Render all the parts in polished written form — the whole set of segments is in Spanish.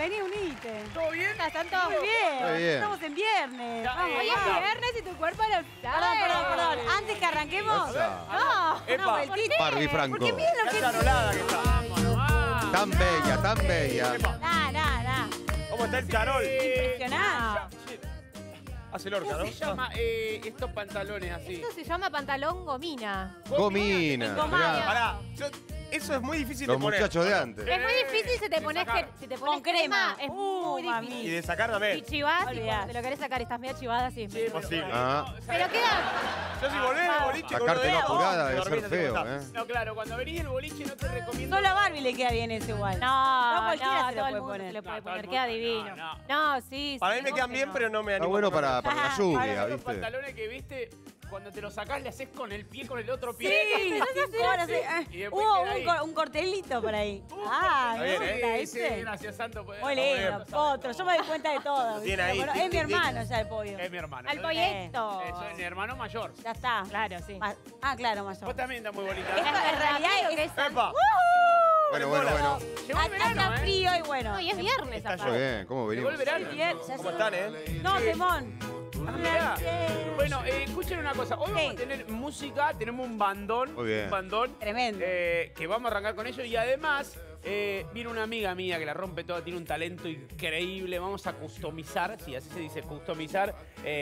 vení, unite. ¿Todo bien? ¿Están todos Muy bien. Muy bien. Estamos en viernes. Ya, Vamos, Hoy es vamos. viernes y tu cuerpo lo Perdón. Antes que arranquemos. Esa. No. Epa. Una vueltita. Barbie Franco. Porque miren lo Ya que es. charolada que está. Tan bella, tan bella. Nah. ¿Cómo está el charol? Impresionante. Hace el orca, ¿Cómo ¿no? se llama estos pantalones así? Esto se llama pantalón gomina. Gomina. Gomina. mirá. Pará, eso es muy difícil Los de poner. muchachos de antes. Es muy difícil si te de pones, sacar. si te pones Con crema. es muy mami. difícil. Y de sacar Y también. chivás, y Olvidá. cuando te lo querés sacar y estás medio chivada, sí. Sí, Imposible. Ah. Pero queda... Yo si volvés al boliche con uno de Sacártelo estos, apurada te debe dormís ser así feo, como está. ¿eh? No, claro, cuando venís del boliche no te recomiendo. Solo a Barbie le queda bien eso igual. No, cualquiera se lo todo el puede mundo poner. se lo puede No, todo el poner, queda mundo, divino. no, No, sí. Para sí, mí me ¿cómo quedan que bien, no? pero no me Está animo. bueno a ponerlo. para la Ajá, lluvia, Los ¿viste? pantalones que viste, cuando te los sacás le haces con el pie, con el otro Sí, pie. ahora sí. Y después Hubo queda ahí. un cortelito por ahí. Un Ah, cortelito. me Está gusta, bien, Sí, ¿viste? gracias, Santo. pues, Muy está lindo, bien. otro. Yo me doy cuenta de todo. ¿viste? Tiene ahí, Bueno, tic, es mi tic, tic. hermano ya el pollo. Es mi hermano. Al pollito. Eso es mi hermano mayor. Ya está. Claro, sí. Ah, claro, mayor. Vos también estás muy bonita. Esto en realidad que es... ¡Epa! Bueno. Llegó el verano, Hace frío y bueno. No, y es viernes Está aparte. Muy bien, ¿cómo Llegó venimos? el verano. Bien, ya ¿Cómo se- están, eh? No, temón. Mirá. Bueno, escuchen una cosa. Hoy vamos Sí. a tener música, tenemos un bandón. Muy bien. Un bandón. Tremendo. Que vamos a arrancar con ello. Y además, viene una amiga mía que la rompe toda, tiene un talento increíble. Vamos a customizar, sí, así se dice, customizar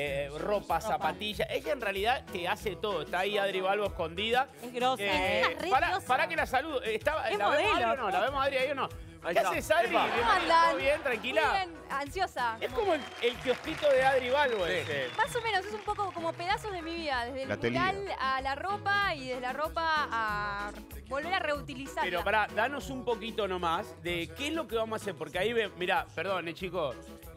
ropa, zapatillas. Ella en realidad te hace todo. Está ahí Adri Balbo escondida. Es grosa. Es re para, grosa. para que la saludo. Es ¿La vemos Adri modelo. o no? ¿La vemos Adri ahí o no? Ahí ¿Qué está. haces, Adri? Epa. Bienvenida. ¿Todo bien? ¿Tranquila? Bien, ansiosa. Es como el kiosquito de Adri Balbo ese. Más o menos, es un poco como pedazos de mi vida, desde La el telía. mural a la ropa y desde la ropa a volver a reutilizarla. Pero pará, danos un poquito nomás de qué es lo que vamos a hacer, porque ahí mirá, perdón, chicos,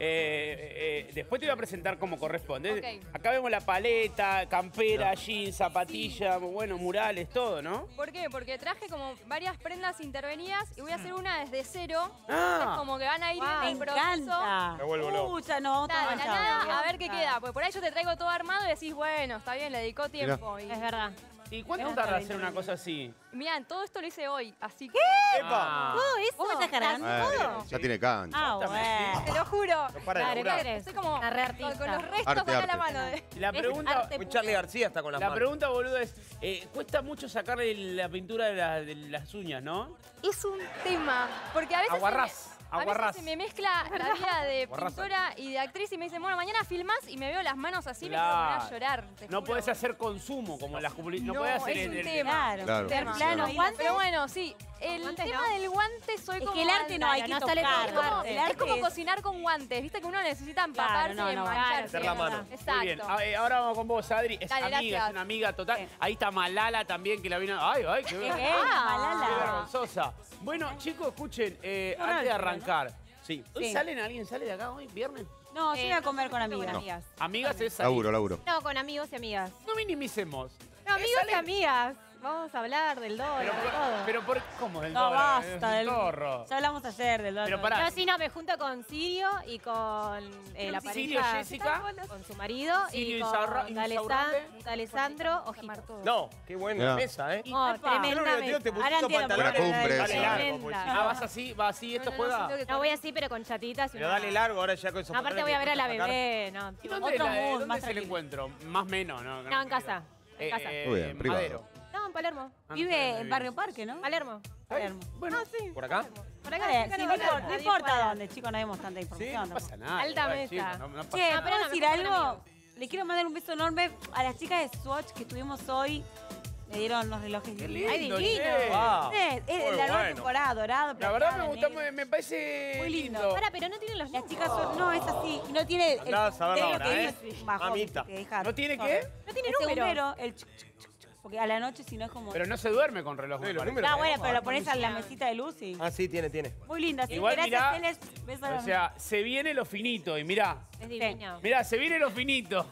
después te voy a presentar como corresponde. Ok. Acá vemos la paleta, campera, jeans, zapatilla, bueno, murales, todo, ¿no? ¿Por qué? Porque traje como varias prendas intervenidas y voy a hacer una desde cero. Ah. Es como que van a ir Me en el proceso. encanta. Me vuelvo loco. Ya no, Nada, de la toma, nada, ya. a ver qué queda. Porque por ahí yo te traigo todo armado y decís, bueno, está bien, le dedicó tiempo. Y Es verdad. ¿Y cuánto Me tarda gusta hacer una cosa así? mirá, todo esto lo hice hoy, así que ¡Epa! Ah. Todo eso. ¿Vos me estás cargando? Ya tiene cancha. Ah, bueno. te lo juro. No para de Claro, laburar. ¿qué querés? Estoy como Una re con artista. los restos Arte, acá a la arte. mano. La Es pregunta, arte Muy Charlie García está con las la manos. pregunta, boludo, es, cuesta mucho sacarle la pintura de las uñas, ¿no? Es un tema. Porque a veces. Aguarrás, A aguarrás. veces se me mezcla la vida de Aguarrás. pintora y de actriz y me dicen, bueno, mañana filmás y me veo las manos así y me Claro. quiero poner a llorar. te No juro. podés hacer consumo como las publicidades. No, podés hacer es un el- tema. Claro. Claro. Tema. Plano, Claro. guantes. Pero bueno, sí. El Guantes tema no. del guante soy Es como... que el arte no hay Claro, que no sale tocar. Es como, El es arte como cocinar con guantes, viste que uno necesita empaparse Claro, no, y no, mancharse. meter la mano. Exacto. Muy bien. Ahora vamos con vos, Adri. Es Dale, amiga, gracias. es una amiga total. Sí. Ahí está Malala también, que la vino. Ay, qué Qué Qué Malala. vergonzosa. Bueno, chicos, escuchen, antes de altura, arrancar. Sí. ¿Hoy Sí. ¿Alguien sale de acá hoy, viernes? No, yo voy a comer con Con amigas. amigas. Amigas es ahí. Laburo. No, con amigos y amigas. No minimicemos. No, amigos y amigas. Vamos a hablar del dólar, de todo. Pero ¿cómo del No, dólar? basta. Del Del... zorro. Ya hablamos ayer del dólar. Pero pará. Yo sí, no, me junto con Sirio y con la Sirio, pareja. Jessica. Con su marido Sirio y Insaurra- con Insaurralde. Alessandro Ojito. No, qué buena Mirá. mesa, ¿eh? Oh, Epa. tremenda Yo te mesa. pusiste Ahora entiendo por pantalones. qué la Dale esa. largo, pues, Tremenda. sí. Ah, vas así, va así, esto juega. No, voy así, pero con chatitas y Pero una- dale largo ahora ya con esos No, aparte pantalones voy a ver a la que sacar. bebé, no. ¿Y tipo- dónde, Otro mood, dónde más es el tranquilo. encuentro? Más menos, ¿no? No, en casa. En casa. Muy bien, privado. Madero. No, en Palermo. Ah, no Vive sabía en Barrio Parque, ¿no? Palermo. Palermo. Bueno, ¿Por acá? Por acá, Vale, acá sí, no no Palermo, importa, no 10 importa cuadras. dónde, chicos, no demos tanta sí, información. no pasa nada. Alta igual, mesa. chicos, no pasa Che, No, pero ¿puedo no, decir mejor con algo? amigos. Le quiero mandar un beso enorme a las chicas de Swatch que estuvimos hoy. Me dieron los relojes Qué divinos. lindo, Ay, divino. che. Wow. Es Muy la nueva bueno. temporada, dorado, La verdad me plateado, gusta, negro. me parece Muy lindo. Para, pero no tienen los Las looks. chicas son, no, es así. Y no tiene Andá a saberlo negro ahora, que ¿eh? dice bajo, Mamita. que dejar. ¿No tiene qué? No tiene Ese número. número, el chuc, chuc, chuc, chuc, porque a la noche si no es como... Pero no se duerme con reloj. Sí, me los parece. números. Ah, bueno, pero lo pones a la mesita de luz y... Ah, sí, tiene. Muy linda, sí. Igual Gracias, mirá, Celes. Beso a O sea, se viene lo finito y mirá, Es divino. mirá, se viene lo finito.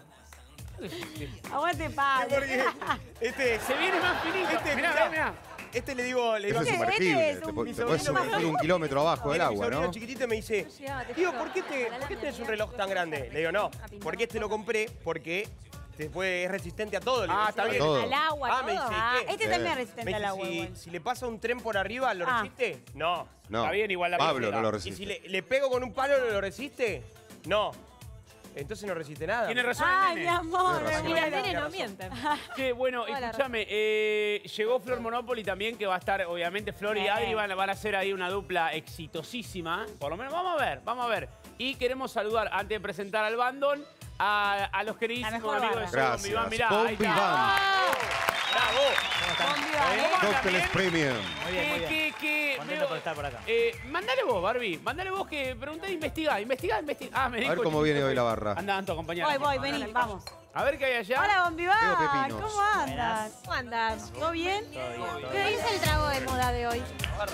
Aguante, Pablo. Porque este, Se viene más finito. Este, mirá, mirá. mirá. este le digo Eso es Este sumergible. es Te, un- te mi puedes sobrino me sumergir dice- 1 kilómetro abajo del mi agua, sobrino ¿no? chiquitito me dice, Llegaba, te tío, juro. ¿por qué tenés un reloj tan grande? Le digo, no, porque este lo compré porque es resistente a todo. le Ah, decimos. está bien. Todo. Al agua, Me todo. dice, Ah, ¿qué? este Sí. también es Me resistente dice, al agua. igual. si le pasa un tren por arriba, ¿lo Ah. resiste? No. No. Está bien, igual la Pablo velocidad. no lo Y resiste. si le pego con un palo, ¿lo resiste? No. Entonces no resiste nada. Tiene razón Ay, el mi nene. amor. Tiene razón. Y las me muero. nenes no mienten. Che, bueno, Toda la escúchame, llegó Flor Monopoly también, que va a estar, obviamente, Flor y Bien. Adri van a hacer ahí una dupla exitosísima. Por lo menos, vamos a ver. Y queremos saludar, antes de presentar al bandón, a los queridísimos mejor amigos de barra. Soy Gracias. Bombiván. Mirá, ahí Bombiván. está. ¡Bravo! Bombiván. ¿Cómo andan, Cócteles bien? Premium. Muy bien, muy bien. Contento por estar por acá. Mandale vos, Barbie. Mandale vos que preguntá, investigá. Ah, me A dijo ver cómo viene hoy la barra. Anda, Anto, acompañar. Voy, vení, vamos. A ver qué hay allá. Hola, Veo Bombiván. pepinos. ¿Cómo andas? ¿Cómo andas? ¿Todo bien? ¿Qué es el trago de moda de hoy?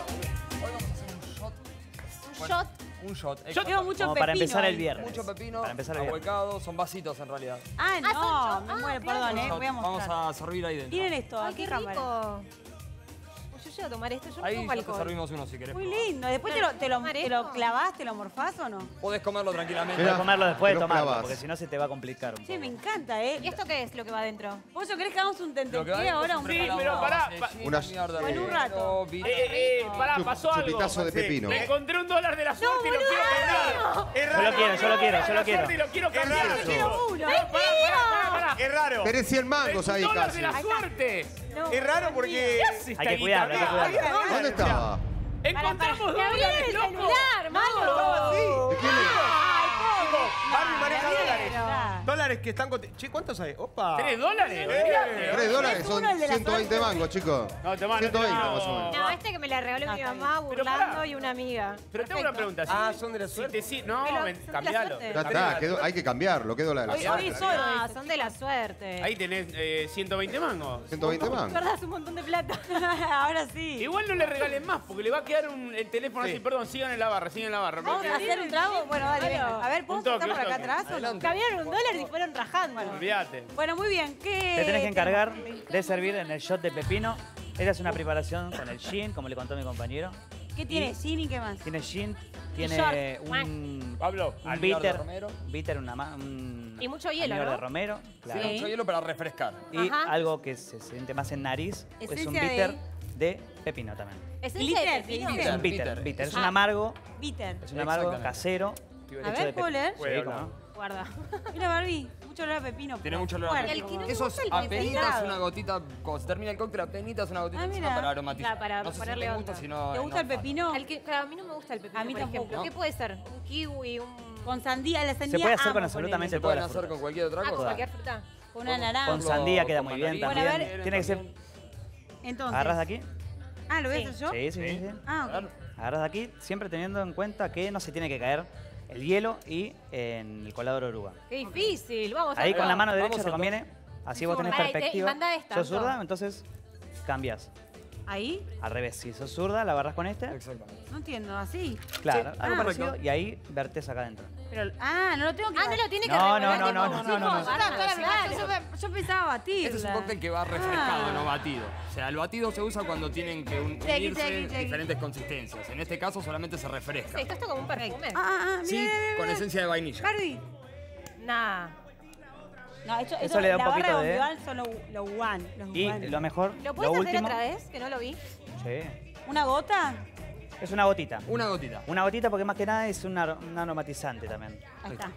Un shot. Un shot. Yo Tengo mucho Como pepino. para empezar el ahí. viernes. Mucho pepino, Para empezar el viernes. ahuecado, son vasitos en realidad. Ah, no, son me shot. muero, Claro. perdón, Shot. voy a mostrar. Vamos a servir ahí dentro. Miren esto, Ay, aquí qué cámara. rico. Yo llego a tomar esto, yo no Ahí tomo ya te alcohol. servimos uno si querés. Muy probar. lindo. Después te lo clavás, te lo morfás o no? Podés comerlo tranquilamente. Mirá. Puedes comerlo después de Te lo tomarlo, clavas. porque si no se te va a complicar un poco. Sí, me encanta, ¿Y esto qué es lo que va adentro? ¿Vos querés que hagamos un Lo que tentempié hay ahora? es Un Sí, poco? pero pará. Una- En un rato. Pará, pasó algo. Chupitazo de pepino. Me encontré $1 de la suerte y lo quiero cambiar. Es Yo raro. lo quiero, yo lo quiero, yo lo quiero. Y lo quiero Qué cambiar. raro. Yo. Uno. Pará. Es raro. Tenés 100 mangos ahí $1 casi. de la suerte. Es raro porque... Hay que cuidarlo, hay que cuidarlo. ¿Dónde estaba? Encontramos Me abrí dólares, el loco. celular, malo. ¿De quién es? Barbie maneja Gabriel, dólares. no. Dólares que están... Che, ¿cuántos hay? Opa. $3. Olvídate. 3 dólares, Es son uno el de la 120 mangos, chicos. No, tomá, 120 no. más o menos. No, este que me la regaló mi está mamá Pero burlando pará. y una amiga. Pero tengo una pregunta. Ah, son de la Si suerte. no, Pero son de la cambialo. suerte. Ya está, hay que cambiarlo. ¿Qué dólar? Hoy es oro. Ah, son de la suerte. Ahí tenés 120 mangos. 120 mangos. Guardas un montón de plata. Ahora sí. Igual no le regalen más, porque le va a quedar el teléfono Sí. así. Perdón, sigan en la barra. Vamos a hacer un trago. Bueno, dale, venga. A ver, ¿podemos Un toque, pasar por un acá toque. atrás o no? Cambiaron $1 y fueron rajando. Olvídate. Bueno, muy bien. ¿Qué? Te tenés que encargar de servir en el shot de pepino. Esta es una preparación con el gin, como le contó mi compañero. ¿Qué tiene? ¿Gin y qué más? Tiene gin, short. tiene un Pablo, un almíbar de bitter, romero. bitter, un Y mucho hielo, almíbar ¿no? de romero, claro. Tiene mucho hielo para refrescar. Y Ajá. algo que se siente más en nariz, es un Esencia bitter de pepino también. ¿Esencia de Glitter, pepino? glitter. Es un bitter. Es un amargo, Bitter. es un amargo Exactamente. casero. A hecho de ver, ¿puedo pepino. leer? Sí, cómo no. Guarda. Mira, Barbie. Mucho olor a pepino. Tiene mucho olor a Fuerte. pepino. El que no Eso gusta es el apenitas concentrado. una gotita, cuando se termina el cóctel, apenitas una gotita Ah, encima mira. para aromatizar. Claro, para no se ponerle siente gusto, onda. sino ¿Te gusta el pepino? Claro, a mí no me gusta el pepino, A mí por tampoco. ejemplo. ¿Qué puede ser? Un kiwi, un... Con sandía, la sandía Se puede hacer amo con absolutamente Se todas pueden las hacer con frutas. cualquier otra Ah, con cosa. cualquier fruta. Con una naranja. Con sandía queda muy bien mandarina. Bueno, a también. ver. Tiene que ser. Entonces. Agarras de aquí. Ah, ¿lo voy a Sí. hacer yo? Sí, sí, sí. Ah, ok. Claro. Agarras de aquí, siempre teniendo en cuenta que no se tiene que caer el hielo y en el colador oruga. Qué difícil. Vamos a Ahí con la mano derecha Vamos te a conviene. Así vos tenés Pará, y perspectiva. manda esta, ¿Sos ¿no? zurda? Entonces cambias. ¿Ahí? Al revés, si sos zurda, la agarras con este. Exactamente. No entiendo, así. Claro, Sí. algo Ah, parecido. Y ahí vertés acá adentro. Pero, no lo tengo que Ah, no lo tiene que No, revolver, no, tipo, no, no, tipo, no, no. Yo pensaba batir. Este es un cóctel que va refrescado, no batido. O sea, el batido se usa cuando tienen que Chequi, unirse chequi, chequi. diferentes consistencias. En este caso solamente se refresca. Sí, esto está como un perfume. Sí, mira, con esencia de vainilla. Barbie. Nah. No, Eso le da un la poquito barra de- Bombiván son los one. Y lo mejor, ¿Lo lo puedes hacer último. otra vez? Que no lo vi. Sí. ¿Una gota? Es una gotita. Una gotita. Una gotita porque más que nada es un aromatizante también. Ahí está.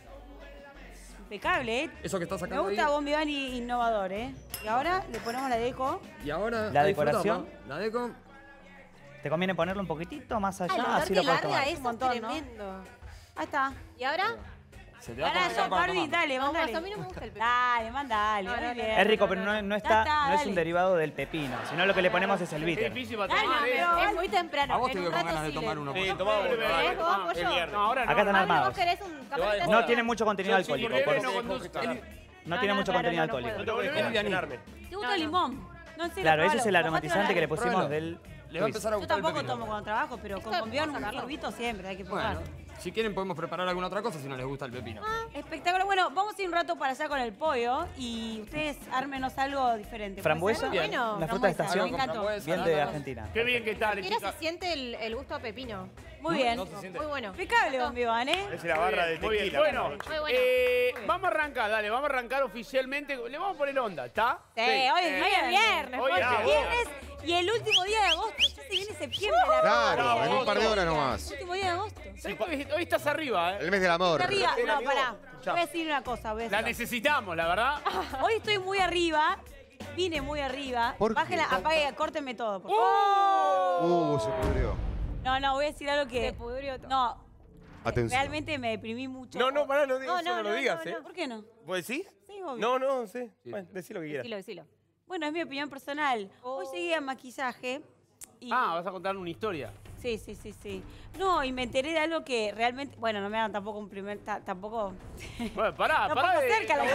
Impecable, ¿eh? Eso que está Me sacando gusta ahí. Bombiván innovador, ¿eh? Y ahora le ponemos la deco. Y ahora La a decoración. disfrutarla. La deco. Te conviene ponerlo un poquitito más allá, El olor así que lo puedes larga tomar. es Un montón, ¿no? tremendo. Ahí está. ¿Y ahora? Se te va a Ahora complicar yo, para Barbie, tomar. dale, No, mandale. a mí no me gusta el pepino. Dale, mandale, No, muy no, no. bien. Es rico, pero no Ya es está, un dale. derivado del pepino, sino lo que le ponemos es el Es bitter. difícil para Dale, tomar, pero- Es muy temprano. A vos en te un veo con rato ganas de sí tomar le- uno. Sí, por tomá favor. uno. ¿Querés vos, El pollo? viernes. No, ahora no. Acá están Pablo, armados. ¿vos querés un capaz de No cola? tiene mucho contenido Yo sin alcohólico. breve por- no conduzco. No tiene mucho claro, contenido no, no alcohólico. No tengo que alivianarme. ¿Te gusta No, el no. limón? No sé. Claro, ese es el aromatizante que le pusimos Pruébalo. del Le va a twist. empezar a Yo gustar el tampoco pepino. tomo cuando trabajo, pero con Esto, Bombiván vamos a un sacarlo. sorbito siempre hay que probar. Bueno, si quieren podemos preparar alguna otra cosa si no les gusta el pepino. Espectacular. Bueno, vamos a ir un rato para allá con el pollo y ustedes ármenos algo diferente. ¿puede Frambuesa, ser? Bien. una fruta de Frambuesa, estación me encantó. Frambuesa, bien de arándanos. Argentina. Qué bien que está, Mira, chica. se siente el gusto a pepino. Muy bien. Muy bueno. Impecable, Bombi Iván, ¿eh? Es la barra de Muy bien. tequila. Bueno, Muy bueno. vamos a arrancar, dale, vamos a arrancar oficialmente. Le vamos a poner onda, ¿está? Sí, hoy es viernes. Hoy es Jorge. Viernes y el último día de agosto. Ya se viene septiembre. la Claro, verdad. en un par de horas nomás. El último día de agosto. Hoy estás arriba, ¿eh? El mes del amor. Está arriba. No, amigo. pará. Voy a decir una cosa. La necesitamos, la verdad. Hoy estoy muy arriba. Vine muy arriba. ¿Por qué? Bájela, apague, córtenme todo. Por favor. Se pudrió. No, voy a decir algo que. Se pudrió todo. No, Atención. realmente me deprimí mucho. No, pará, no, No, eso no lo digas, ¿eh? ¿Por qué no? ¿Vos decís? Sí, obvio. No, sí. Bueno, decí lo que quieras. Decilo. Bueno, es mi opinión personal. Hoy seguí a maquillaje. Y... Vas a contar una historia. Sí. No, y me enteré de algo que realmente. Bueno, no me hagan tampoco un primer. Tampoco. Bueno, pará, Tampoco pará. cerca la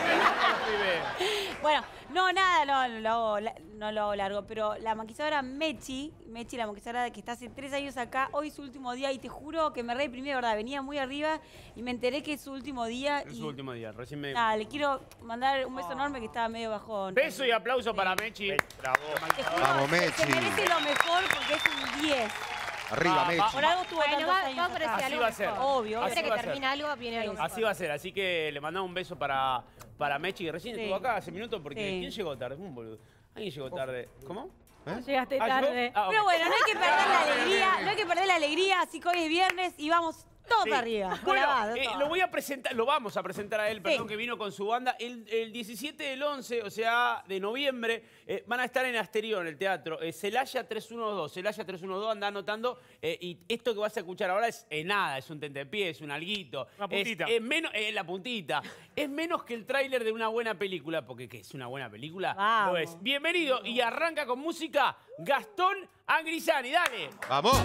pibe. Bueno, no, nada, no lo hago largo, pero la maquilladora Mechi, la maquilladora que está hace 3 años acá, hoy es su último día y te juro que me re deprimí, de verdad, venía muy arriba y me enteré que es su último día. Es y su último día, recién me... Nada, le quiero mandar un beso enorme que estaba medio bajón. Beso y aplauso para Mechi. Bravo. Te juro, Vamos, Se Mechi. merece lo mejor porque es un 10. Arriba, Mechi. Por algo estuvo Bueno, tantos va años por ese acá. Así algo va a ser. mejor. Obvio. Así Siempre va que a ser. termina algo, viene algo mejor. Así va a ser, así que le mandamos un beso para Mechi, que recién Sí. estuvo acá hace minutos, porque Sí. ¿quién llegó tarde? Un boludo. Alguien llegó tarde. ¿Cómo? Llegaste ¿Ah, llegó? tarde. Ah, ok. Pero bueno, no hay que perder la alegría, no hay que perder la alegría, así que hoy es viernes y vamos todos Sí. para arriba. Bueno, Clavado, todo. lo voy a presentar, lo vamos a presentar a él, perdón, Sí. que vino con su banda. El 17 del 11, o sea, de noviembre, van a estar en Asterión, en el teatro. Celaya 312, Celaya 312, anda anotando. Y esto que vas a escuchar ahora es nada, es un tentepié, es un alguito. Una puntita. Es menos, la puntita. Es menos que el tráiler de una buena película, porque ¿qué es una buena película? Vamos. Lo es. Bienvenido y arranca con música Gastón Angrisani, dale. Vamos.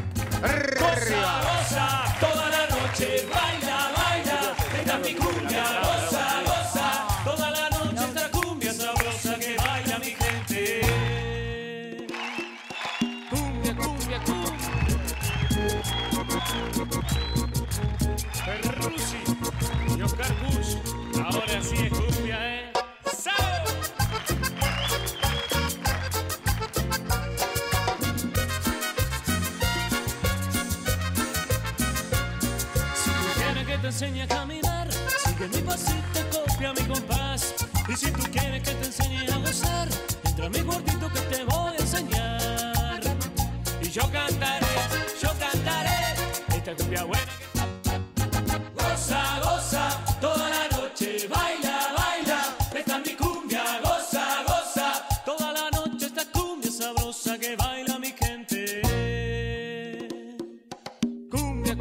Arriba. Goza, toda la noche, baila, esta es mi cumbia, goza, toda la noche esta cumbia sabrosa que baila mi gente. Cumbia. Perrusi y Oscar Bush, ahora sí es cumbia, ¡Sao! Te enseñe a caminar, sigue mi pasito, copia mi compás. Y si tú quieres que te enseñe a gozar, entra a mi gordito que te voy a enseñar. Y yo cantaré, esta cumbia buena. Goza, toda la noche, baila, esta es mi cumbia, goza, toda la noche esta cumbia sabrosa que baila mi gente. Cumbia.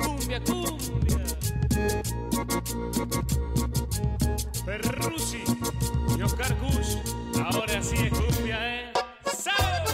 Perrusi y Oscar Kush, ahora sí es cumbia, ¡Sao!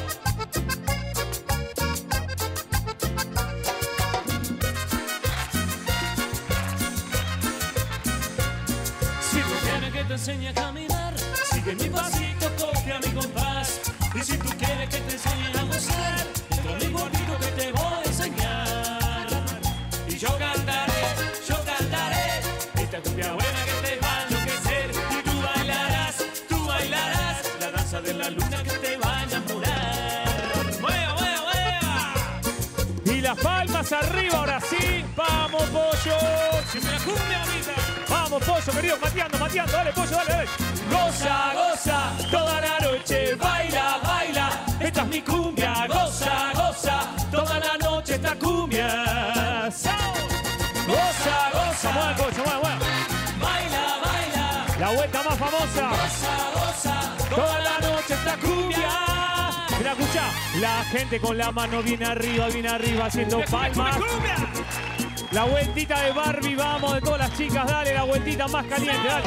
Si tú quieres que te enseñe a caminar, sigue mi pasito, copia mi compás. Y si tú quieres que te enseñe a gozar, entra mi gordito que te voy a enseñar. Y yo cantaré, esta cumbia buena que te va a enloquecer. Y tú bailarás, la danza de la luna que te va a enamorar. ¡Mueva! Y las palmas arriba, ahora sí. ¡Vamos, pollo! Siempre la cumbia, amiga. ¡Vamos, pollo, querido! Mateando, dale, pollo, dale. Goza, toda la noche, baila, esta es mi cumbia. Goza, toda la noche esta cumbia. ¡Sao! Goza, mueve. Baila, la vuelta más famosa. Goza, toda la noche esta cumbia. Mira, escucha, la gente con la mano bien arriba, haciendo palmas. La vueltita de Barbie, vamos, de todas las chicas, dale, la vueltita más caliente, dale.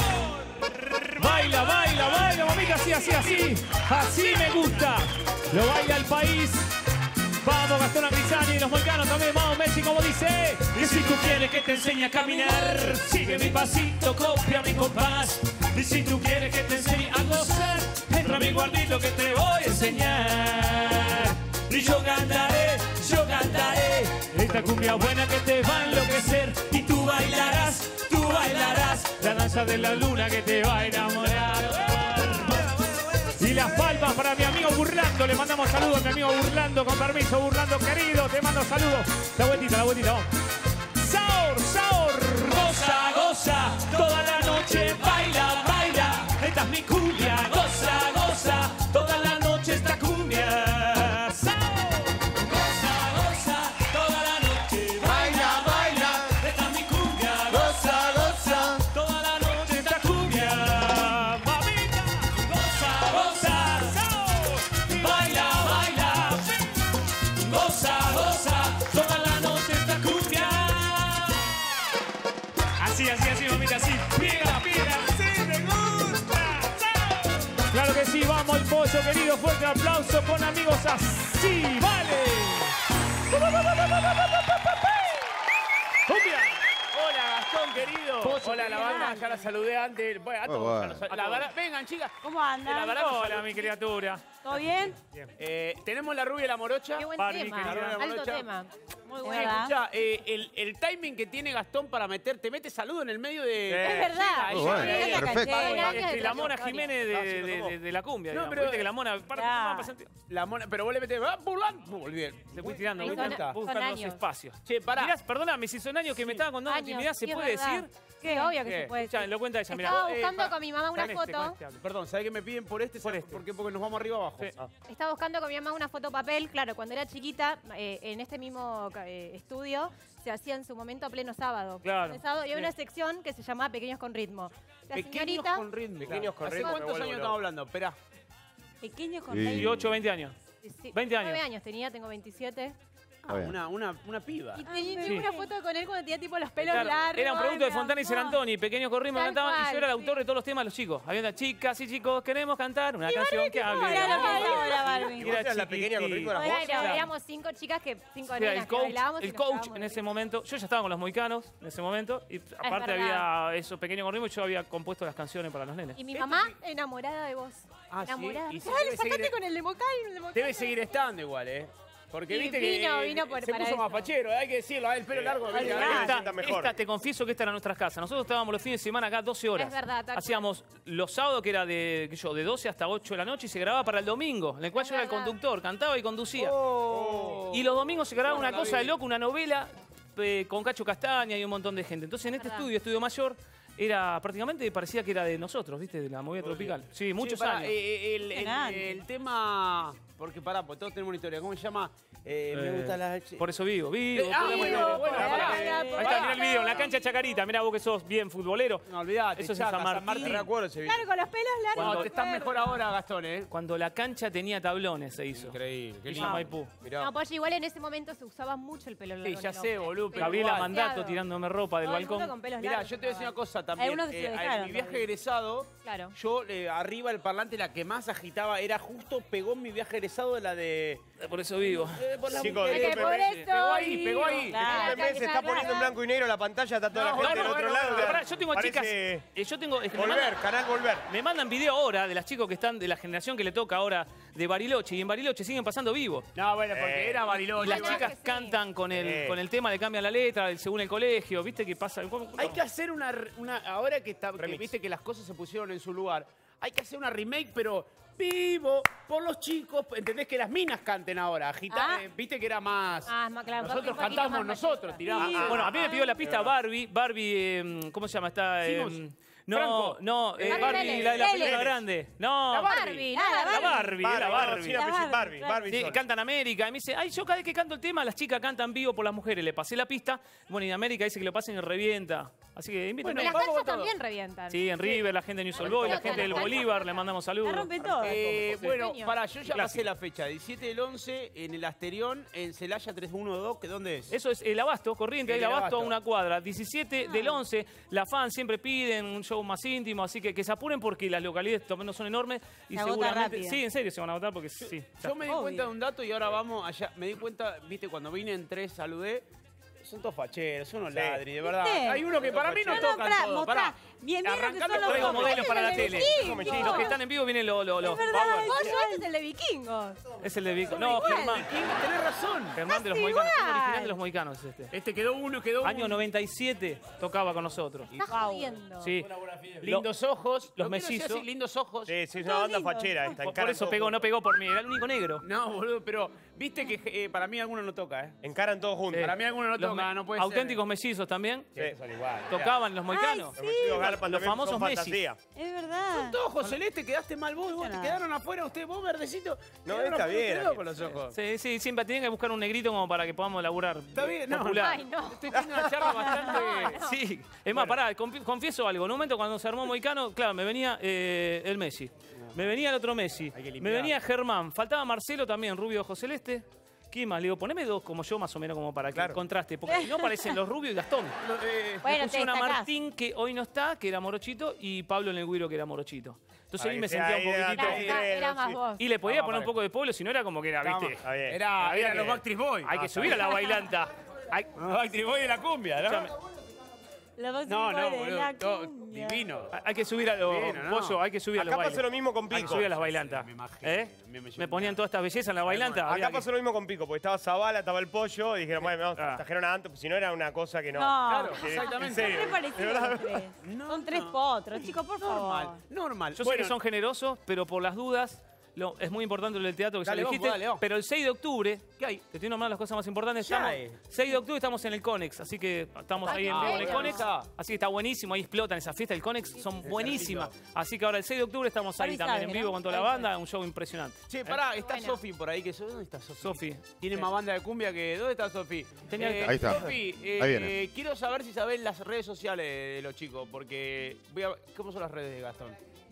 Baila, mamita, así me gusta. Lo baila el país. Vamos, Gastón Angrisani y los moicanos también, vamos, Messi, como dice. Y si tú quieres que te enseñe a caminar, sigue mi pasito, copia mi compás. Y si tú quieres que te enseñe a gozar, entra a mi guardito que te voy a enseñar. Y yo cantaré, esta cumbia buena que te va a enloquecer. Y tú bailarás, la danza de la luna que te va a enamorar. Y las palmas para mi amigo Burlando. Le mandamos saludos a mi amigo Burlando. Con permiso, Burlando querido. Te mando saludos. La vueltita, vamos. Saor, Saor. Goza, goza. Toda la noche baila, baila. Esta es mi cumbia. Goza, goza. Toda la noche esta cumbia. Saor. Goza, goza. Toda la noche baila, baila. Esta es mi cumbia. Goza, goza. Toda la noche esta cumbia. Mamita. Goza, goza. Saor. Baila, baila. Goza, goza. Toda la noche esta cumbia. Así, mamita, así. Piega, sí, me gusta. ¡Chao! Claro que sí, vamos el pollo, querido. Fuerte aplauso con amigos así, vale. ¡Cumbia! Hola, Gastón, querido. Hola, la banda, ya la saludé antes. Bueno, a todos. Vengan, chicas. ¿Cómo andan? Hola, mi criatura. ¿Todo bien? Tenemos la rubia y la morocha. Qué buen Barbie, tema. querida. Alto tema. Muy bueno. ¿Verdad? Escuchá, el timing que tiene Gastón para te mete saludo en el medio de... Es verdad. Ahí, Muy bueno, ahí, ahí. perfecto. Es la Mona Jiménez de la cumbia. No, digamos. pero- Viste que la Mona... La mona, pero vos le metés... Muy bien. Se fui tirando, Ahí ¿viste? son Buscando los años. espacios. Che, pará. Mirá, perdóname, si son años que me estaban contando Años, intimidad, ¿se sí, es puede verdad. decir? Sí, obvio que ¿Qué? se puede Escuchá, decir. lo cuenta ella, mirá. Estaba buscando con mi mamá una Con este, foto. con este hablo. Perdón, ¿sabés que me piden por este? ¿Sabés por qué? Porque nos vamos arriba abajo. Sí. Estaba buscando con mi mamá una foto papel. Claro, cuando era chiquita, en este mismo estudio, se hacía en su momento a pleno sábado. Claro, Pleno sábado, y había sí. una sección que se llamaba Pequeños con Ritmo. La Pequeños señorita, con ritmo. Pequeños con ¿Hace ritmo, me cuántos vuelvo años loco. estamos hablando? Esperá. Pequeño con Y- 18, 20 años. sí, 20 años. 9 años tenía, tengo 27. Está bien. Una piba. Y tenía Sí. una foto con él cuando tenía tipo los pelos Claro, largos. era un producto de Ay, Fontana y mi amor. Serantoni, pequeños corrimos, Tal cantaban, y cual, yo era el sí. autor de todos los temas de los chicos. Había una chicas y chicos, queremos cantar una canción que hable. Era de lo amor. que hizo la Barbie. ¿Y vos eras la pequeña con ritmo? ¿Eras vos? Bueno, éramos 5 chicas, 5 Era nenas el que coach, bailábamos y el nos coach cagábamos en de ese momento. Yo ya estaba con los moicanos en ese momento. Y aparte verdad. había esos pequeños corrimos y yo había compuesto las canciones para los nenes. Y mi mamá enamorada de vos. Ah, sí. Enamorada. Y se Ay, debe le sacaste seguir- con el de Mocay, el de Mocay. Debe seguir estando igual, ¿eh? Porque Y viste vino que por- se para puso más eso. fachero, hay que decirlo, el pelo largo. ¿viste? Ahora que me Esta, sienta mejor. esta, te confieso que esta era nuestras casas. Nosotros estábamos los fines de semana acá 12 horas. Es verdad, tal cual. Hacíamos los sábados que era de 12 hasta 8 de la noche y se grababa para el domingo, en el cual Es yo era el verdad. conductor, cantaba y conducía. Oh. Y los domingos se grababa una la cosa de vi. loco, una novela con Cacho Castaña y un montón de gente. Entonces en este Verdad. estudio mayor, era prácticamente parecía que era de nosotros, ¿viste? De la movida tropical. Sí, muchos Che, pará, años. el tema... Porque pará, pues todos tenemos una historia. ¿Cómo se llama? Me gusta la... Por eso vivo. Vivo. Ah, por la bueno, muerte. bueno, Pará, pará, pará. pará. Ahí está, mirá el video, en la cancha de Chacarita. Mirá vos que sos bien futbolero. No, olvidate, Eso es en Chaca, San Martín. No recuerdo ese video. Claro, con los pelos largos. No, Cuando- te estás mejor ahora, Gastón, ¿eh? Cuando la cancha tenía tablones se hizo. Increíble. Qué Villa lindo. Maipú. Mirá. No, Pollo, igual en ese momento se usaba mucho el pelo largo. Sí, ya en el sé, hombre. boludo, pero Gabriela igual. Mandato tirándome ropa del Todo el mundo balcón. con pelos Mirá, largos yo te voy a decir una usaba. cosa también. Algunos se lo En dejaron mi viaje todavía. egresado, Claro. yo arriba del parlante la que más agitaba era justo, pegó en mi viaje egresado de la de... Por eso vivo. por la Chicos, mujer. Es que por eso. Pegó ahí, pegó ahí. Claro. Se está poniendo en blanco y negro la pantalla, está toda la No, gente no, del otro no, lado. no, Pero pará, yo tengo chicas. Parece Yo tengo. es que me Volver, mandan- canal Volver. Me mandan video ahora de las chicos que están de la generación que le toca ahora de Bariloche. Y en Bariloche siguen pasando vivo. No, bueno, porque era Y Bariloche. las verdad chicas que sí. cantan con el tema, le cambian la letra, según el colegio. ¿Viste qué pasa? Hay que hacer una ahora que, que Remix. viste que las cosas se pusieron en su lugar, hay que hacer una remake, pero vivo por los chicos, ¿entendés? Que las minas canten ahora, agitar, Ah. viste que era más... Ah, más claro. Nosotros un poquito cantamos más nosotros, machista. tiramos. Bueno, a mí me pidió la pista Barbie. Barbie, ¿cómo se llama? Está. Simos. No, Franco. no, Barbie, la de la Vélez. película grande. No, La Barbie, la Barbie, la Barbie. Sí, Barbie. Barbie Sí, sola. canta en América. Y me dice, ay, yo cada vez que canto el tema, las chicas cantan vivo por las mujeres. Le pasé la pista. Bueno, y en América dice que lo pasen y revienta. Así que invítame. Bueno, las vamos canchas con todo. también revientan. Sí, en River, la gente de News All Boys, la gente del Bolívar, le mandamos La saludos. rompen todo. Bueno, Sueño. para, yo ya Clásico. pasé la fecha, 17 del 11 en el Asterión, en Celaya 312, ¿que dónde es? Eso es el Abasto, corriente, El el Abasto a Abasto. una cuadra. 17 del 11, la fan siempre piden un show más íntimo, así que se apuren porque las localidades también no son enormes y Se agota seguramente... rápido. Sí, en serio se van a agotar porque sí. Yo me di Obvio. cuenta de un dato y ahora vamos allá. Me di cuenta, viste, cuando vine entré, saludé. Son todos facheros, son unos Sí. ladri, de verdad. ¿Viste? Hay uno que para mí no No, tocan pará, todo. mostrá. Pará. Bien, mira que Arrancando son los por Traigo dos. modelos para la Este es tele. el de Los Vikingos. que están en vivo vienen los Pollo, este es el de vikingos. Es el de Vico. No, igual. Germán. Tenés razón. Germán de los Casi Mohicanos. Es el igual. original de los Mohicanos es este. Este quedó uno, quedó uno. Año 97 tocaba con nosotros. Estás jodiendo. Sí. Lindos ojos. Los ¿No quiero decir mellizos. así? Lindos ojos. Sí, sí, es una Todos banda lindos. fachera esta. Por encaran eso todos pegó, no pegó por mí. Era el único negro. No, boludo, pero viste que para mí alguno no toca, ¿eh? Encaran todos juntos. Para mí alguno no Los toca, no puede auténticos ser. mellizos también. Sí, son igual. Tocaban los Mohicanos. Los vestidos garpan Los también, famosos son Messi. fantasía. Es verdad. Todos ojos celeste, quedaste mal vos te Nada. quedaron afuera, vos verdecito. No, quedaron está afuera bien, ustedes aquí. con los ojos. Sí, sí, siempre tienen que buscar un negrito como para que podamos laburar. Está bien, no. popular. Ay, no. Estoy teniendo una charla bastante... Sí, es más, pará, confieso algo. En un momento cuando se armó Mohicano, claro, me venía el Messi. Me venía el otro Messi. Hay que limpiar. Me venía Germán. Faltaba Marcelo también, rubio ojo celeste. ¿Qué más? Le digo, poneme dos como yo, más o menos, como para que Claro. contraste. Porque si no parecen los rubios y Gastón. Bueno, Le puse te una destacás. Martín que hoy no está, que era morochito, y Pablo en el Guiro, que era morochito. Entonces Para ahí que me sea sentía un ahí de la poquitito... tele. Era más sí. vos. Y le podía No, poner un para- poco de pueblo, si no era como que era, ¿viste? Está bien. Era Había los que- Backstreet Boys. Hay que subir a la bailanta. Hay- Los Backstreet Boys de la cumbia, ¿no? Escúchame. La voz No, no, de la boludo. Todo cumbia. divino. Hay que subir a los Bueno, no. pollo, hay que subir a los Acá bailes. pasó lo mismo con Hay que Pico. subir a las bailantas. Me imagino, ¿Eh? Me ponían toda esta belleza en la bailanta. había Acá que- pasó lo mismo con Pico, porque estaba Zabala, estaba el pollo, y dijeron, bueno, vamos, Ah. trajeron a antes, pues si no era una cosa que no. No, Claro, Que- exactamente. En serio. Son tres de verdad. parecidos los tres. No, Son tres no. potros, chicos, por Normal, favor. normal. Yo sé que son generosos, pero por las dudas, es muy importante lo del teatro que Dale, ya lo vos, dijiste. dale, vos. Pero el 6 de octubre, ¿Qué hay? te estoy nombrando las cosas más importantes. Ya Estamos, 6 de octubre estamos en el Conex, así que estamos Ay, ahí en qué vivo en el bello. Conex. Así que está buenísimo, ahí explotan esas fiestas del Conex, son buenísimas. Así que ahora el 6 de octubre estamos ahí París también sabe, en vivo ¿no? con toda la banda, un show impresionante. Che, pará, está Bueno. Sofi por ahí. ¿Dónde está Sofi? Sofi. Tiene Sí. más banda de cumbia que... ¿Dónde está Sofi? Tenía que estar. Ahí está. Sofi, Ahí viene. quiero saber si sabés las redes sociales de los chicos, porque... ¿Cómo son las redes de Gastón?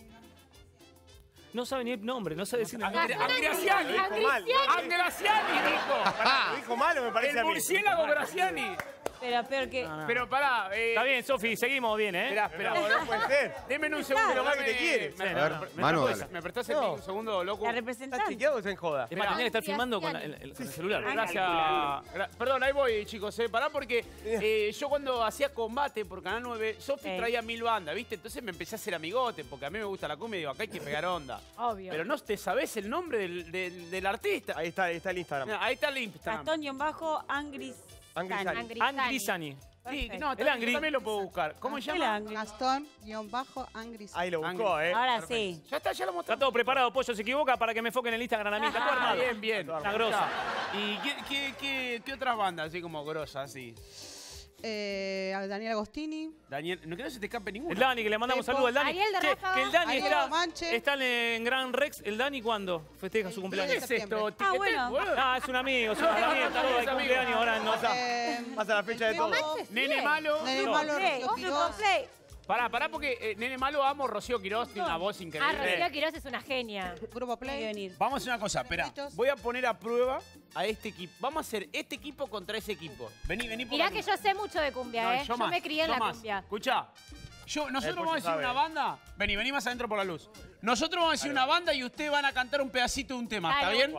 No sabe ni el nombre, no sabe decir el nombre. Angraciani. Dijo mal. Angraciani dijo. Pará, lo dijo malo, me parece a El mí. murciélago Graciani. Pero peor que. Pero pará. Está bien, Sofi, seguimos bien, ¿eh? Esperá. No, no puede ser. Denme un segundo. Lo mal que dame- te quiere. Me- Sí, me- A ver, me- Manu, me- dale. ¿Me prestás el No. mic un segundo, loco? La ¿Está representante. chequeado o está en joda? Es más, tenía que estar Gracias, filmando con Dani. el celular. Gracias. Perdón, ahí voy, chicos. Pará porque yo cuando hacía combate por Canal 9, Sofi Sí. traía 1000 bandas, ¿viste? Entonces me empecé a hacer amigote porque a mí me gusta la cumbia y digo, acá hay que pegar onda. Obvio. Pero no te sabés el nombre del artista. Ahí está el Instagram. Mirá, ahí está el Instagram. Gastón-Angris. Angrisani. Angrisani. Sí, Perfecto. no, El Angry. yo también lo puedo buscar. ¿Cómo se llama? Gastón-Angris. Ahí lo buscó, Angry. Ahora sí. Ya está, ya lo mostré. Está todo preparado, Pollo se equivoca para que me enfoquen en el Instagram a mí. Está todo Ah, armado. bien, bien. Está grosa. ¿Y qué otras bandas así como grosas, así? Daniel Agostini. Daniel, no que no se te escape ninguno. El Dani, que le mandamos Pepo. saludos al Dani. Ariel de Che, Ráfaga. que el Dani Ariel está, Comanche. está en Gran Rex. ¿El Dani cuándo festeja su El ¿Qué cumpleaños? es esto? Ah, bueno. boludo? Ah, es un amigo, es un amigo. Está todo de cumpleaños ahora no. Pasa la fecha de todo. Nene Malo. Nene No. Malo, Play, Rocío triple Quirós. play. Pará, porque Nene Malo amo. Rocío Quirós tiene una voz Ah, increíble. Rocío Quirós es una genia. Grupo Tiene que Play. venir. Vamos a hacer una cosa, espera. Besitos. Voy a poner a prueba a este equipo. Vamos a hacer este equipo contra ese equipo. Vení por Mirá la que luz. yo sé mucho de cumbia, No, ¿eh? Yo más, me crié en yo la más. cumbia. Escuchá, nosotros Pollo vamos a decir sabe. una banda. Vení más adentro por la luz. Nosotros vamos a decir una banda y ustedes van a cantar un pedacito de un tema, ¿está Dale. bien?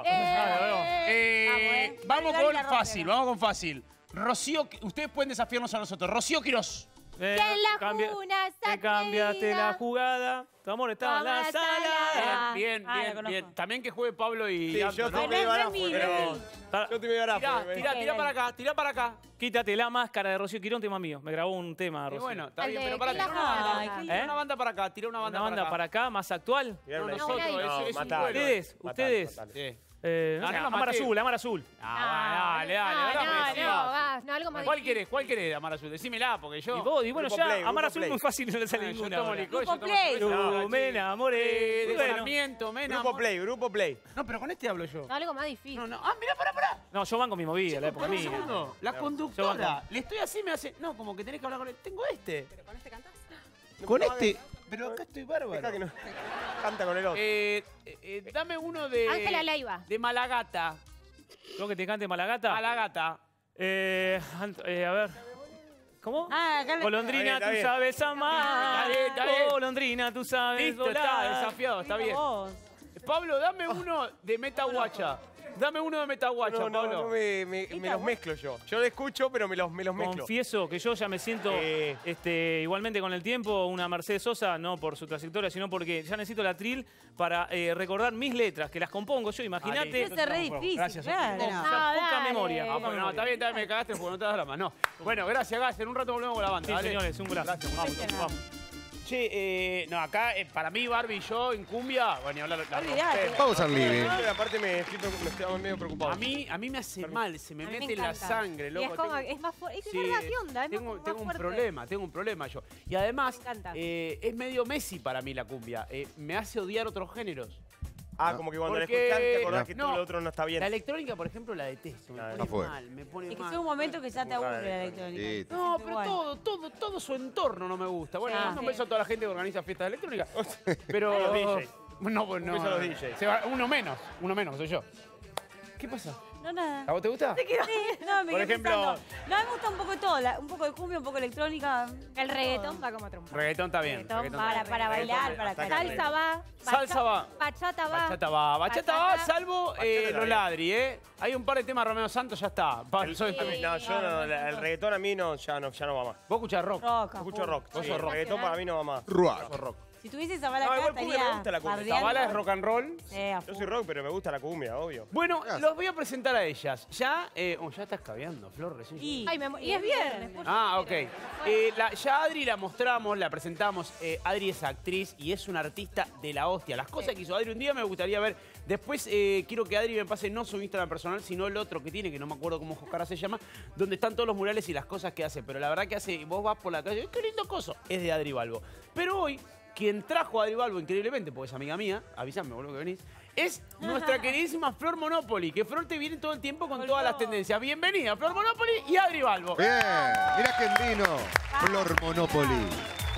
Vamos Dale, con la fácil, rompe, vamos con fácil. Rocío, ustedes pueden desafiarnos a nosotros. Rocío Quirós. Que en la cuna te cambiaste saqueída. la jugada. Tu amor estaba en la Toma sala. Bien, Ah, la bien, conozco. bien. También que juegue Pablo y Sí, Anto, yo ¿no? estoy medio barajo, Remi, pero... Remi. Yo estoy medio barajo. Tirá para acá, tirá para acá. Quítate la máscara de Rocío Quirón, tema mío. Me grabó un tema, Y Rocío. bueno, está Al bien, de pero para que la tirar una banda. joda. Tira ¿Eh? una banda para acá, tira una banda, Una banda para acá, más actual. Tirar una Nosotros, una es un matalo. duelo. Ustedes. Sí. No sé, no, Amar Mateo. Azul, Amar Azul. Ah, dale, ahora me decís. No, algo más ¿Cuál difícil. querés, Amar Azul? Decímela, porque yo... Y bueno, Grupo ya, Play, Amar Grupo Azul Play. muy fácil, no le sale Yo ninguna. tomo ahora. licor, yo Grupo tomo Play. cerveza, Tú me enamoré. de Bueno. Sarmiento, me Grupo enamoré. Play, Grupo Play. No, pero con este hablo yo. No, algo más difícil. No. Ah, mirá, pará. No, yo van con mi movida, la época Pará un mía. segundo. La Yo conductora. banco. Le estoy así, me hace... No, como que tenés que hablar con él. Tengo este. ¿Pero con este cantás? Con este. Pero acá estoy Deja bárbaro. que no... Canta con el otro. Dame uno de... Ángela Leiva. De Malagata. ¿Creo que te cante Malagata? Malagata. A ver. ¿Cómo? Ah, acá Golondrina, Está tú bien. sabes amar. Está bien. Golondrina, tú sabes Listo, está volar. desafiado, está bien. Vos. Pablo, dame uno de Meta Guacha. Dame uno de Metaguacha, Pablo. No, me los mezclo yo. Yo lo escucho, pero me los mezclo. Confieso que yo ya me siento igualmente con el tiempo una Mercedes Sosa, no por su trayectoria, sino porque ya necesito la atril para recordar mis letras, que las compongo yo, imagínate. Eso es re difícil, Gracias. claro. Poca memoria. No, está bien, me cagaste porque no te das drama. No. Bueno, gracias, Gas. En un rato volvemos con la banda. Sí, dale. señores, un golazo. Vamos. Che, no, acá para mí, Barbie y yo en cumbia, bueno, ni hablar. Vamos al living. Aparte me estoy medio preocupado. A mí me hace mal, se me A mí mete me la encanta. sangre, Y loco. es como, es más fuerte. Es verdad, ¿qué onda? Es Tengo más un fuerte. tengo un problema yo. Y además, Me encanta. es medio Messi para mí la cumbia. Me hace odiar otros géneros. Como que cuando la Porque- escuchás te acordás que no, todo lo otro no está bien. La electrónica, por ejemplo, la detesto. Me Está pone fuera. mal, me pone Es que mal. llega un momento que ya te aburre la electrónica. Sí. No, pero todo su entorno no me gusta. Bueno, Ah, mando un sí. beso a toda la gente que organiza fiestas electrónicas. Pero. A los DJs. No, pues Un no. beso a los DJs. Uno menos, soy yo. ¿Qué pasa? No, nada. ¿A vos te gusta? Sí, no, me Por quedé ejemplo- pensando. No, me gusta un poco de todo. Un poco de cumbia, un poco de electrónica. El reggaetón va como trompa. Reggaetón está bien. Reggaetón reggaetón para, está para bien. bailar, para Hasta cantar. Salsa va. Salsa va. Bachata va. Bachata va. Bachata va, salvo está los bien. ladri, ¿eh? Hay un par de temas Romeo Santos, ya está. No, yo no, el reggaetón a mí ya no va más. Vos escuchás rock. Rock. Yo escucho rock. Vos Sí, sos el rock. reggaetón para mí no va más. Rock. Si tuviese Zabala No, acá, igual cumbia me estaría gusta la cumbia. bardeando. Zabala es rock and roll. A Yo full. soy rock, pero me gusta la cumbia, obvio. Bueno, los voy a presentar a ellas. Ya estás cabeando, Flor, recién. Y, Y es viernes. por Ah, ok. favor. Ya Adri la mostramos, la presentamos. Adri es actriz y es una artista de la hostia. Las cosas que hizo Adri un día me gustaría ver. Después quiero que Adri me pase no su Instagram personal, sino el otro que tiene, que no me acuerdo cómo cara se llama, donde están todos los murales y las cosas que hace. Pero la verdad que hace, vos vas por la calle, qué lindo coso, es de Adri Balbo. Pero hoy, quien trajo a Adri Balbo increíblemente, porque es amiga mía, avísame, boludo, que venís, es nuestra queridísima Flor Monopoly, que Flor te viene todo el tiempo con todas las tendencias. Bienvenida, Flor Monopoly y Adri Balbo. Bien. Mira quién vino. Flor Monopoly.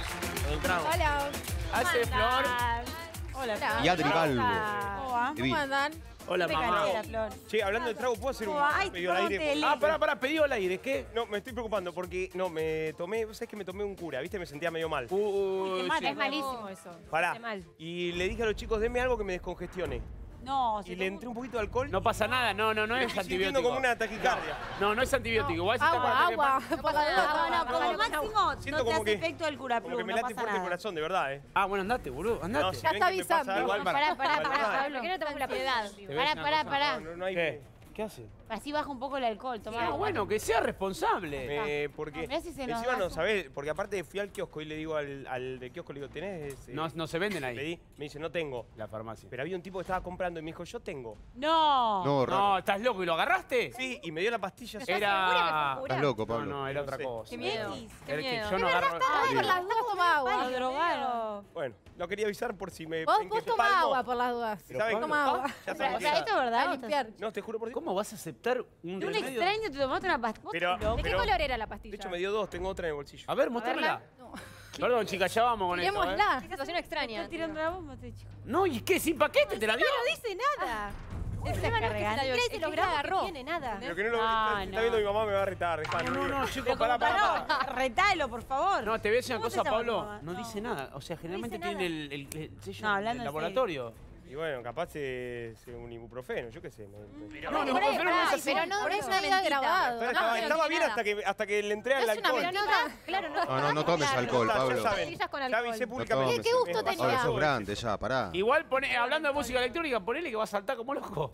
Hola. Hace Flor. Hola, Y Adri Balbo. ¿Cómo va? Divino. andan? Hola, mamá. Hola, Flor. Che, hablando de trago, ¿puedo hacer un Ay, pedido al aire? ponte Ah, pará, pedido al aire, ¿qué? No, me estoy preocupando porque me tomé, ¿vos sabés que me tomé un cura? ¿Viste? Me sentía medio mal. Uy, Te mata, sí. Es malísimo eso. Pará. Hace mal. Y le dije a los chicos, denme algo que me descongestione. No, Y le entré un poquito de alcohol. No pasa nada, no es Estoy sintiendo antibiótico. como una taquicardia. No es antibiótico. Igual si está para ataque de Agua. pánico. Por la No, duda. como máximo Siento no te como hace que- efecto el cura Como que me no late pasa fuerte el nada. corazón, de verdad, ¿eh? Ah, bueno, andate, boludo, andate. No, si Ya ven está que me pasa avisando. algo, Igual, Pará, Vale, ¿por qué no tomamos la piedad? Te voy a decir una cosa. No hay ¿Qué hace? Así baja un poco el alcohol, tomá. Ah, bueno, que sea responsable. porque Mirá si se nos encima da no un- sabés, porque aparte fui al kiosco y le digo al de kiosco, le digo, ¿tenés? No se venden ahí. Pedí, me dice, no tengo. La farmacia. Pero había un tipo que estaba comprando y me dijo, yo tengo. No. No, raro. No, ¿estás loco y lo agarraste? Sí, y me dio la pastilla. Era... Estás loco, No, Pablo. era otra sé. cosa. Qué miedo. X. Qué Era que miedo. yo no agarro... Por las dudas toma agua. Lo drogaron. Bueno, no quería avisar por si me... Vos en que toma palmo. agua por las dudas. ¿Saben? Toma agua. Ya O sea, está. ¿esto es verdad? A limpiar. No, te juro por Dios. ¿Cómo vas a aceptar un De un remedio? extraño te tomaste una pastilla. Pero- ¿De qué color era la De pastilla? hecho, me dio dos, tengo otra en el bolsillo. A ver, mostrámela. No. Perdón, chicas, ya vamos con esto. Tirémosla. Qué situación extraña. Estás tirando la bomba, te chico. No, ¿y qué? ¿Sin paquete te la dio? No dice nada. El problema no es que cargando. se Es los que graba, agarró. no tiene nada. Lo que no lo Ah, está no. viendo mi mamá me va a retar. dejalo, No, olvídate. chicos, pará. Retalo, por favor. No, te voy a decir una ¿Cómo se cosa, llama Pablo. tu mamá? No dice nada. O sea, generalmente dice tiene el sello No, hablando del en laboratorio. Y bueno, capaz es un ibuprofeno, yo qué sé. No, no, pero no es así. Pero no Por es eso una vida mentita. grabado. Pero No, estaba, no estaba tiene bien nada. hasta que le entré al No es una alcohol. Pero no da, claro, no. No tomes alcohol, Ya Pablo. saben. Pastillas con Ya alcohol. avisé No públicamente. tomes. ¿Qué gusto tenía? Ahora sos grande ya, pará. Igual, hablando de música electrónica, ponele que va a saltar como loco.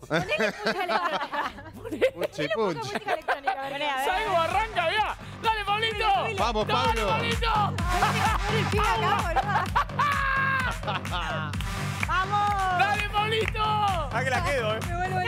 Puchi, puchi. Música electrónica, a ver. Salgo, arranca, ya. Dale, Pablito. Vamos, Dale, Pablo. Pablito. ¡Vamos! Dale, Pablito. Ah, que la quedo,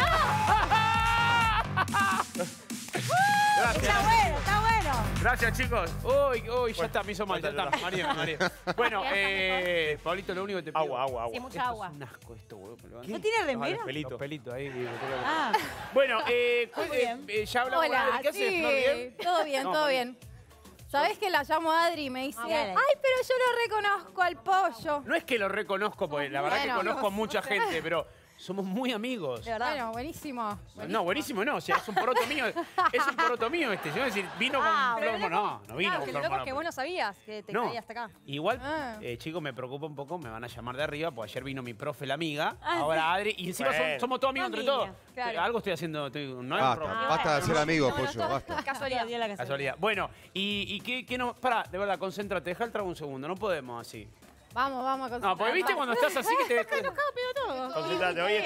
Está bueno, está bueno. Gracias, chicos. Uy, ya Bueno, está, me hizo mal. Ya ya está, está. María. Bueno, Pablito, lo único que te pido. Agua. Sí, mucha Esto agua. es un asco esto, boludo. ¿No tiene remera? Pelito. Los pelitos ahí. Ah, Bueno, bien. ya hablamos de Hola, Adri. ¿Qué haces, Flor? ¿Bien? sí, todo bien, No, todo Flor. bien. ¿Sabés que la llamo Adri y me dice, Ah, vale. ay, pero yo lo reconozco al pollo? No es que lo reconozco, porque la verdad que Bueno, conozco mucha gente, pero Somos muy amigos. De verdad. Bueno, buenísimo. No, buenísimo no. O sea, es un poroto mío. Es un poroto mío este. Yo voy a decir, vino con flor no vino Claro, con que flor lo loco es que Monopoly. vos no sabías que te No. caía hasta acá. Igual, chicos, me preocupa un poco, me van a llamar de arriba, porque ayer vino mi profe, la amiga, ahora Adri, y encima somos todos amigos entre todos. Claro. Algo estoy haciendo, no hay Basta, problema. basta de ser amigos, Pollo, basta. Casualidad. Casualidad. Bueno, ¿y qué no? Pará, de verdad, concéntrate, deja el trago un segundo, no podemos así. Vamos a concentrarnos. No, porque viste cuando estás así que te... Nos pedo todo. Concentrate, hoy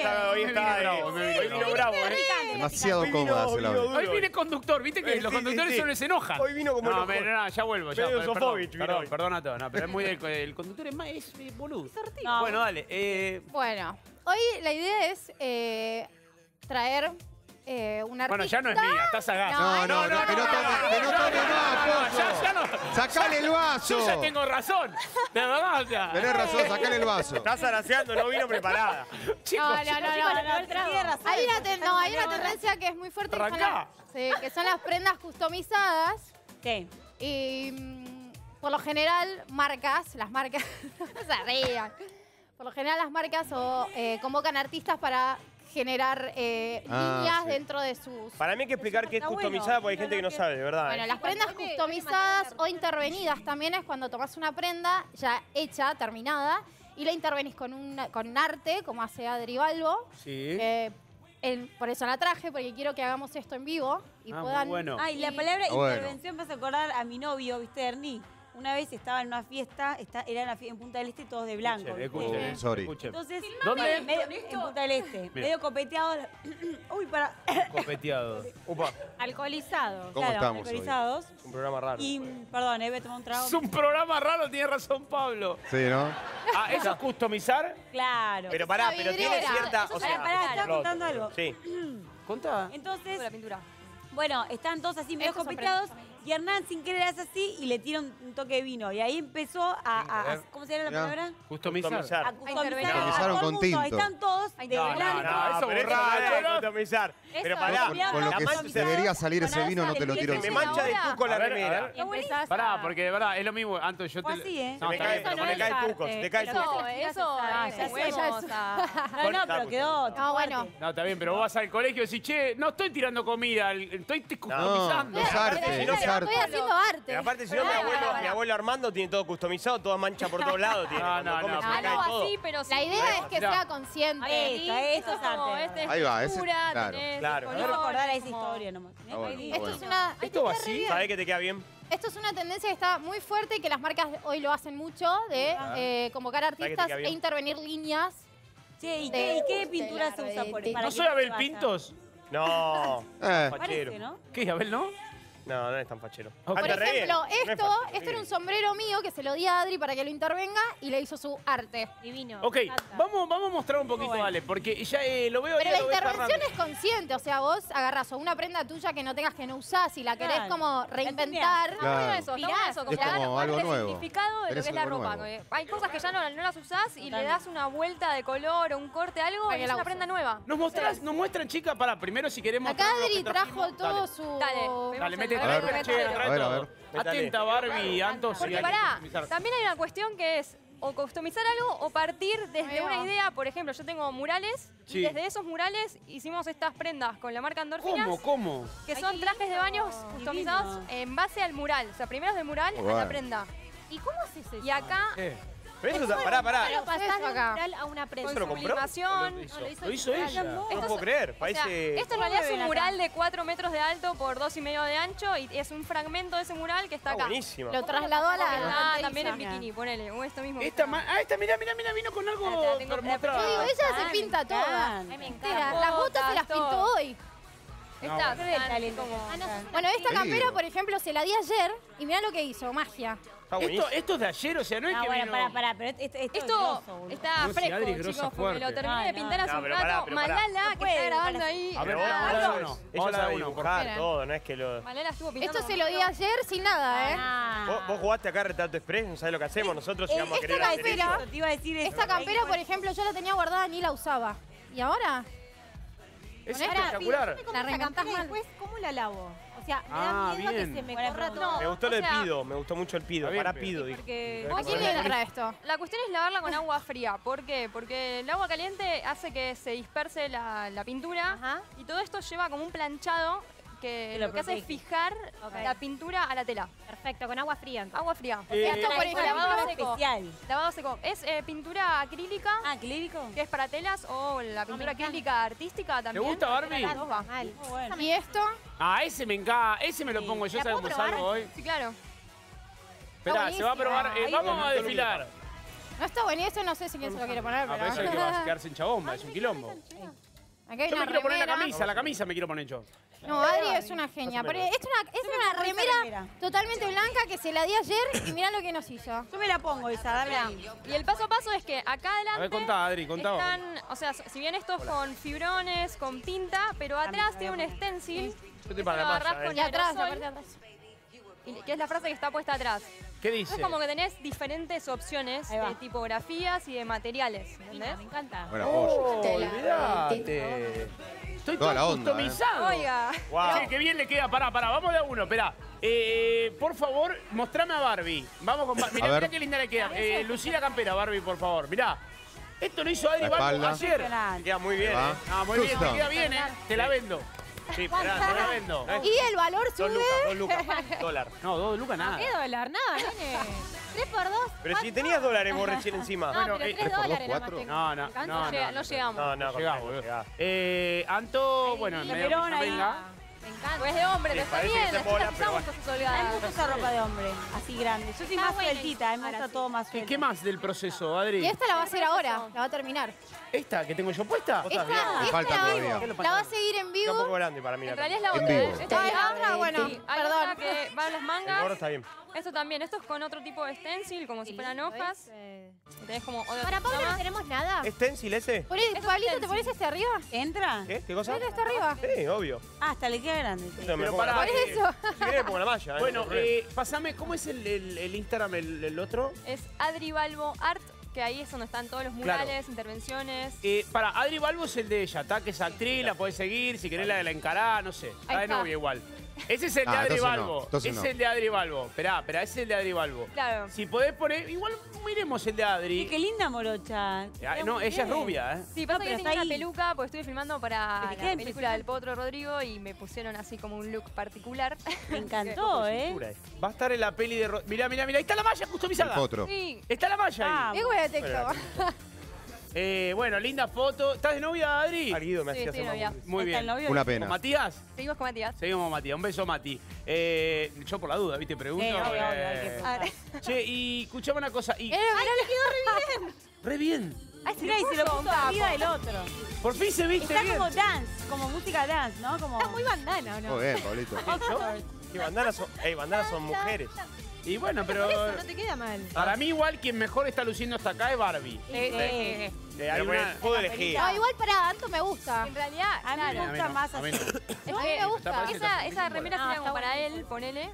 vino bravo, Demasiado cómoda se la ve. Hoy viene conductor, viste que Sí, los sí, conductores sí. se enojan. Hoy vino como no, enojón. no, ya vuelvo. Ya, Medio Sofovich vino hoy. perdón a todos, no, pero es muy el conductor es más boludo. No. Bueno, dale. Bueno, hoy la idea es traer un artista. Bueno, ya no es mía, estás a gas. No, que no tome más, ya no. Sacale el vaso. Yo ya tengo razón. De verdad, o sea. Tenés razón, sacale el vaso. Estás araceando, no vino preparada. Chicos, Hay una tendencia que es muy fuerte. Que son, Arrancá. que son las prendas customizadas. Sí. Y por lo general, las marcas, no se rían. Por lo general, las marcas convocan artistas para generar líneas sí. dentro de sus... Para mí hay que explicar qué es customizada porque hay gente que no sabe, de verdad. Bueno, las prendas customizadas o intervenidas también es cuando tomás una prenda ya hecha, terminada, y la intervenís con un arte, como hace Adri Balbo. Sí. Por eso la traje, porque quiero que hagamos esto en vivo y Muy puedan... bueno. Ay, la palabra Bueno. intervención me hace acordar a mi novio, ¿viste, Ernie? Una vez estaba en una fiesta, era una fiesta en Punta del Este, todos de blanco. ¿viste? Escuchen. Sorry. Entonces, ¿Dónde? en Punta del Este, medio copeteado. Uy, para. Copeteado. Upa, Alcoholizados. ¿Cómo estamos hoy? alcoholizados. un programa raro. Y, perdón, voy a tomar un trago. Es un programa raro, tiene razón Pablo. Sí, ¿no? Ah, ¿eso es customizar? Claro. Pero pará, Esa pero tiene vidriera. cierta... Eso O ya sea, Pará, estaba explota. contando algo. Sí. Contá. Entonces, La pintura. bueno, están todos así medio Estos son copeteados. prendas. Y Hernán sin querer hace así y le tira un toque de vino. Y ahí empezó a ¿cómo se llama la Mirá. palabra? Customizar. Customizar. A customizar intervenir. a todo Customizar el con mundo. tinto. Están todos de No, blanco. eso pero borracho, no es ¿no? customizar. Pero Eso, pará, Por Mirá, lo la que mancha debería salir ese vino, no te lo tiro se me encima. mancha de tuco la A ver, remera. a ver. Y empezás Pará, a- porque de verdad es lo mismo. Anto, yo Fue te. así, ¿eh? Se me está cae, bien, pero pero me cae tuco, se te cae pero- tuco. Eso, ya sé, juguemos a... No, pero quedó. No, bueno. No, está bien, pero vos vas al colegio y decís, che, no estoy tirando comida, estoy No, customizando. los artes, los Estoy artes. haciendo arte. Pero aparte, si no, mi abuelo Armando tiene todo customizado, toda mancha por todos lados. Tiene. No, Cuando no, come, no, se le Ah, cae no, todo. así, pero sí. La idea es que Mirá. sea consciente. Ahí está, esto es como, arte. este es Ahí va, ese- pintura, claro. tenés Claro. color, Me voy a recordar a esa como- historia nomás. Ah, bueno, Ahí. Esto es una... Esto va así. ¿Sabés que te queda bien? Esto es una tendencia que está muy fuerte y que las marcas hoy lo hacen mucho, de convocar que te artistas queda e bien? intervenir líneas. Che, ¿y qué pintura se usa por para ¿No que soy se Abel vaya? Pintos? No. Parece, Fachero. ¿no? ¿Qué, Abel, no? No, no es tan fachero. Por Por te re bien. ejemplo, No es esto fachero, era un sombrero mío que se lo di a Adri para que lo intervenga y le hizo su arte. Divino. Ok, me encanta. vamos a mostrar un poquito, dale, porque ya lo veo Pero ahí, la lo veo intervención Fernando. es consciente, o sea, vos agarrás o una prenda tuya que no tengas que no usás y la querés Claro. como reinventar. Está bueno Claro. eso, está Mirá, bueno eso, es como como darle algo el nuevo. significado de lo Tenés que es la algo ropa. nuevo. Hay cosas que ya no las usás y le das una vuelta de color o un corte, algo, Para y que es la una uso. prenda nueva. Nos muestran, chicas, para primero si queremos. Acá mostrar lo Adri que trajo trajimos. todo Dale. su... Dale, Dale, vemos métete. el- A ver, Che, trae a ver, a todo. ver. Atenta, Barbie y Anto. Porque sí, hay que pará, customizar. también hay una cuestión que es o customizar algo o partir Ahí desde va. una idea. Por ejemplo, yo tengo murales Sí. y desde esos murales hicimos estas prendas con la marca Endorfinas. ¿Cómo? Que son trajes de baños customizados en base al mural. O sea, primero es del mural a Bueno. la prenda. ¿Y cómo haces eso? Y acá, Pero eso, pará. Pero pasás de un acá. mural a una prenda. ¿Eso lo con compró? sublimación. Lo hizo ella. No Esto puedo es- creer, O sea, parece... esto en realidad es un mural de 4 metros de alto por 2,5 de ancho y es un fragmento de ese mural que está Está acá. buenísimo. Lo trasladó a la... Ah, la también en fronteriza. bikini, ponele. O esto mismo. Esta, mirá, vino con algo Espera, tengo- para Yo mostrar. digo, ella se Ay, pinta me toda. encanta. Ay, me Mira, encanta. las botas se las pintó todo. hoy. Estas Creo que el están talento como- que está. Bueno, esta Peligro. campera, por ejemplo, se la di ayer y mirá lo que hizo, magia. Está buenísimo. Esto es de ayer, o sea, no es Ah, que bueno, vino... pará, pero esto es Esto grosso, boludo. está No, sí, fresco, Adri es grosa chicos, porque fuerte. lo terminé No, de pintar hace no, un pero rato. pará, pero pará. Malala, que puede, está grabando parece. ahí. A ver, Pero vamos a ella ver uno. ella sabe dibujar Mira. todo, no es que lo... Malala estuvo pintando. Esto se lo di ayer sin nada, ¿eh? Ah. ¿Vos jugaste acá Retrato Express? ¿No sabés lo que hacemos nosotros? Si vamos a esta querer hacer campera- eso. Te iba a decir eso. Esta campera, por ejemplo, yo la tenía guardada ni la usaba. ¿Y ahora? Es Ahora, espectacular. La reinventás mal. ¿cómo la lavo? O sea, me da miedo bien. que se me Buena corra pregunta. todo. Me gustó o lo de sea, pido, me gustó mucho el pido. Está bien, Para pero- pido, dije. Porque... ¿A quién le entra esto? La cuestión es lavarla con agua fría. ¿Por qué? Porque el agua caliente hace que se disperse la pintura Ajá. y todo esto lleva como un planchado que lo lo que hace es protege. fijar Ok. la pintura a la tela. Perfecto, con agua fría entonces. Agua fría. Esto, por Con lavado ejemplo, seco. especial. Lavado seco. Es pintura acrílica, Ah, ¿clírico? que es para telas, o la pintura encanta. acrílica artística también. gusta, Barbie? Las dos va. Mal. Muy bueno. ¿Y esto? Ah, ese me encanta. Ese me lo Sí. pongo yo, ¿La ¿sabemos puedo probar? algo hoy? Sí, claro. Esperá, se va a probar. buenísima. Ahí Vamos a bonito, desfilar. No está buenísimo, no sé si quién se lo quiere poner, Ah, pero... pero eso es que vas a quedarse en chabomba, es un quilombo. Acá hay Yo me una quiero poner remera. la camisa me quiero poner yo. No, Adri es una genia. Más o Pero menos. es una pongo esa remera remera. totalmente blanca que se la di ayer y mirá lo que nos hizo. Yo me la pongo esa, dame Mirá, ahí. y el paso a paso es que acá adelante A ver, contá, Adri, contá vos. están, o sea, si bien esto es con fibrones, con tinta, pero atrás tiene un stencil. Yo estoy para la lo agarrás malla, con Y atrás, la aerosol, parte de atrás. y que es la frase que está puesta atrás. ¿Qué dice? Es como que tenés diferentes opciones Ahí va. de tipografías y de materiales, ¿entendés? Me encanta. Buena Oh, joya. olvidate. Estoy Toda todo la onda, customizado. Oiga, Wow. Che, qué bien le queda. Pará, vamos de a uno, esperá. Por favor, mostrame a Barbie. Vamos con Barbie. A Mirá, ver. mirá qué linda le queda. Lucila Campera, Barbie, por favor. Mirá. Esto lo hizo Adri La Balbo espalda. ayer. Impresionante. Queda muy bien, Va. ¿eh? Ah, muy bien, te Justo. queda bien, Te la vendo. Sí, Te la vendo. Y el valor 2 sube. lucas, dólar. No, 2 lucas nada. ¿Qué dólar? Nada, nene. 3 por 2. Pero si tenías dólares vos recién encima. No, Bueno, pero 3 3 por 2, dólares nada más 4. tengo. No, no, ¿Alcanza? no, no llegamos. No, no, Llegamos, no boludo. llegás. Anto, bueno, en la medio que Perón ya ahí. venga. Me encanta. pues de hombre, Sí, pero está parece bien, que se después mola, las pero usamos bueno. cosas A mí me holgadas. gusta esa ropa de hombre, así grande. Yo soy Está más buena sueltita, me gusta todo más ¿Y suelto. qué más del proceso, Adri? Y esta la va a hacer ahora, la va a terminar. ¿Esta que tengo yo puesta? Vos estás bien. Esta falta la todavía. va a seguir en Está un vivo. poco grande para mí. En realidad es la En otra, vivo. ¿eh? Esta es la otra, bueno, Sí, hay perdón. otra que van las El gorro mangas. está bien. Esto también, esto es con otro tipo de stencil, como si fueran hojas. Y tenés como otra Para Pablo no más. tenemos nada. ¿Es stencil ese? Pablito, ¿te pones este arriba? ¿Entra? ¿Qué cosa? Ponete este arriba. Sí, obvio. Ah, hasta le queda grande. sí. Eso me Pero pongo la pará, malla. Por eso. Si querés me pongo la malla. Bueno, no hay problema. pasame, ¿cómo es el Instagram, el otro? Es Adri Balbo Art, que ahí es donde están todos los murales, intervenciones. Para Adri Balbo es el de ella, está, que es actriz, la podés seguir, si querés la encará, no sé. Está de está. novia igual. Ese es el de Ah, Adri entonces no, Balbo. entonces Es no. el de Adri Balbo. Esperá, ese es el de Adri Balbo. Claro. Si podés poner, igual miremos el de Sí, Adri. qué linda morocha. No, ella es rubia, ¿eh? Sí, pasa No, que pero tenía está una ahí. peluca, porque estuve filmando para Pero la queda película del Potro Rodrigo y me pusieron así como un look particular. Me encantó, ¿eh? Va a estar en la peli de... Mirá, ahí está la malla El customizada. potro. Sí, Está la malla ahí. Es huevo de texto. Bueno, linda foto. ¿Estás de novia, Adri? Arguido me Sí, hacía estoy hacer novia. más. Muy ¿Está bien. el novio? Una ¿Con pena. Matías? seguimos con Matías. Seguimos, Matías. Un beso, Mati. Yo por la duda, ¿viste? Pregunto. Sí, obvio, obvio, hay que preguntar. Che, y escuchame una cosa. Y, Mirá, le quedó re bien. re bien. Ay, mirá, y se lo puso arriba del otro. Por fin se viste Está bien. como dance, como música dance, ¿no? Como... Estás muy bandana, ¿o no? Muy bien, Pablito. ¿Qué bandanas son? Bandanas son mujeres. Y bueno, pero Por eso no te queda mal. para mí igual quien mejor está luciendo hasta acá es Barbie. Sí. Hay Pero una- puedo elegir. No, igual para Anto me gusta. En realidad, A mí me claro, gusta más a mí así. no. es A mí que me gusta. esa remera No, sería está como para buenísimo. él, ponele.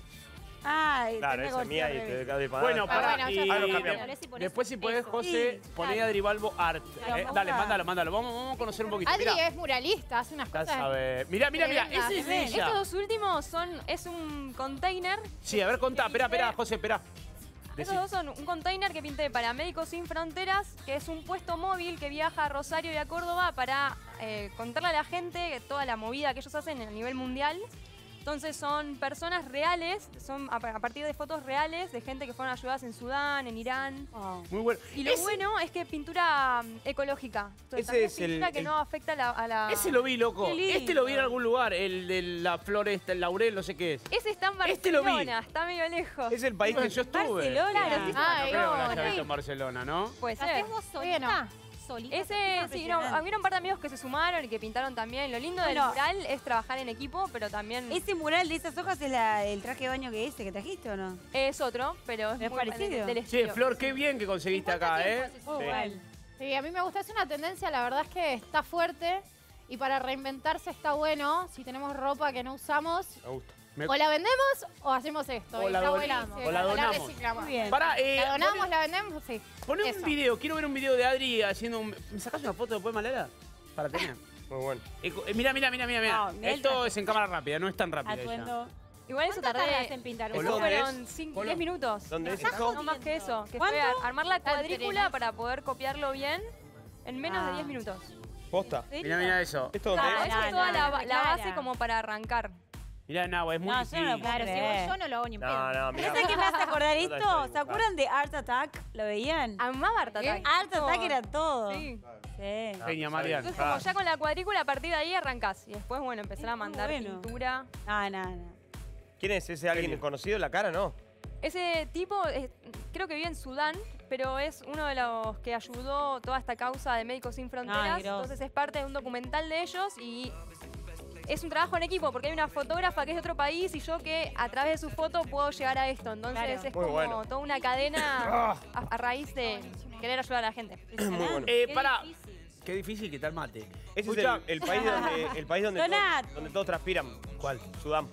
Ay, Claro, tenés esa es mía y golpe. te cae de Bueno, parada. para bueno, y ya está. Ah, lo cambiamos. después si podés, Eso. José, Sí, poné claro. Adri Balbo Art. me Dale, gusta. mándalo. Vamos a conocer un poquito. Adri Mirá. es muralista, hace unas Ya cosas. sabes. Mirá, tremendas. ese es de ella. Estos dos últimos es un container. Sí, a ver, contá. Espera, José, espera. Estos dos son un container que pinté para Médicos Sin Fronteras, que es un puesto móvil que viaja a Rosario y a Córdoba para contarle a la gente toda la movida que ellos hacen a nivel mundial. Entonces son personas reales, son a partir de fotos reales de gente que fueron ayudadas en Sudán, en Irán. Oh. Muy bueno. Y lo bueno es que es pintura ecológica. Entonces, Ese también es el- pintura que el- no afecta a la... Ese lo vi, loco. Qué lindo. Este lo vi en algún lugar. El de la flor esta, el laurel, no sé qué es. Ese está en Este lo vi. Barcelona, está medio lejos. Es el país Bueno, que yo estuve. Barcelona. Claro, sí, No Ay, creo que la no, haya visto sí. en Barcelona, ¿no? Puede ser. ¿Hacemos solita? Solita. Ese, sí, no, impresionante. había un par de amigos que se sumaron y que pintaron también. Lo lindo del Bueno. mural es trabajar en equipo, pero también ¿Ese mural de esas hojas es el traje de baño que trajiste o no? es otro, pero es ¿Es muy parecido? del Che, estilo. Flor, qué bien que conseguiste acá, ¿eh? Igual. Sí, a mí me gusta, es una tendencia, la verdad es que está fuerte y para reinventarse está bueno. Si tenemos ropa que no usamos, me gusta. o la vendemos o hacemos esto. O y la está donamos. buenísimo. O la donamos. reciclamos. Muy bien. Pará, La donamos, la vendemos, sí. Poné un Eso. video, quiero ver un video de Adri haciendo un... ¿Me sacás una foto después, Malala? Para tener. Muy bueno. Mira. No, Esto es en cámara rápida, no es tan rápida ella. Atuendo. Igual eso ¿Cuánto tardé. tardas en pintar Eso ¿Dónde fueron es? 10 minutos. ¿Dónde es No, eso? no más que eso. Que ¿Cuánto? fue armar la cuadrícula trenes. para poder copiarlo bien en menos de 10 minutos. Posta. Mira eso. ¿Esto dónde Claro, es? eso es toda la Clara. base como para arrancar. Mirá, Nahua, es muy No, yo no lo difícil. puedo Claro, si creer. yo no lo hago ni en pedo. No, mirá. ¿Sabes qué me hace acordar Yo la esto? estoy ¿Se acuerdan de Art Attack? ¿Lo veían? Amaba Art Attack. Art Attack era todo. Sí. Sí. Genia, Marian. Entonces, como ya con la cuadrícula, a partir de ahí arrancás. Y después, bueno, empezar a muy mandar bueno. pintura. No. ¿Quién es ese? ¿Alguien Genio. conocido? ¿La cara? No. Ese tipo, creo que vive en Sudán, pero es uno de los que ayudó toda esta causa de Médicos Sin Fronteras. Ay, grosso. Entonces es parte de un documental de ellos y es un trabajo en equipo porque hay una fotógrafa que es de otro país y yo que a través de su foto puedo llegar a esto. Entonces Claro. es Muy como bueno. toda una cadena a raíz de querer ayudar a la gente. Muy bueno. Pará. Qué difícil que tal mate. Ese Escuchá. es el país donde Donat. donde todos transpiran. ¿Cuál? Sudán.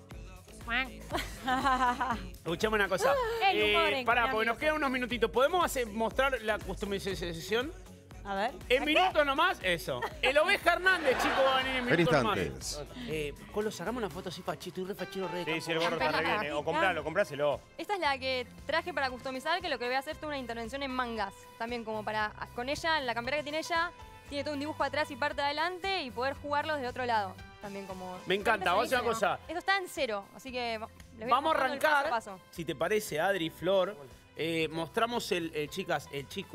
Escuchame una cosa. El humor en Pará, Colombia. porque nos quedan unos minutitos. ¿Podemos mostrar la customización? A ver. En minutos nomás, eso. El Oveja Hernández, chico, va a venir en En minutos nomás. instantes. Colo, sacame una foto así, Pachito, y re fachero, re de Sí, campo. sí, el gorro está re bien. O compráselo. Esta es la que traje para customizar, que lo que voy a hacer es una intervención en mangas. También como para, con ella, la campera que tiene ella, tiene todo un dibujo atrás y parte adelante y poder jugarlos de otro lado. También como... Me encanta, vamos a hacer una cosa. Esto está en cero, así que les voy Vamos a mostrando el paso arrancar, paso. si te parece, Adri, Flor. Mostramos chicos,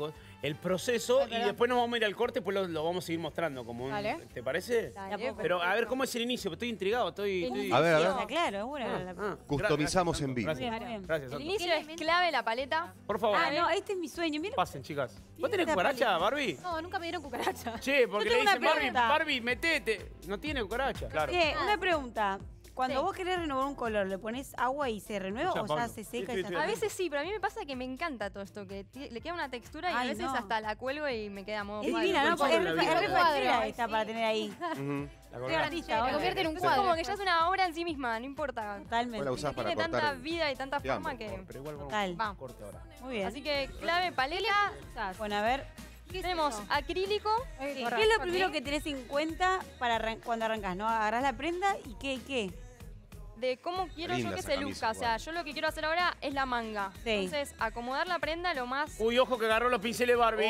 el proceso y después nos vamos a ir al corte, pues lo vamos a seguir mostrando. Vale. ¿Te parece? Dale, Pero a ver cómo es el inicio, estoy intrigado, A ver, a ver. Está claro, es buena. Customizamos en vivo. Gracias, Muy bien. gracias. El Santo. inicio es clave, la paleta. Por favor, No, este es mi sueño. Mira. pasen, chicas. ¿Vos tenés esta cucaracha, paleta. Barbie? No, nunca me dieron cucaracha. Che, porque Yo le tengo una dicen Barbie, pregunta. Barbie, metete. No tiene cucaracha. Claro. Che, una pregunta. Cuando vos querés renovar un color, ¿le pones agua y se renueva Escucha, o ya Pablo. se seca Sí, y sí, ya A está? veces sí, pero a mí me pasa que me encanta todo esto, que le queda una textura y a Ay, veces no. hasta la cuelgo y me queda a modo Es cuadro. divina, ¿no? Porque es re vida. fachera esta para tener ahí. Ujú. La Soy colgás. artista Se ahora. convierte en un Es cuadro. como que ya es una obra en sí misma, no importa. Totalmente. Vos la usás para Tiene cortar tanta el vida y tanta fiambre. forma que... Pero igual vamos Total. Va. corte ahora. Muy bien. Así que clave, paleta. Bueno, a ver. Tenemos acrílico. ¿Qué es lo primero que tenés en cuenta para cuando arrancás? ¿No? Agarrás la prenda y qué. De cómo quiero Linda yo que esa se camisa, luzca. O sea, yo lo que quiero hacer ahora es la manga. Sí. Entonces, acomodar la prenda lo más Uy, ojo que agarró los pinceles Barbie.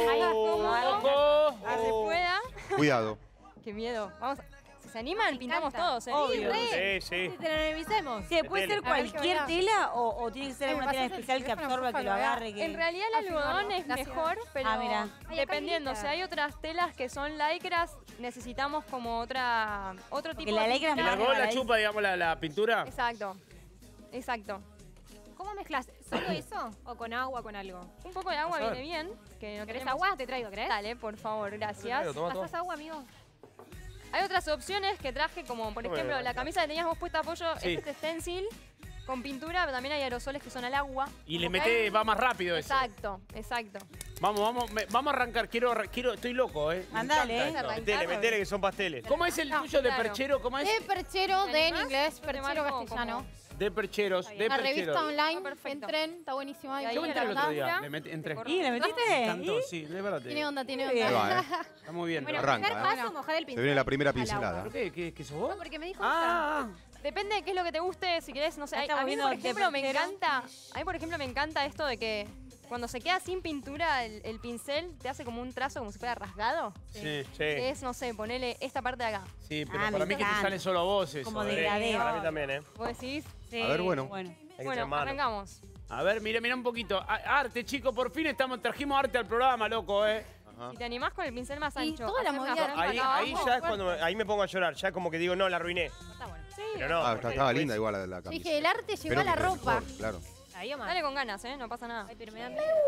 cómodo Ojo. que se pueda. Cuidado. Qué miedo. Vamos a... Si se animan, pintamos encanta. todos, ¿eh? Obvio. Sí, sí. Te lo revisemos. Sí, ¿puede ser Metele. A ver qué cualquier verá. tela o tiene que ser Ay, alguna me tela pasas el especial que teléfono, absorba, que porfa, lo lo vea. agarre? Que... En realidad el algodón es Gracias. mejor, pero Ah, mira. Ay, acá dependiendo, linda. si hay otras telas que son lycras, necesitamos como otro tipo la de lycra es ¿El más algodón la raíz. chupa, digamos, la pintura? Exacto. ¿Cómo mezclas? ¿Solo eso? ¿O con agua, con algo? Un poco de agua Vas a viene bien. Que no ¿Querés tenemos- agua? Te traigo, ¿querés? Dale, por favor, gracias. Toma, toma. ¿Pasás agua, amigo? Hay otras opciones que traje, como por Bueno, ejemplo bueno. la camisa que tenías vos puesta, Apoyo, Sí. este es stencil con pintura, pero también hay aerosoles que son al agua. Y le Como que mete, hay- va más rápido eso. Exacto. Vamos a arrancar. Quiero, estoy loco, Me Mandale, encanta esto. Metele, metele que son pasteles. ¿Cómo es el tuyo de claro. perchero? ¿Cómo es? De perchero, ¿Te de en animás? inglés, Te perchero marco castellano. De percheros, de La revista percheros. online, perfecto. entren, está buenísima. Y ahí Yo me entré el la otro día. verdad, Entré. corro. ¿Y le metiste? Me encantó, sí, de verdad. te Tiene digo. onda, tiene Muy bien. onda. Ahí va, Está muy bien. Bueno, ¿no? Arranca, primer paso, mojar el pincel. Se viene la primera al agua. pincelada. ¿Por qué? ¿Qué sos vos? No, porque me dijo Ah, Depende de qué es lo que te guste, si querés, no sé. Acá A mí, estamos por viendo ejemplo, de me perchero. encanta. A mí, por ejemplo, me encanta esto de que cuando se queda sin pintura el pincel te hace como un trazo como si fuera rasgado. sí. Que es, no sé, ponele esta parte de acá. Sí, pero Ah, para me mí que te encanta. sale solo a vos eso. Como ¿eh? degradé. Para mí también, ¿Vos decís? Sí. A ver, bueno. Hay que Bueno, echar mano. arrancamos. A ver, mira un poquito. Arte, chicos, por fin trajimos arte al programa, loco, Si te animás con el pincel más Y ancho. toda la hacer una movida franja Ahí, acá ahí abajo. ya es cuando ahí me pongo a llorar. Ya como que digo, no, la arruiné. Está bueno. Sí, Pero no. Ah, porque estaba después- linda igual la Yo camisa. dije, el arte llegó Pero a la que ropa. mejor, claro. Ahí, Omar. dale con ganas, no pasa nada. Ay, pero me da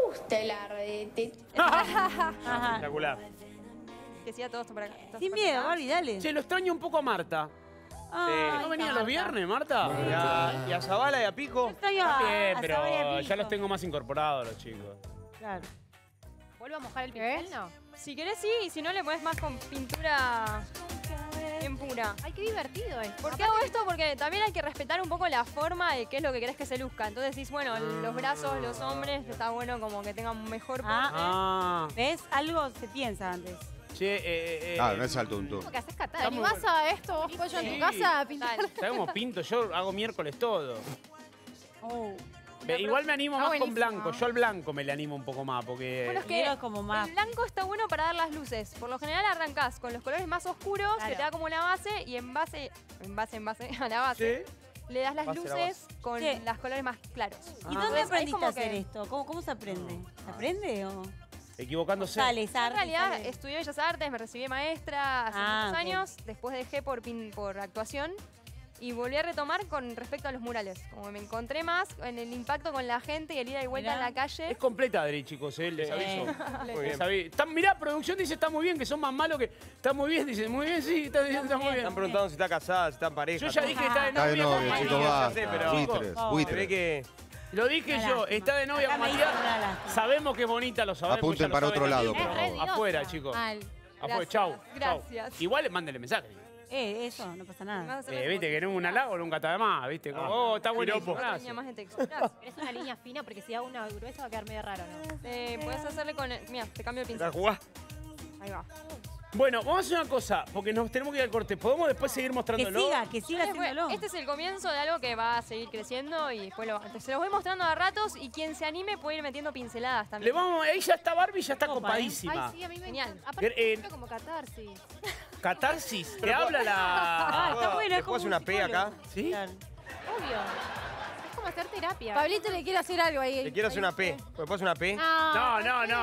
Ajá. Espectacular. Que siga todo esto por acá. Esto Sin por miedo, acá. Barbie, dale. Che, lo extraño un poco a Marta. Ay, ¿No venía Marta. los viernes, Marta? Y a Zabala y a Pico. Extraño a, Bien, a pero Sabrina ya Pico. los tengo más incorporados los chicos. Claro. ¿Vuelvo a mojar el pincel? No. Si querés sí, y si no le pones más con pintura bien pura. Ay, qué divertido es. ¿Por qué hago esto? Porque también hay que respetar un poco la forma de qué es lo que querés que se luzca. Entonces decís, bueno, los brazos, los hombres, está bueno como que tengan un mejor porte. Ah. ¿Ves? Algo se piensa antes. Che, Ah, no es al tuntum. ¿Cómo que haces ¿Te catar? animás a esto vos, Pollo, en tu casa a pintar? ¿sabes cómo pinto? Yo hago miércoles todo. Oh. Igual me animo Está más con buenísimo. blanco. Yo al blanco me le animo un poco más porque... Bueno, es que Negro es como más. el blanco está bueno para dar las luces. Por lo general arrancás con los colores más oscuros, Claro. que te da como una base, y en base a la base, le das las Base a la luces con Sí. los colores más claros. ¿Y Entonces, dónde ahí aprendiste como a hacer que- esto? ¿Cómo se aprende? ¿Se aprende o...? Equivocándose. Sale, En realidad estudié Bellas Artes, me recibí de maestra hace muchos ok. años, después dejé por actuación y volví a retomar con respecto a los murales. Como me encontré más en el impacto con la gente y el ida y vuelta Mirá. en la calle. Es completa, Adri, chicos, les aviso. Muy bien. Mirá, producción dice está muy bien, que son más malos que... Está muy bien, dice, muy bien, sí, está muy bien. Están preguntando si está casada, si está en pareja. Yo ya dije que está de Está de novia. novia, con chicos, Matías. basta. sé, pero- Buitres, Chicos, Se buitres. ve que... Lo dije Una yo, lástima. está de novia Acá con me dice Matías. una lástima. Sabemos que es bonita, lo sabemos. Apunten ya lo para saben otro lado, también, por pero favor. afuera, chicos. Mal. Afuera, Gracias. chau. Gracias. Chau. Igual mándele mensaje. Eso, no pasa nada. Viste que en un halago nunca está de más, viste. Como, oh, está buenísimo. Otra gracias. línea más de texto. Gracias. Es una línea fina porque si hago una gruesa va a quedar medio raro, ¿no? Puedes hacerle con el... Mira, te cambio el pincel. ¿La jugás? Ahí va. Bueno, vamos a hacer una cosa, porque nos tenemos que ir al corte. ¿Podemos después seguir Que mostrándolo? siga haciéndolo. Este es el comienzo de algo que va a seguir creciendo y después se los voy mostrando a ratos y quien se anime puede ir metiendo pinceladas Le también. vamos, ella está Barbie, ya está Copa, copadísima. Ay, sí, a mí me Genial. encanta. Aparte, Eh, es como catarsis. Catarsis, te habla la... Está bueno, ¿Le es puedo como hacer un una P acá? psicólogo. ¿Sí? Claro. Obvio. Es como hacer terapia. Pablito le quiere hacer algo ahí. Le quiero hacer una P. ¿Me puedo hacer una P? No,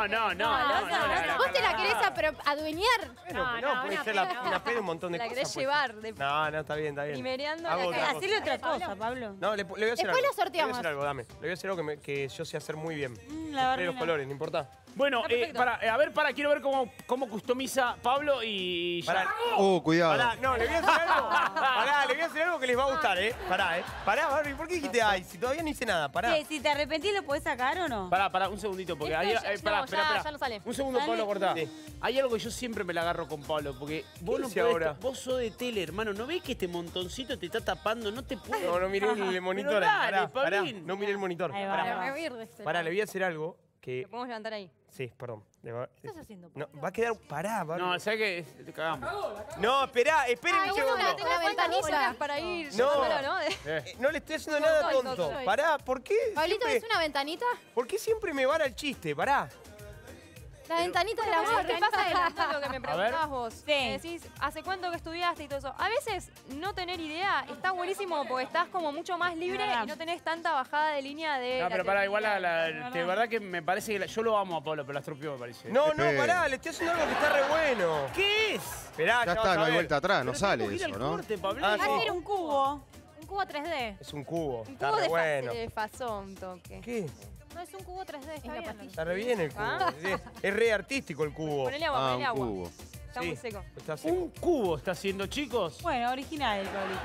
Vos te la querés adueñar. No, puede ser una P de un montón de La cosas. querés puede llevar ser. de No, está bien, está bien. primereando Hago la otra cara. cosa. Hacele otra cosa, Pablo. No, le voy a hacer Después algo. lo sorteamos. Le voy a hacer algo, dame. Le voy a hacer algo que yo sé hacer muy bien. La Mezclé los Barbie colores, no importa. Bueno, Está perfecto. quiero ver cómo customiza Pablo y ya. Pará. Cuidado. Pará, no, le voy a hacer algo. Pará, le voy a hacer algo que les va a gustar, ¿eh? Pará, ¿eh? Pará, Barbie, ¿por qué dijiste ay? Si todavía no hice nada, pará. Si te arrepentís, ¿lo podés sacar o no? Pará, un segundito, porque Esto ahí. ya- Pará, no, espera. ya no sale. Un segundo, Sale. Pablo, cortá. Sí. Hay algo que yo siempre me la agarro con Pablo, porque vos no hice podés. ahora? Vos sos de tele, hermano. ¿No ves que este montoncito te está tapando? No te puedo. No, no miré el monitor. Pero dale, Pará, pará. Pablín. No miré el monitor. Ahí va, Pará, ahí va. pará, le voy a hacer algo que... Lo podemos levantar ahí. Sí, perdón. ¿Qué estás haciendo? No, va a quedar... Pará, Barbie. No, ¿sabes qué? Te cagamos. No, esperá, esperen un segundo. una ventanita. Para ir No. llevándolo, ¿no? No le estoy haciendo nada Tonto tonto. soy. Pará, ¿por qué Pablito, siempre, ¿es una ventanita? ¿por qué siempre me van al chiste? Pará. La ventanita del amor. ¿Qué pasa adelantando lo que me ver. preguntabas vos? Sí. Me decís, ¿hace cuánto que estudiaste y todo eso? A veces no tener idea está buenísimo porque estás como mucho más libre y no tenés tanta bajada de línea de. No, la pero pará, teoría. igual de verdad que me parece que yo lo amo a Pablo, pero la estropeó, me parece. No, no, Espera. pará, le estoy haciendo algo que está re bueno. ¿Qué es? Esperá, Ya vas está, a no hay ver. vuelta atrás, no Pero sale tenemos que ir eso, al ¿no? corte, Pablo. Ah, Va a sí. ser un cubo. Un cubo 3D. Es un cubo. Un Está cubo re de bueno. pasó un toque. ¿Qué? No, es un cubo 3D, está bien. Está re bien el cubo. ¿Ah? Es re artístico el cubo. Ponele agua, ponele Un agua. cubo. Está Sí, muy seco. Está seco. Un cubo está haciendo, chicos. Bueno, original el Pablito.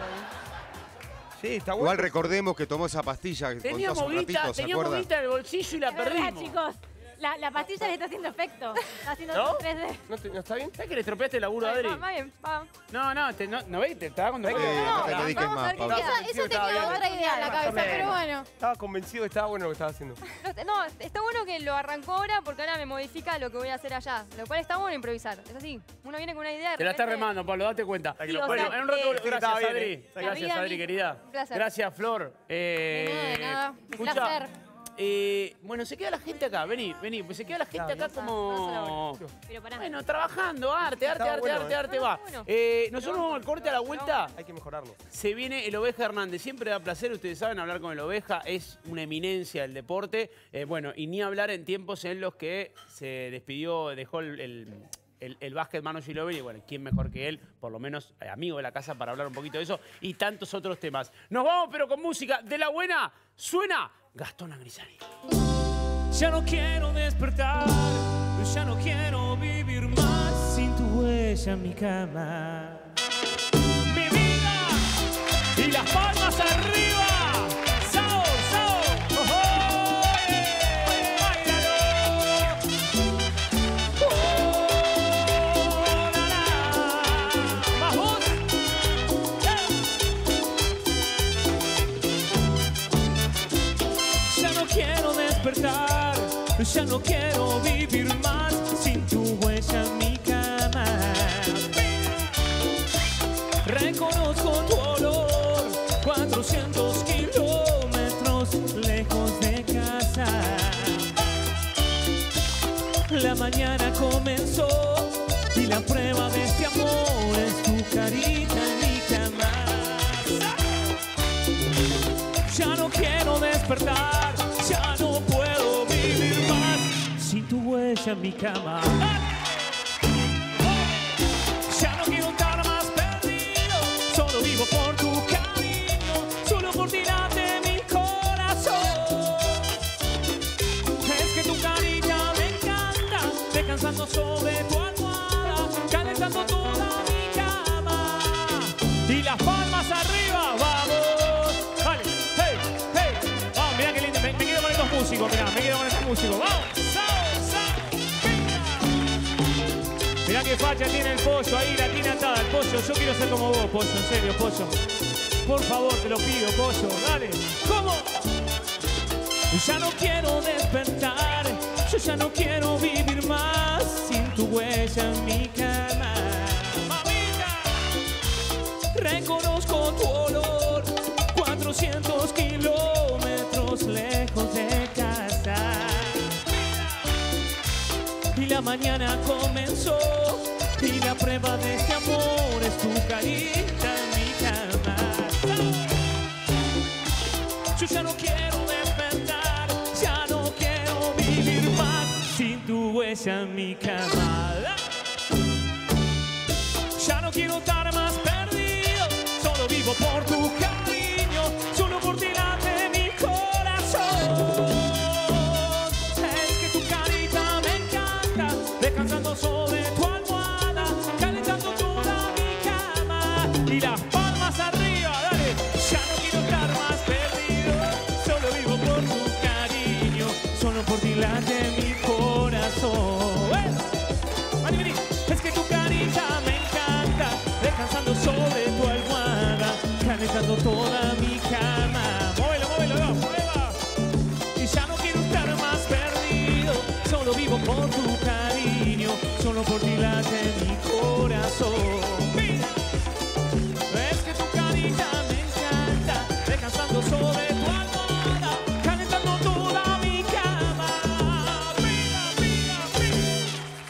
Sí, está bueno. Igual recordemos que tomó esa pastilla que contó Teníamos hace un ratito, ¿se teníamos acuerdan? guita en el bolsillo y la Es verdad, perdimos. chicos. La pastilla le está haciendo efecto. Está haciendo ¿No? 3D. ¿No está bien? ¿Sabes que le estropeaste el laburo a Adri? Va bien, va. No ves, te estaba contando. No te dediques Vamos a más, ver qué Pablo. pasa. Eso Estaba tenía bien. otra idea en la cabeza, pero bueno. Estaba convencido que estaba bueno lo que estaba haciendo. No, está bueno que lo arrancó ahora porque ahora me modifica lo que voy a hacer allá. Lo cual está bueno improvisar. Es así. Uno viene con una idea de Te la estás repente- remando, Pablo, date cuenta. Sí, o Bueno, sea, en un rato, que estaba gracias, bien, Adri. ¿eh? Gracias, vida, Adri, mi- querida. Un placer. Gracias, Flor. De nada. Escucha, Placer. bueno, se queda la gente acá. Vení, pues se queda la gente acá como... Pero pará. Bueno, trabajando, arte, Estaba bueno, va. bueno. Nosotros vamos al corte, a la vuelta. Hay que mejorarlo. Se viene el Oveja Hernández. Siempre da placer, ustedes saben, hablar con el Oveja. Es una eminencia del deporte. Bueno, y ni hablar en tiempos en los que se despidió, dejó el básquet Manu Ginóbili. Y bueno, ¿quién mejor que él? Por lo menos amigo de la casa para hablar un poquito de eso. Y tantos otros temas. Nos vamos, pero con música de la buena. Suena Gastón Angrisani. Ya no quiero despertar, ya no quiero vivir más sin tu huella en mi cama. Mi vida y las palmas arriba. ¡Sao, sao! ¡Oh, oh! ¡Báilalo! ¡Oh, la, la! ¡Más vos! Ya no quiero despertar, ya no quiero vivir más sin tu huella en mi cama. mañana comenzó y la prueba de este amor es tu carita en mi cama. Ya no quiero despertar, ya no puedo vivir más sin tu huella en mi cama. Ya no quiero estar más perdido, solo vivo por tu cariño, solo por ti late mi corazón. Es que tu carita me encanta, descansando sobre tu almohada, calentando toda mi cama. Y las palmas arriba, vamos. Dale, hey, hey. Vamos, mirá qué lindo, me quedo con estos músicos, mirá, me quedo con estos músicos. Vamos. Mirá qué facha tiene el pollo ahí, la tiene atada el pollo. Yo quiero ser como vos, pollo, en serio, pollo. Por favor, te lo pido, pollo, dale. ¿Cómo? Ya no quiero despertar, yo ya no quiero vivir más sin tu huella en mi cama. Mamita, reconozco tu olor, 400 kilómetros lejos de casa. Y la mañana comenzó y la prueba de este amor es tu carita en mi cama. Yo ya no quiero despertar, ya no quiero vivir más sin tu huella en mi cama. Ya no quiero estar más perdido, solo vivo por tu cariño, solo por ti late mi corazón. Descansando sobre tu almohada, calentando toda mi cama. Y las palmas arriba, dale. Ya no quiero estar más perdido, solo vivo por tu cariño, solo por ti late mi corazón. Vení, vení. Es que tu carita me encanta, descansando sobre tu almohada, calentando toda mi cama. Móvelo, móvelo, mueva. Y ya no quiero estar más perdido, solo vivo por tu cariño, solo por ti late mi corazón. Mira, es que tu carita me encanta, descansando sobre tu almohada, calentando toda mi cama. Mira, mira, mira.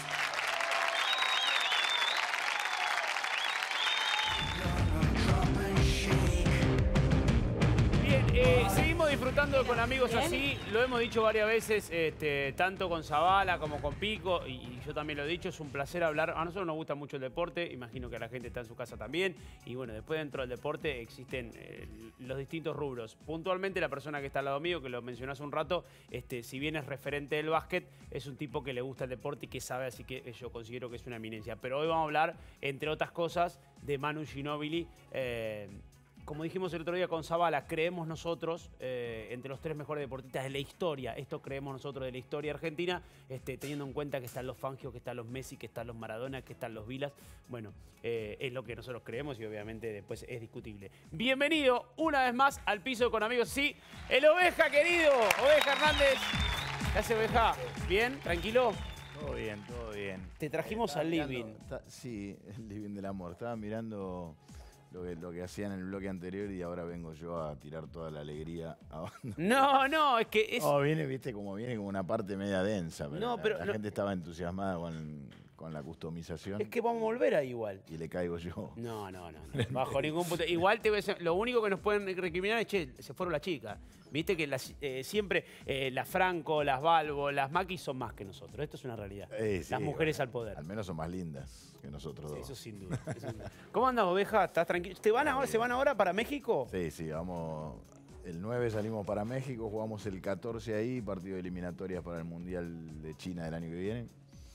Bien, seguimos disfrutando con amigos así, lo hemos dicho varias veces, tanto con Zabala como con Pico, y yo también lo he dicho, es un placer hablar. A nosotros nos gusta mucho el deporte, imagino que a la gente está en su casa también, y bueno, después dentro del deporte existen los distintos rubros. Puntualmente la persona que está al lado mío, que lo mencioné hace un rato, si bien es referente del básquet, es un tipo que le gusta el deporte y que sabe, así que yo considero que es una eminencia. Pero hoy vamos a hablar, entre otras cosas, de Manu Ginóbili. Como dijimos el otro día con Zabala, creemos nosotros, entre los 3 mejores deportistas de la historia, esto creemos nosotros de la historia argentina, teniendo en cuenta que están los Fangio, que están los Messi, que están los Maradona, que están los Vilas. Bueno, es lo que nosotros creemos y obviamente después es discutible. Bienvenido una vez más al Piso con Amigos. Sí, el Oveja querido, Oveja Hernández. ¿Qué hace, Oveja? ¿Bien? ¿Tranquilo? Todo bien, todo bien. Te trajimos al living. Sí, el living del amor. Estaba mirando lo que hacían en el bloque anterior y ahora vengo yo a tirar toda la alegría a No, no, es que es... Oh, viene como una parte media densa, pero la gente estaba entusiasmada con la customización. Es que vamos a volver ahí igual. Y le caigo yo. No. Bajo ningún punto. Igual te voy a decir, lo único que nos pueden recriminar es, che, se fueron las chicas. Viste que siempre las Franco, las Balbo, las Maquis son más que nosotros. Esto es una realidad. Sí, las mujeres al poder. Al menos son más lindas que nosotros dos. Eso sin duda. ¿Cómo andas, Oveja? ¿Estás tranquilo? ¿Se van ahora para México? Sí, vamos. El 9 salimos para México, jugamos el 14 ahí, partido de eliminatorias para el Mundial de China del año que viene.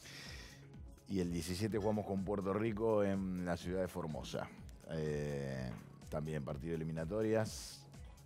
Y el 17 jugamos con Puerto Rico en la ciudad de Formosa. También partido de eliminatorias,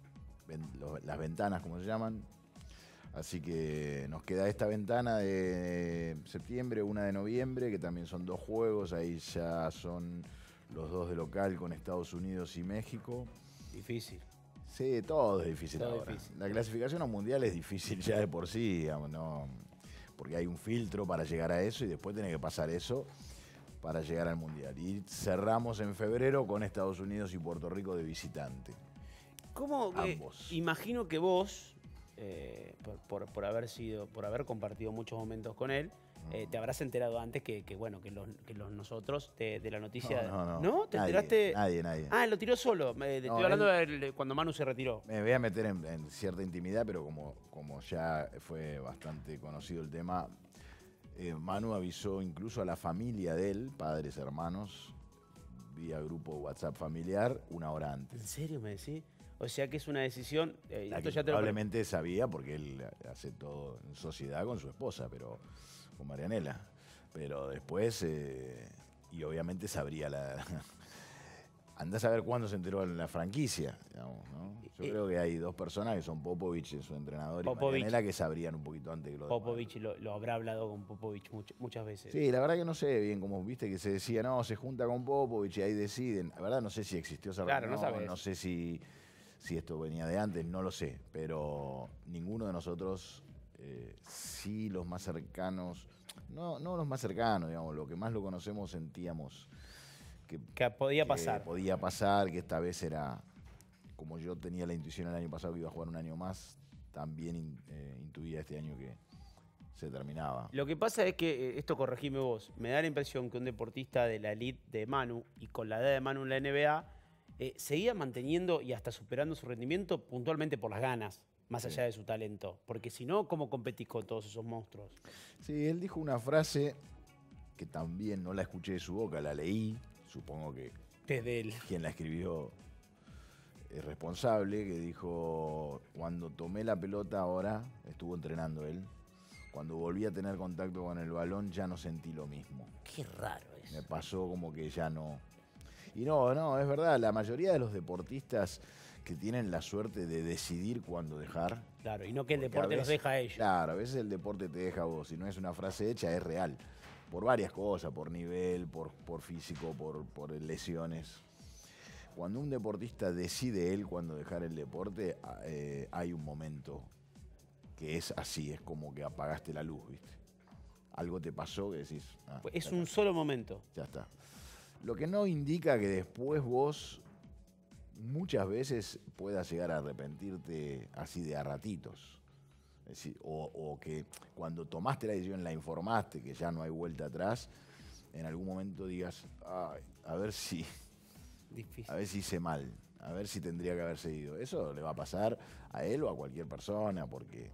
las ventanas como se llaman. Así que nos queda esta ventana de septiembre, una de noviembre, que también son 2 juegos. Ahí ya son los 2 de local con Estados Unidos y México. Difícil. Sí, todo es difícil todo ahora. Difícil. La clasificación a mundial es difícil ya de por sí, digamos, ¿no? Porque hay un filtro para llegar a eso y después tiene que pasar eso para llegar al mundial. Y cerramos en febrero con Estados Unidos y Puerto Rico de visitante. ¿Cómo? Ambos. Imagino que vos, por haber compartido muchos momentos con él, te habrás enterado antes que los nosotros de la noticia. No. ¿No? ¿Te Nadie, enteraste? Nadie. Ah, lo tiró solo. Estoy hablando de cuando Manu se retiró. Me voy a meter en cierta intimidad, pero como ya fue bastante conocido el tema, Manu avisó incluso a la familia de él, padres, hermanos, vía grupo WhatsApp familiar, 1 hora antes. ¿En serio me decís? O sea que es una decisión. La Esto que ya te lo probablemente sabía porque él hace todo en sociedad con su esposa, pero con Marianela. Pero después, y obviamente sabría Andás a ver cuándo se enteró en la franquicia, digamos, ¿no? Yo creo que hay 2 personas que son Popovich, su entrenador, y Marianela, que sabrían un poquito antes que lo demás. Popovich lo habrá hablado con Popovich muchas veces. Sí, la verdad que no sé bien, como viste que se decía, no, se junta con Popovich y ahí deciden. La verdad no sé si existió esa reunión, no sabes. No sé si esto venía de antes, no lo sé, pero ninguno de nosotros, sí los más cercanos, no los más cercanos, digamos, lo que más lo conocemos sentíamos que podía pasar. Podía pasar, que esta vez era, como yo tenía la intuición el año pasado que iba a jugar un año más, también intuía este año que se terminaba. Lo que pasa es que, esto corregime vos, me da la impresión que un deportista de la elite de Manu y con la edad de Manu en la NBA seguía manteniendo y hasta superando su rendimiento puntualmente por las ganas, más allá de su talento. Porque si no, ¿cómo competís con todos esos monstruos? Sí, él dijo una frase que también no la escuché de su boca, la leí. Supongo que desde él. Quien la escribió es responsable, que dijo, cuando tomé la pelota ahora, estuvo entrenando él, cuando volví a tener contacto con el balón ya no sentí lo mismo. Qué raro eso. Me pasó como que ya no. Y no, es verdad, la mayoría de los deportistas que tienen la suerte de decidir cuándo dejar. Claro, y no que el deporte los deja a ellos. Claro, a veces el deporte te deja a vos, si no es una frase hecha, es real. Por varias cosas, por nivel, por físico, por lesiones. Cuando un deportista decide él cuándo dejar el deporte, hay un momento que es así, es como que apagaste la luz, ¿viste? Algo te pasó que decís... es un solo momento. Ya está. Lo que no indica que después vos muchas veces puedas llegar a arrepentirte así de a ratitos. Es decir, o que cuando tomaste la decisión, la informaste, que ya no hay vuelta atrás, en algún momento digas, ay, a ver si hice mal, a ver si tendría que haber seguido. Eso le va a pasar a él o a cualquier persona, porque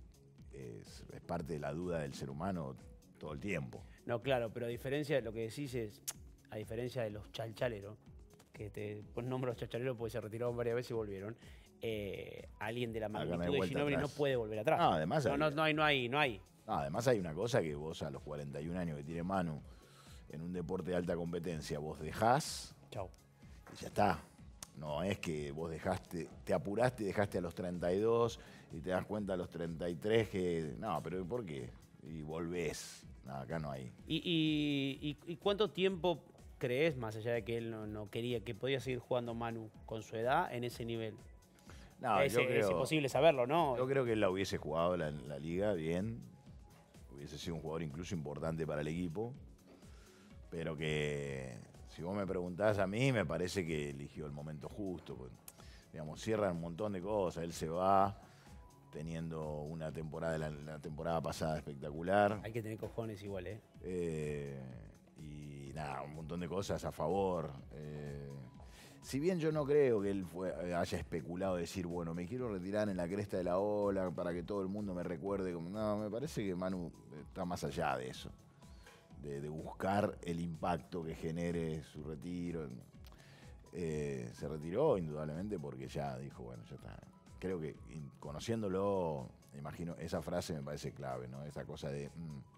es parte de la duda del ser humano todo el tiempo. No, claro, pero a diferencia de lo que decís a diferencia de los chalchaleros, que te ponen nombre a los chalchaleros porque se retiraron varias veces y volvieron, alguien de la magnitud de Ginóbili no puede volver atrás. No, además no hay. Además hay una cosa que vos a los 41 años que tiene Manu en un deporte de alta competencia, vos dejás. Chau. Y ya está. No es que vos dejaste, te apuraste y dejaste a los 32 y te das cuenta a los 33 que... No, pero ¿por qué? Y volvés. No, acá no hay. ¿Y cuánto tiempo crees, más allá de que él no quería, que podía seguir jugando Manu con su edad en ese nivel? No, es imposible saberlo, ¿no? Yo creo que él la hubiese jugado la liga bien. Hubiese sido un jugador incluso importante para el equipo. Pero que, si vos me preguntás a mí, me parece que eligió el momento justo. Pues, digamos, cierran un montón de cosas. Él se va teniendo una temporada, la temporada pasada espectacular. Hay que tener cojones igual, Y nada, un montón de cosas a favor. Si bien yo no creo que él haya especulado decir, bueno, me quiero retirar en la cresta de la ola para que todo el mundo me recuerde. No, me parece que Manu está más allá de eso. De buscar el impacto que genere su retiro. Se retiró indudablemente porque ya dijo, bueno, ya está. Creo que conociéndolo, imagino, esa frase me parece clave, ¿no? Esa cosa de...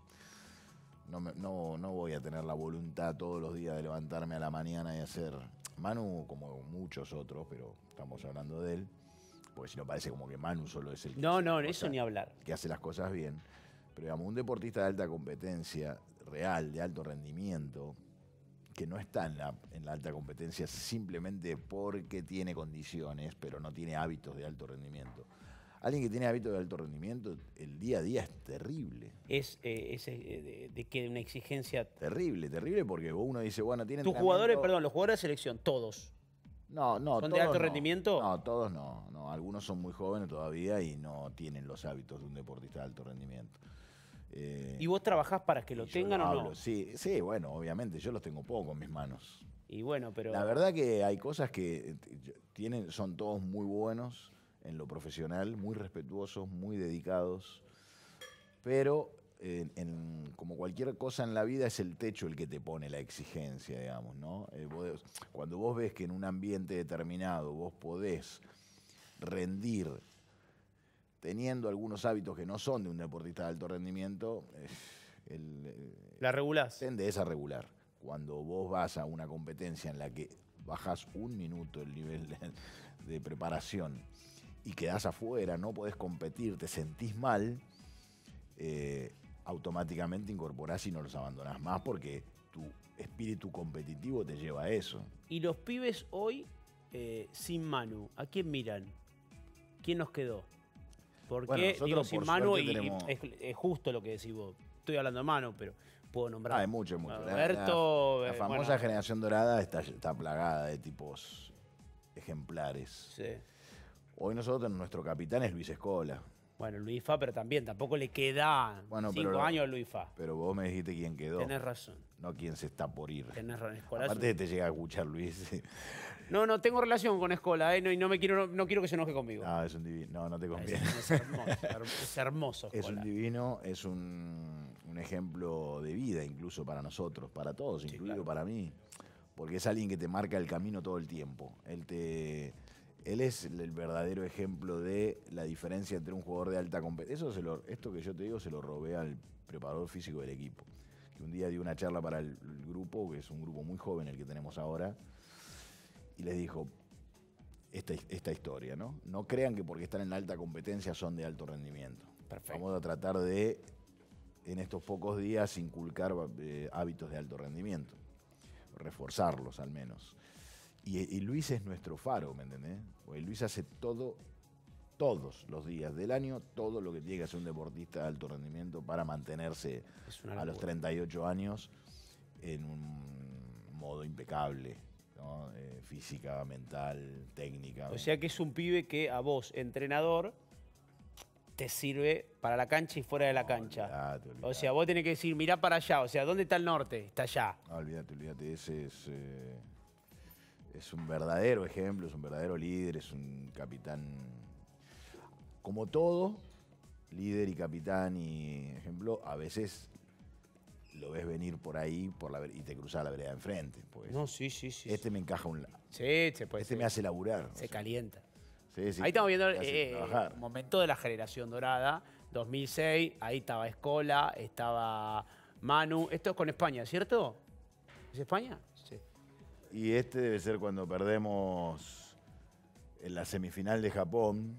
No voy a tener la voluntad todos los días de levantarme a la mañana y hacer... Manu, como muchos otros, pero estamos hablando de él, porque si no parece como que Manu solo es el que... eso ni hablar. Que hace las cosas bien. Pero digamos, un deportista de alta competencia, real, de alto rendimiento, que no está en la alta competencia simplemente porque tiene condiciones, pero no tiene hábitos de alto rendimiento. Alguien que tiene hábitos de alto rendimiento, el día a día es terrible. Es de que una exigencia... Terrible porque uno dice, bueno, tienen... Los jugadores de selección, todos. No, ¿Son de alto rendimiento? No, todos no. Algunos son muy jóvenes todavía y no tienen los hábitos de un deportista de alto rendimiento. ¿Y vos trabajás para que lo tengan o no? Sí, bueno, obviamente, yo los tengo poco en mis manos. Y bueno, pero... La verdad que hay cosas que son todos muy buenos en lo profesional, muy respetuosos, muy dedicados, pero como cualquier cosa en la vida es el techo el que te pone la exigencia, digamos, ¿no? Cuando vos ves que en un ambiente determinado vos podés rendir teniendo algunos hábitos que no son de un deportista de alto rendimiento, ¿la regulás? Tendés a regular. Cuando vos vas a una competencia en la que bajás 1 minuto el nivel de preparación y quedás afuera, no podés competir, te sentís mal, automáticamente incorporás y no los abandonás más porque tu espíritu competitivo te lleva a eso. Y los pibes hoy, sin Manu, ¿a quién miran? ¿Quién nos quedó? Porque, Bueno, digo, sin por Manu, suerte y tenemos... es justo lo que decís vos. Estoy hablando de Manu, pero puedo nombrar. Hay mucho. Roberto, la famosa generación dorada está plagada de tipos ejemplares. Sí. Hoy nuestro capitán es Luis Escola. Bueno, Luis Fa, pero también tampoco le queda 5 años a Luis Fa. Pero vos me dijiste quién quedó. Tenés razón. No quién se está por ir. Tenés razón, Escola. Aparte te llega a escuchar Luis. No tengo relación con Escola, y no quiero que se enoje conmigo. No, es un divino. No te conviene. Es hermoso, es hermoso Escola. Es un divino, es un ejemplo de vida incluso para nosotros, para todos, incluido para mí. Porque es alguien que te marca el camino todo el tiempo. Él es el verdadero ejemplo de la diferencia entre un jugador de alta competencia. Esto que yo te digo se lo robé al preparador físico del equipo. Que un día dio una charla para el grupo, que es un grupo muy joven el que tenemos ahora, y les dijo esta historia, ¿no? No crean que porque están en alta competencia son de alto rendimiento. Perfecto. Vamos a tratar de, en estos pocos días, inculcar hábitos de alto rendimiento. Reforzarlos al menos. Y Luis es nuestro faro, ¿me entendés? Porque Luis hace todos los días del año, todo lo que tiene que hacer un deportista de alto rendimiento para mantenerse a los 38 años en un modo impecable, ¿no? Física, mental, técnica. O sea que es un pibe que a vos, entrenador, te sirve para la cancha y fuera de la cancha. Olvidate. O sea, vos tenés que decir, mirá para allá. O sea, ¿dónde está el norte? Está allá. No, olvídate. Ese es un verdadero ejemplo, es un verdadero líder, es un capitán. Como todo, líder y capitán y ejemplo, a veces lo ves venir por ahí y te cruzas la vereda de enfrente. Pues. No, sí. Me encaja un lado. Sí, se puede. Me hace laburar. Se calienta. Sí. Ahí estamos viendo el momento de la generación dorada, 2006, ahí estaba Escola, estaba Manu. Esto es con España, ¿cierto? ¿Es España? Sí. Y debe ser cuando perdemos en la semifinal de Japón.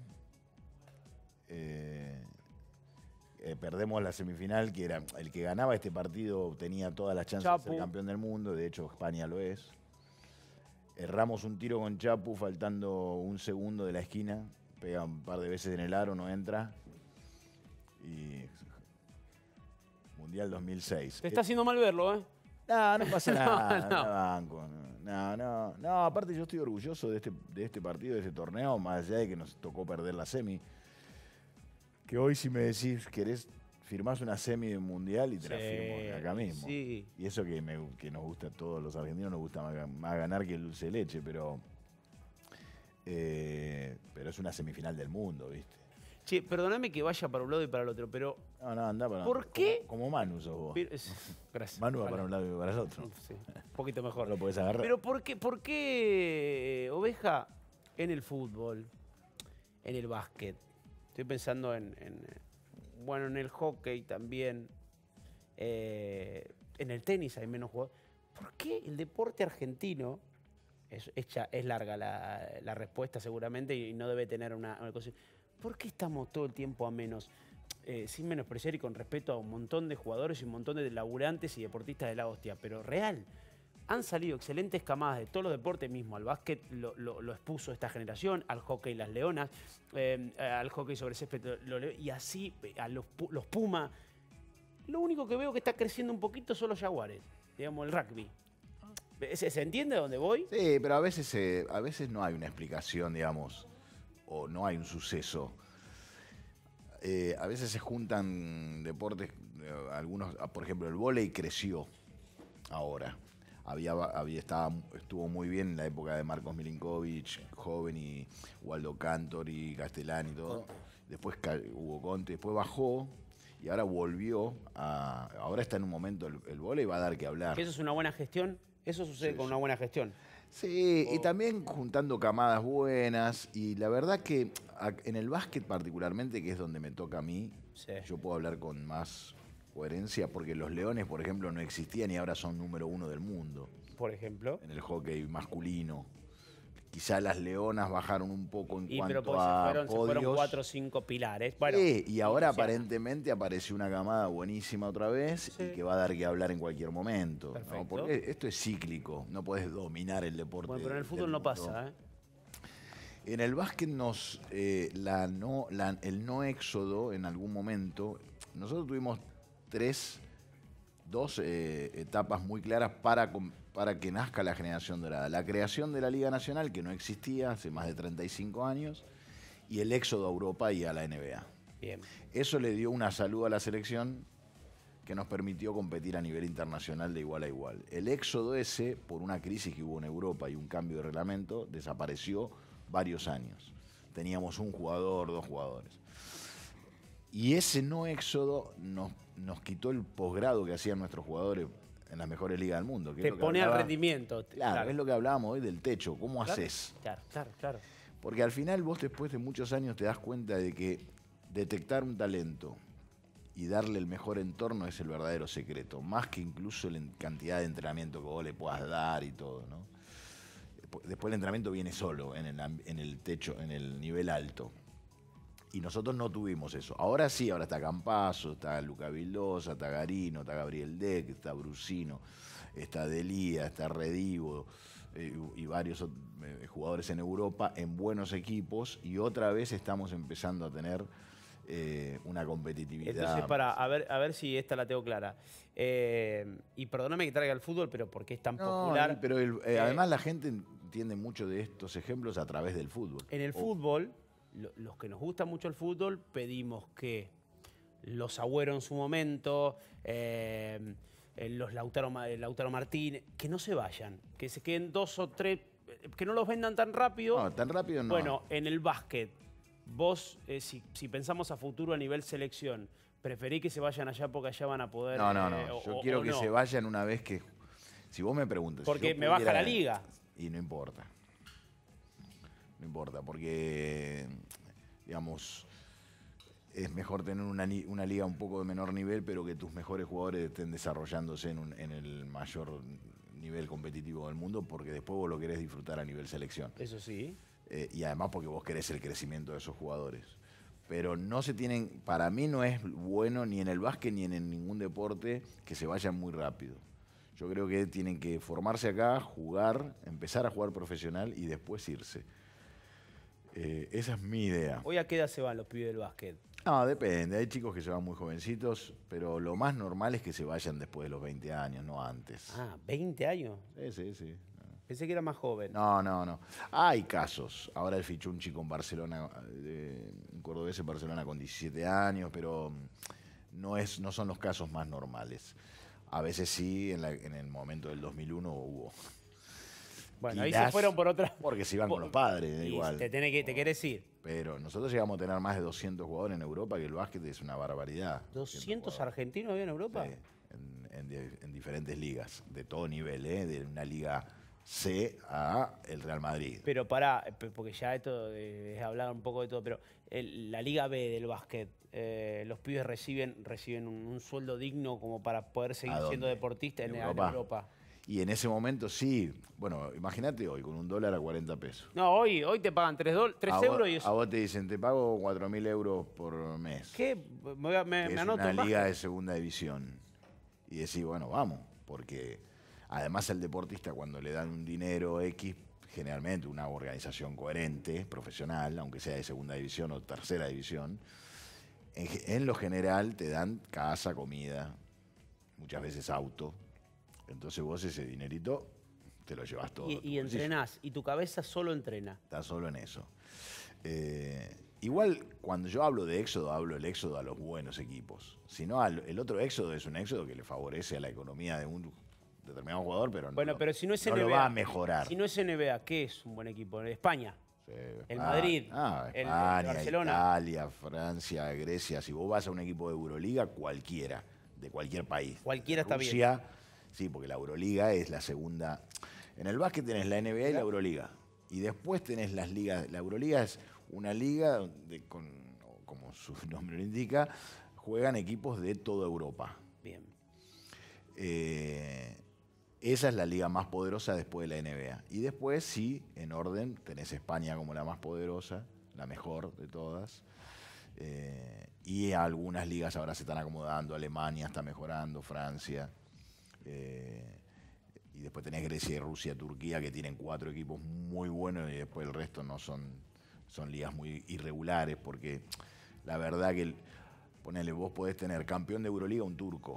Perdemos la semifinal, que era el que ganaba este partido tenía todas las chances de ser campeón del mundo. De hecho, España lo es. Erramos un tiro con Chapu faltando 1 segundo de la esquina. Pega un par de veces en el aro, no entra. Y Mundial 2006. Te está haciendo mal verlo, ¿eh? No pasa nada. No, aparte yo estoy orgulloso de este partido, de este torneo, más allá de que nos tocó perder la semi. Que hoy si me decís, firmás una semi de mundial y te la firmo acá mismo. Sí. Y eso que nos gusta a todos los argentinos, nos gusta más ganar que el dulce de leche, pero es una semifinal del mundo, ¿viste? Che, perdóname que vaya para un lado y para el otro, pero... No, anda para ¿por qué? Como Manu sos vos. Gracias. Manu va para un lado y para el otro. Sí, un poquito mejor. No lo podés agarrar. Pero ¿por qué, Oveja, en el fútbol, en el básquet? Estoy pensando en el hockey también. En el tenis hay menos jugadores. ¿Por qué el deporte argentino, es larga la respuesta seguramente y no debe tener una cosa, ¿por qué estamos todo el tiempo a menos? Sin menospreciar y con respeto a un montón de jugadores y un montón de laburantes y deportistas de la hostia, pero real. Han salido excelentes camadas de todos los deportes mismo. Al básquet lo expuso esta generación, al hockey las leonas, al hockey sobre césped, y así a los Puma. Lo único que veo que está creciendo un poquito son los Jaguares, digamos, el rugby. ¿Se entiende a dónde voy? Sí, pero a veces no hay una explicación, digamos, o no hay un suceso. A veces se juntan deportes algunos, por ejemplo, el vóley creció ahora. Estuvo muy bien en la época de Marcos Milinkovic, joven, y Waldo Cantor y Castellán y todo. Después hubo Conte, después bajó y ahora volvió ahora está en un momento, el vóley va a dar que hablar. ¿Que eso es una buena gestión? Eso sucede con una buena gestión. Sí, y también juntando camadas buenas. Y la verdad que en el básquet particularmente, que es donde me toca a mí, yo puedo hablar con más coherencia, porque los Leones, por ejemplo, no existían y ahora son número 1 del mundo. Por ejemplo. En el hockey masculino. Quizá las Leonas bajaron un poco en cuanto pero a se fueron podios. 4 o 5 pilares. Bueno, Sí, y ahora aparentemente apareció una camada buenísima otra vez y que va a dar que hablar en cualquier momento, ¿no? Porque esto es cíclico, no podés dominar el deporte. Bueno, pero en el del fútbol no mundo. pasa, ¿eh? En el básquet el no éxodo en algún momento, nosotros tuvimos dos etapas muy claras para que nazca la generación dorada. La creación de la Liga Nacional, que no existía hace más de 35 años, y el éxodo a Europa y a la NBA. Bien. Eso le dio una salud a la selección que nos permitió competir a nivel internacional de igual a igual. El éxodo ese, por una crisis que hubo en Europa y un cambio de reglamento, desapareció varios años. Teníamos un jugador, 2 jugadores. Y ese no éxodo nos quitó el posgrado que hacían nuestros jugadores en las mejores ligas del mundo. Que Te pone al rendimiento. Claro, es lo que hablábamos hoy del techo. ¿Cómo haces? Claro. Porque al final vos después de muchos años te das cuenta de que detectar un talento y darle el mejor entorno es el verdadero secreto. Más que incluso la cantidad de entrenamiento que vos le puedas dar y todo, ¿no? Después el entrenamiento viene solo en el techo, en el nivel alto. Y nosotros no tuvimos eso. Ahora sí, ahora está Campazzo, está Luca Vildosa, está Garino, está Gabriel Deck, está Brusino, está Delía, está Redivo y varios jugadores en Europa en buenos equipos, y otra vez estamos empezando a tener una competitividad. Entonces, a ver si esta la tengo clara. Y perdóname que traiga el fútbol, pero porque es tan popular. Pero además la gente entiende mucho de estos ejemplos a través del fútbol. En el fútbol, los que nos gusta mucho el fútbol, pedimos que los Agüero en su momento, los Lautaro Martínez, que no se vayan, que se queden 2 o 3, que no los vendan tan rápido. No, tan rápido no. Bueno, en el básquet, vos, si pensamos a futuro a nivel selección, ¿preferís que se vayan allá porque allá van a poder...? No. Yo quiero que se vayan una vez que... Si vos me preguntas... Porque me baja la liga. Y no importa. No importa, porque, digamos, es mejor tener una liga un poco de menor nivel, pero que tus mejores jugadores estén desarrollándose en el mayor nivel competitivo del mundo, porque después vos lo querés disfrutar a nivel selección. Eso sí. Y además porque vos querés el crecimiento de esos jugadores. Pero no se tienen, para mí no es bueno ni en el básquet ni en ningún deporte que se vayan muy rápido. Yo creo que tienen que formarse acá, jugar, empezar a jugar profesional y después irse. Esa es mi idea. ¿Hoy a qué edad se van los pibes del básquet? No, depende. Hay chicos que se van muy jovencitos, pero lo más normal es que se vayan después de los 20 años, no antes. Ah, ¿20 años? Sí. Pensé que era más joven. No. Hay casos. Ahora él fichó un chico en Barcelona, un cordobés en Barcelona con 17 años, pero no son los casos más normales. A veces sí, en el momento del 2001 hubo. Bueno, ahí se fueron por otra... Porque se iban con los padres, igual. Te querés ir. Pero nosotros llegamos a tener más de 200 jugadores en Europa, que el básquet es una barbaridad. ¿200 argentinos había en Europa? Sí, en diferentes ligas, de todo nivel, de una liga C a el Real Madrid. Pero porque ya esto es hablar un poco de todo, pero la Liga B del básquet, los pibes reciben un sueldo digno como para poder seguir siendo deportistas en Europa. Y en ese momento sí, bueno, imagínate hoy con $1 a 40 pesos. No, hoy te pagan 3 euros y eso. A vos te dicen, te pago 4.000 euros por mes. ¿Qué? Me anoto. Es una liga de segunda división. Y decís, bueno, vamos, porque además el deportista cuando le dan un dinero X, generalmente una organización coherente, profesional, aunque sea de segunda división o tercera división, en lo general te dan casa, comida, muchas veces auto. Entonces vos ese dinerito te lo llevas todo. Y entrenás, y tu cabeza solo entrena. Está solo en eso. Igual, cuando yo hablo de éxodo, hablo del éxodo a los buenos equipos. Si no, el otro éxodo es un éxodo que le favorece a la economía de un determinado jugador, pero Bueno, pero si no es no NBA. lo va a mejorar. Si no es NBA, ¿qué es un buen equipo? España. Sí. El Madrid, el España, Barcelona. Italia, Francia, Grecia. Si vos vas a un equipo de Euroliga, cualquiera, de cualquier país. Cualquiera está bien. Rusia, sí, porque la Euroliga es la segunda. En el básquet tenés la NBA y la Euroliga. Y después tenés las ligas. La Euroliga es una liga donde, como su nombre lo indica, juegan equipos de toda Europa. Bien. Esa es la liga más poderosa después de la NBA. Y después, sí, en orden, tenés España como la más poderosa, la mejor de todas. Y algunas ligas ahora se están acomodando. Alemania está mejorando, Francia. Y después tenés Grecia y Rusia, Turquía, que tienen 4 equipos muy buenos y después el resto no son ligas muy irregulares, porque la verdad que, ponele, vos podés tener campeón de Euroliga un turco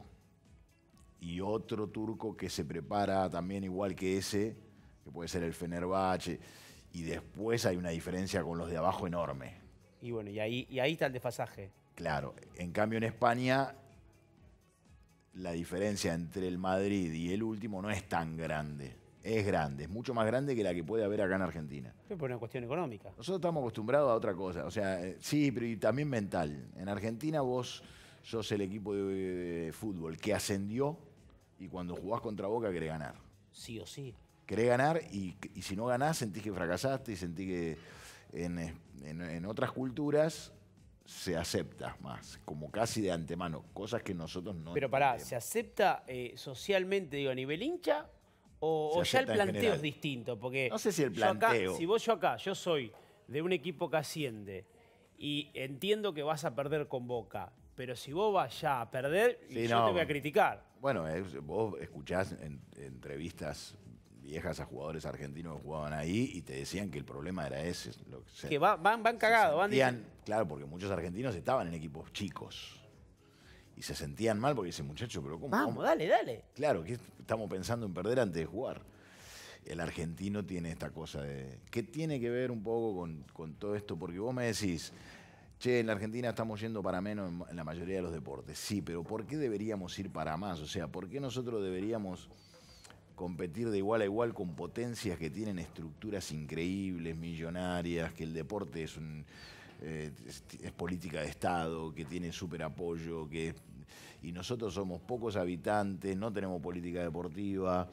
y otro turco que se prepara también igual que ese, que puede ser el Fenerbahce, y después hay una diferencia con los de abajo enorme. Y bueno, y ahí está el desfasaje. Claro, en cambio en España la diferencia entre el Madrid y el último no es tan grande. Es grande, es mucho más grande que la que puede haber acá en Argentina. Es por una cuestión económica. Nosotros estamos acostumbrados a otra cosa, o sea, sí, pero y también mental. En Argentina vos sos el equipo de fútbol que ascendió y cuando jugás contra Boca querés ganar. Sí o sí. Querés ganar y si no ganás sentís que fracasaste y sentís que en otras culturas se acepta más, como casi de antemano, cosas que nosotros no. Pero pará, ¿se acepta socialmente, digo, a nivel hincha? ¿O Se ya el acepta en planteo general. es distinto? Porque No sé si el yo acá- planteo. si yo soy de un equipo que asciende y entiendo que vas a perder con Boca, pero si vos vas ya a perder, Sí, yo no. te voy a criticar. Bueno, vos escuchás en entrevistas viejas a jugadores argentinos que jugaban ahí y te decían que el problema era ese. Que van cagados, van diciendo. Claro, porque muchos argentinos estaban en equipos chicos y se sentían mal porque dicen, muchacho, pero ¿cómo? Vamos, dale. Claro, que estamos pensando en perder antes de jugar. El argentino tiene esta cosa de... ¿Qué tiene que ver un poco con todo esto? Porque vos me decís, che, en la Argentina estamos yendo para menos en la mayoría de los deportes. Sí, pero ¿por qué deberíamos ir para más? O sea, ¿por qué nosotros deberíamos competir de igual a igual con potencias que tienen estructuras increíbles, millonarias, que el deporte es política de Estado, que tiene súper apoyo, y nosotros somos pocos habitantes, no tenemos política deportiva,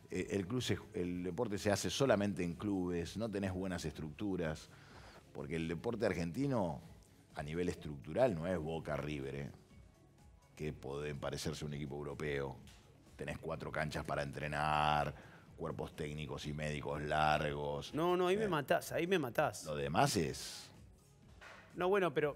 el deporte se hace solamente en clubes, no tenés buenas estructuras, porque el deporte argentino a nivel estructural no es Boca River, que pueden parecerse a un equipo europeo. Tenés 4 canchas para entrenar, cuerpos técnicos y médicos largos. No, ahí me matás. Lo demás es... No, bueno, pero...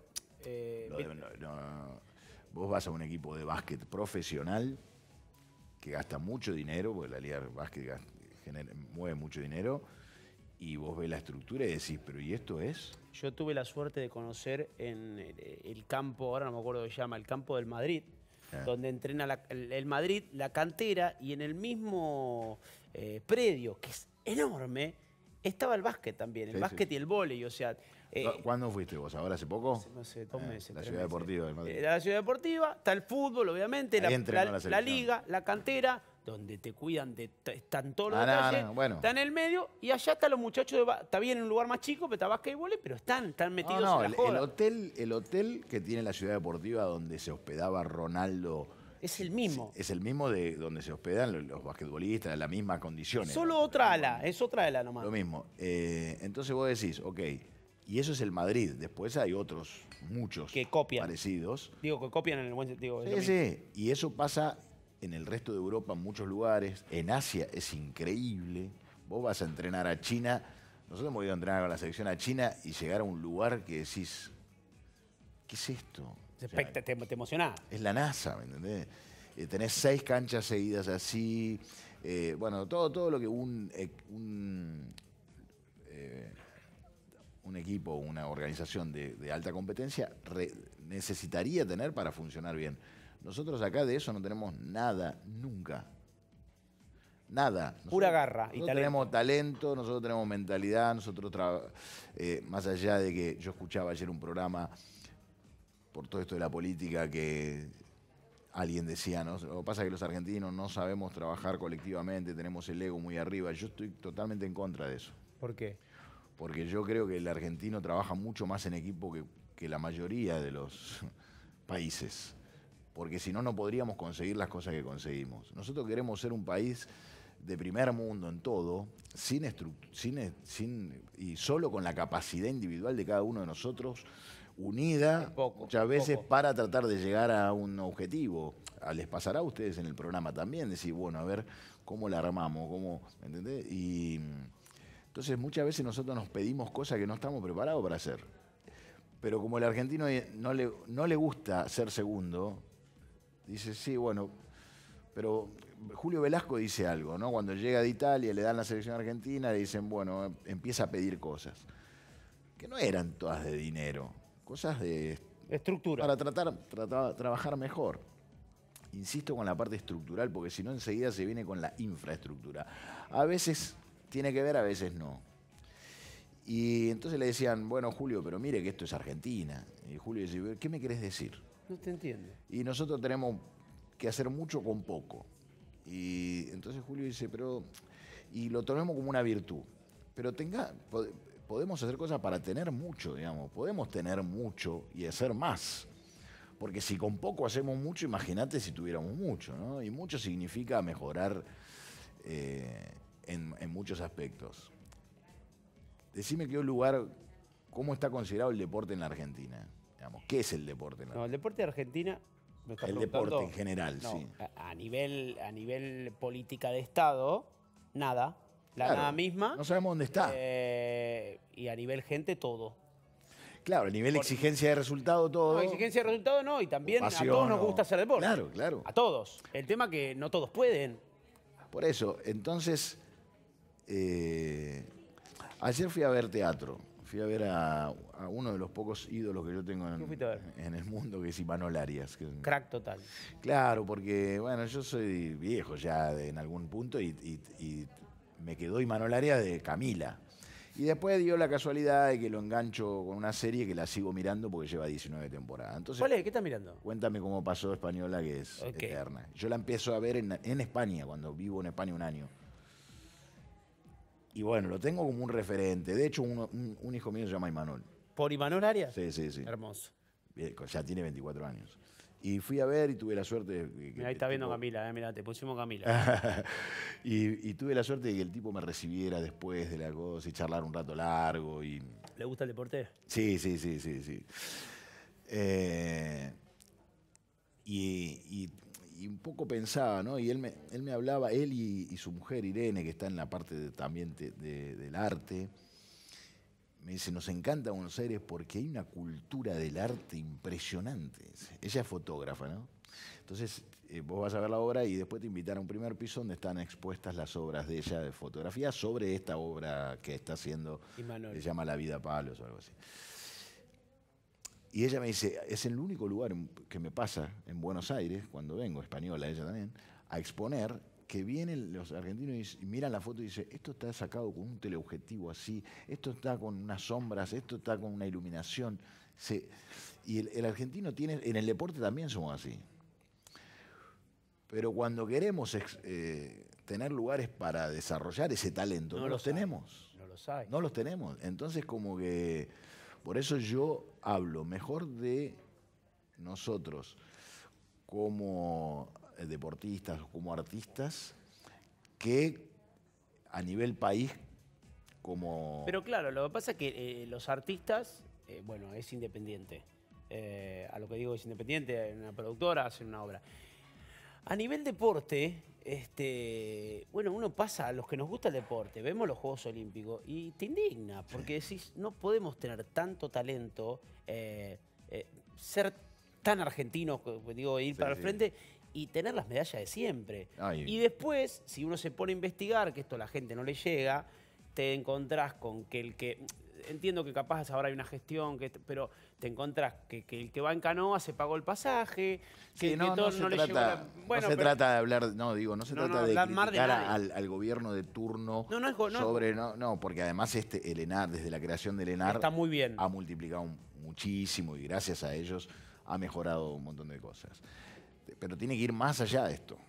Vos vas a un equipo de básquet profesional que gasta mucho dinero, porque la liga de básquet mueve mucho dinero, y vos ves la estructura y decís, pero ¿y esto es? Yo tuve la suerte de conocer en el campo, ahora no me acuerdo cómo se llama, el campo del Madrid, donde entrena el Madrid, la cantera, y en el mismo predio, que es enorme, estaba el básquet también, el básquet y el vóley, o sea... ¿Cuándo fuiste vos? ¿Ahora hace poco? No sé, 2 meses. La 3 ciudad meses. deportiva del Madrid. La ciudad deportiva, está el fútbol, obviamente, Ahí entrenó la la selección. liga, la cantera, donde te cuidan, están todos los No, detalles, bueno. está en el medio, y allá están los muchachos, está bien en un lugar más chico, pero está básquet y vóley, pero están metidos en la joda. El hotel que tiene la ciudad deportiva donde se hospedaba Ronaldo... Es el mismo. Es el mismo de donde se hospedan los basquetbolistas, las mismas condiciones. Solo otra ala, es otra ala nomás. Lo mismo. Entonces vos decís, ok, y eso es el Madrid. Después hay otros, muchos que copian. Parecidos. Digo, que copian en el buen sentido. Sí, sí. Y eso pasa en el resto de Europa, en muchos lugares. En Asia es increíble. Vos vas a entrenar a China. Nosotros hemos ido a entrenar con la selección a China y llegar a un lugar que decís, ¿qué es esto? O sea, te emocionás. Es la NASA, ¿me entendés? Tenés 6 canchas seguidas así. Bueno, todo lo que un equipo, una organización de alta competencia necesitaría tener para funcionar bien. Nosotros acá de eso no tenemos nada, nunca. Nada. Pura garra y Nosotros talento. tenemos talento, nosotros tenemos mentalidad, nosotros más allá de que yo escuchaba ayer un programa por todo esto de la política que alguien decía, ¿no? Lo que pasa es que los argentinos no sabemos trabajar colectivamente, tenemos el ego muy arriba. Yo estoy totalmente en contra de eso. ¿Por qué? Porque yo creo que el argentino trabaja mucho más en equipo que la mayoría de los países. Porque si no, no podríamos conseguir las cosas que conseguimos. Nosotros queremos ser un país de primer mundo en todo, y solo con la capacidad individual de cada uno de nosotros, unida muchas veces para tratar de llegar a un objetivo. Les pasará a ustedes en el programa también, decir, bueno, a ver cómo la armamos, ¿entendés? Y entonces muchas veces nosotros nos pedimos cosas que no estamos preparados para hacer. Pero como el argentino no le gusta ser segundo, dice, sí, bueno, pero Julio Velasco dice algo, ¿no? Cuando llega de Italia, le dan la selección argentina, le dicen, bueno, empieza a pedir cosas. Que no eran todas de dinero, cosas de estructura. Para trabajar mejor. Insisto con la parte estructural, porque si no enseguida se viene con la infraestructura. A veces tiene que ver, a veces no. Y entonces le decían, bueno, Julio, pero mire que esto es Argentina. Y Julio decía, ¿qué me querés decir? No te entiendo. Y nosotros tenemos que hacer mucho con poco. Y entonces Julio dice, y lo tomemos como una virtud. Pero podemos hacer cosas para tener mucho, digamos. Podemos tener mucho y hacer más. Porque si con poco hacemos mucho, imagínate si tuviéramos mucho, ¿no? Y mucho significa mejorar en muchos aspectos. Decime qué lugar, cómo está considerado el deporte en la Argentina. Digamos, ¿qué es el deporte en la Argentina? No, el deporte de Argentina... El deporte en general, no, sí. A nivel política de Estado, nada. Claro, nada misma. No sabemos dónde está. Y a nivel gente, todo. Claro, a nivel exigencia de resultado, todo. No, exigencia de resultado no, y también pasión, a todos nos gusta hacer deporte. Claro, claro. A todos. El tema que no todos pueden. Por eso, entonces, ayer fui a ver teatro. Fui a ver a uno de los pocos ídolos que yo tengo en el mundo, que es Imanol Arias. Que crack total. Claro, porque, bueno, yo soy viejo ya en algún punto y me quedó Imanol Arias de Camila. Y después dio la casualidad de que lo engancho con una serie que la sigo mirando porque lleva 19 temporadas. Entonces, ¿cuál es? ¿Qué estás mirando? Cuéntame cómo pasó Española, que es eterna. Yo la empiezo a ver en España, cuando vivo en España un año. Y bueno, lo tengo como un referente. De hecho, un hijo mío se llama Imanol. ¿Por Imanol Arias? Sí, sí, sí. Hermoso. Ya tiene 24 años. Y fui a ver y tuve la suerte... Mirá, ahí está viendo Camila, mirá, te pusimos Camila. y tuve la suerte de que el tipo me recibiera después de la cosa y charlar un rato largo. ¿Le gusta el deporte? Sí, sí, sí, sí, sí. Y un poco pensaba, ¿no? Y él me hablaba, él y su mujer Irene, que está en la parte también del arte, me dice, nos encanta Buenos Aires porque hay una cultura del arte impresionante. Ella es fotógrafa, ¿no? Entonces, vos vas a ver la obra y después te invitan a un primer piso donde están expuestas las obras de ella de fotografía sobre esta obra que está haciendo, se llama La vida a palos o algo así. Y ella me dice, es el único lugar que me pasa en Buenos Aires, cuando vengo, española ella también, a exponer, que vienen los argentinos y miran la foto y dicen, esto está sacado con un teleobjetivo así, esto está con unas sombras, esto está con una iluminación. Y el argentino tiene, en el deporte también somos así. Pero cuando queremos tener lugares para desarrollar ese talento, no los tenemos. No los hay. No los tenemos. Entonces como que... Por eso yo hablo mejor de nosotros como deportistas, como artistas, que a nivel país como... Pero claro, lo que pasa es que los artistas, bueno, es independiente. A lo que digo es independiente, en una productora, hacen una obra. A nivel deporte, bueno, uno pasa, a los que nos gusta el deporte, vemos los Juegos Olímpicos y te indigna, porque decís, no podemos tener tanto talento, ser tan argentinos, digo, ir para el frente y tener las medallas de siempre. Y después, si uno se pone a investigar, que esto a la gente no le llega, te encontrás con que entiendo que capaz ahora hay una gestión, pero te encontrás que el que va en canoa se pagó el pasaje, que no, todo no se no le llegó trata, Bueno, no se pero- trata de hablar, no digo, no se No, trata no, de hablar mal de criticar nadie. al gobierno de turno No, no es go- no es- sobre, no, porque además el ENAR, desde la creación del ENAR, Está muy bien. ha multiplicado muchísimo y gracias a ellos ha mejorado un montón de cosas. Pero tiene que ir más allá de esto.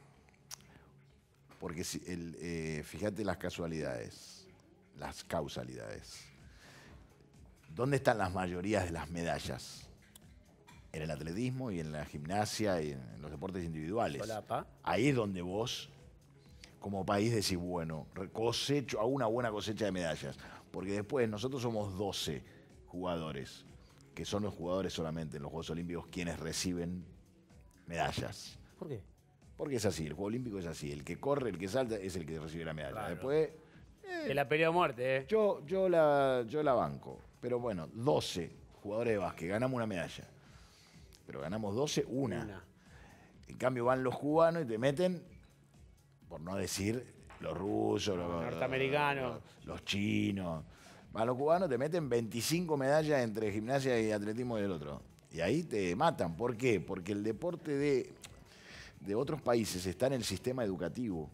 Porque fíjate las casualidades, las causalidades. ¿Dónde están las mayorías de las medallas? En el atletismo y en la gimnasia y en los deportes individuales. Solapa. Ahí es donde vos, como país, decís, bueno, hago una buena cosecha de medallas. Porque después nosotros somos 12 jugadores, que son los jugadores solamente en los Juegos Olímpicos quienes reciben medallas. ¿Por qué? Porque es así, el Juego Olímpico es así. El que corre, el que salta, es el que recibe la medalla. Claro. Después, De la pelea a muerte, ¿eh? yo la banco. Pero bueno, 12 jugadores de básquet, ganamos una medalla. Pero ganamos 12, una. En cambio van los cubanos y te meten, por no decir los rusos, los norteamericanos, los chinos. Van los cubanos, te meten 25 medallas entre gimnasia y atletismo y el otro. Y ahí te matan. ¿Por qué? Porque el deporte de otros países está en el sistema educativo.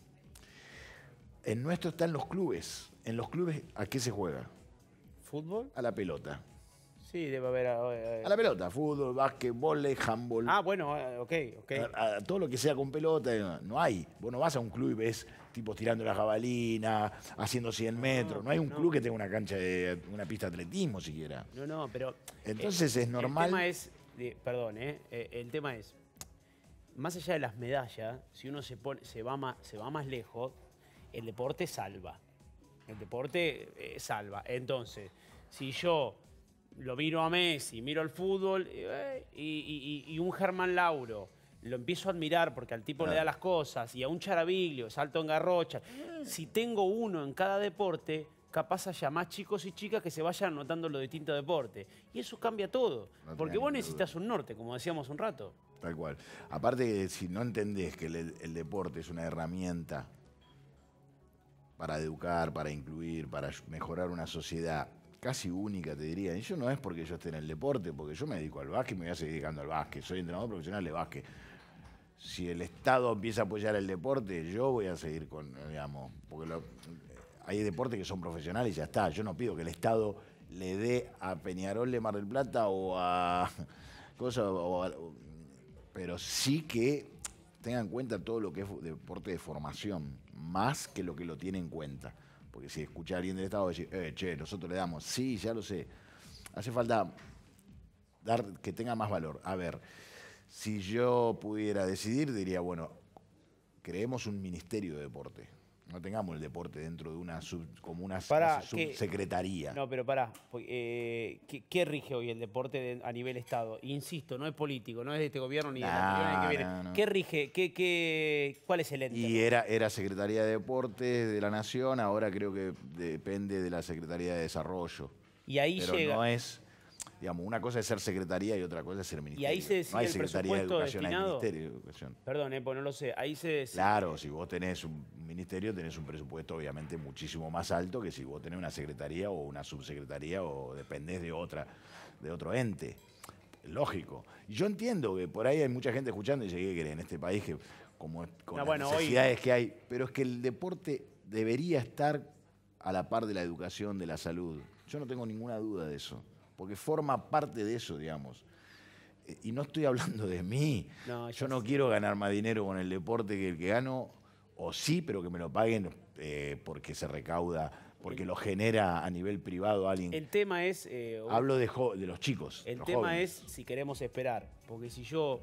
En nuestro está en los clubes. En los clubes, ¿a qué se juega? ¿Fútbol? A la pelota. Sí, debe haber... A la pelota, fútbol, básquet, vóley, handball. Ah, bueno, ok. A todo lo que sea con pelota, no hay. Vos no vas a un club y ves tipos tirando la jabalina, haciendo 100 metros. No hay un club que tenga una cancha una pista de atletismo siquiera. No, pero... Entonces es normal. El tema es... perdón, el tema es... Más allá de las medallas, si uno se va más lejos, el deporte salva. El deporte salva. Entonces, si yo lo miro a Messi, miro el fútbol y un Germán Lauro lo empiezo a admirar porque al tipo le da las cosas, y a un Charaviglio, salto en garrocha. Si tengo uno en cada deporte, capaz haya más chicos y chicas que se vayan anotando los distintos deportes. Y eso cambia todo. No Porque tengas vos ninguna necesitas un norte, como decíamos un rato. Tal cual. Aparte, si no entendés que el deporte es una herramienta para educar, para incluir, para mejorar una sociedad casi única, te diría. Y eso no es porque yo esté en el deporte, porque yo me dedico al básquet y me voy a seguir dedicando al básquet. Soy entrenador profesional de básquet. Si el Estado empieza a apoyar el deporte, yo voy a seguir con, digamos, porque hay deportes que son profesionales y ya está. Yo no pido que el Estado le dé a Peñarol de Mar del Plata o a cosas, pero sí que tengan en cuenta todo lo que es deporte de formación, más que lo tiene en cuenta. Porque si escucha a alguien del Estado decir, che, nosotros le damos, sí, ya lo sé. Hace falta dar que tenga más valor. A ver, si yo pudiera decidir, diría, bueno, creemos un ministerio de deporte. No tengamos el deporte dentro de una subsecretaría. No, pero pará. ¿Qué rige hoy el deporte a nivel Estado? Insisto, no es político, no es de este gobierno ni de la anterior que viene. No. ¿Qué rige? ¿Cuál es el ente? Y era Secretaría de Deportes de la Nación, ahora creo que depende de la Secretaría de Desarrollo. Y ahí pero llega. no es, digamos, una cosa es ser secretaría y otra cosa es ser ministerio. Y ahí se decide no hay el Secretaría de presupuesto Educación, hay destinado. Ministerio de Educación. Perdón, pues no lo sé. Ahí se decide. Claro, si vos tenés un ministerio, tenés un presupuesto obviamente muchísimo más alto que si vos tenés una secretaría o una subsecretaría o dependés de otro ente. Lógico. Y yo entiendo que por ahí hay mucha gente escuchando y dice, ¿qué querés en este país que como con las necesidades que hay? Pero es que el deporte debería estar a la par de la educación, de la salud. Yo no tengo ninguna duda de eso, porque forma parte de eso, digamos. Y no estoy hablando de mí. Yo no quiero ganar más dinero con el deporte que el que gano, o sí, pero que me lo paguen porque se recauda, porque lo genera a nivel privado alguien. El tema es... Hablo de los chicos. El los tema jóvenes. es si queremos esperar. Porque si yo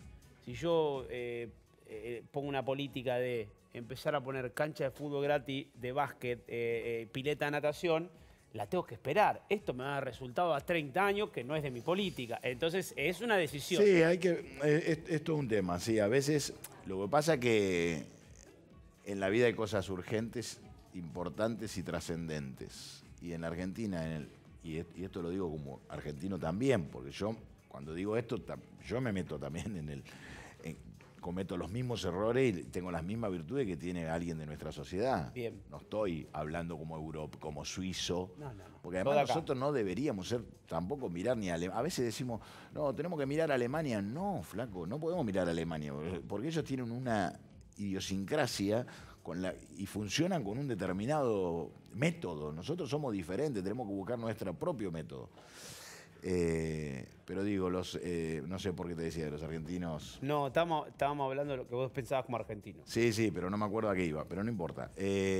pongo una política de empezar a poner cancha de fútbol gratis, de básquet, pileta de natación, la tengo que esperar. Esto me va a dar resultado a 30 años, que no es de mi política. Entonces, es una decisión. Sí, esto es un tema. Sí, a veces lo que pasa es que en la vida hay cosas urgentes, importantes y trascendentes. Y en la Argentina, y esto lo digo como argentino también, porque yo cuando digo esto, yo me meto también cometo los mismos errores y tengo las mismas virtudes que tiene alguien de nuestra sociedad. Bien. No estoy hablando como europeo, como suizo. No. Porque Todo además acá. nosotros no deberíamos ser tampoco mirar ni a Alemania. A veces decimos, no, tenemos que mirar a Alemania. No, flaco, no podemos mirar a Alemania. Porque ellos tienen una idiosincrasia y funcionan con un determinado método. Nosotros somos diferentes, tenemos que buscar nuestro propio método. Pero digo, no sé por qué te decía de los argentinos. No, estábamos hablando de lo que vos pensabas como argentino. Sí, pero no me acuerdo a qué iba, pero no importa.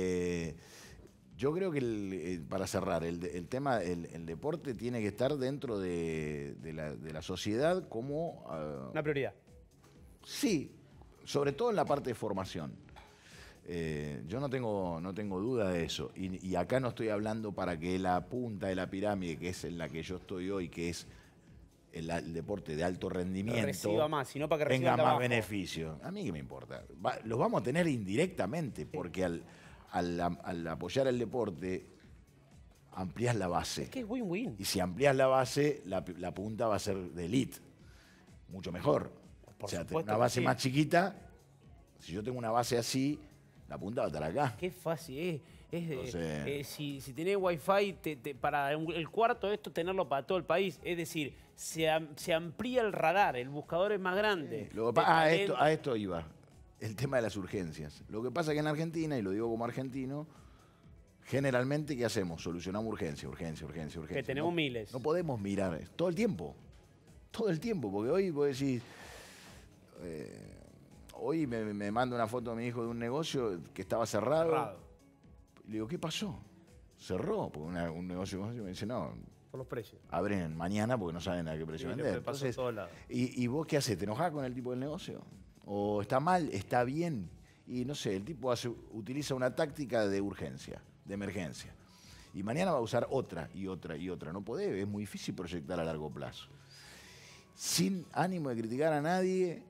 Yo creo que para cerrar, el tema, el deporte tiene que estar dentro de la sociedad como... Una prioridad. Sí, sobre todo en la parte de formación. Yo no tengo duda de eso. Y acá no estoy hablando para que la punta de la pirámide, que es en la que yo estoy hoy, que es el deporte de alto rendimiento, Reciba más, sino para que reciba tenga de más abajo. beneficio. A mí qué me importa. Los vamos a tener indirectamente, porque al apoyar el deporte, amplías la base. Es que es win-win. Y si amplías la base, la punta va a ser de elite. Mucho mejor. O sea, tener una base más chiquita, si yo tengo una base así, la punta va a estar acá. Qué fácil Entonces- si tenés wifi para el cuarto esto tenerlo para todo el país, es decir, se amplía el radar, el buscador es más grande. A esto iba, el tema de las urgencias. Lo que pasa es que en Argentina, y lo digo como argentino, generalmente, ¿qué hacemos? Solucionamos urgencia. Que tenemos miles. No podemos mirar todo el tiempo, porque hoy vos decís... Hoy me manda una foto a mi hijo de un negocio que estaba cerrado. Le digo, ¿qué pasó? Cerró, porque un negocio me dice, no, Por los precios. abren mañana porque no saben a qué precio Sí, vender. le pasó en todos lados. ¿Y vos qué haces? ¿Te enojás con el tipo del negocio? ¿O está mal? ¿Está bien? Y no sé, el tipo utiliza una táctica de urgencia, de emergencia. Y mañana va a usar otra y otra y otra. No podés, es muy difícil proyectar a largo plazo. Sin ánimo de criticar a nadie.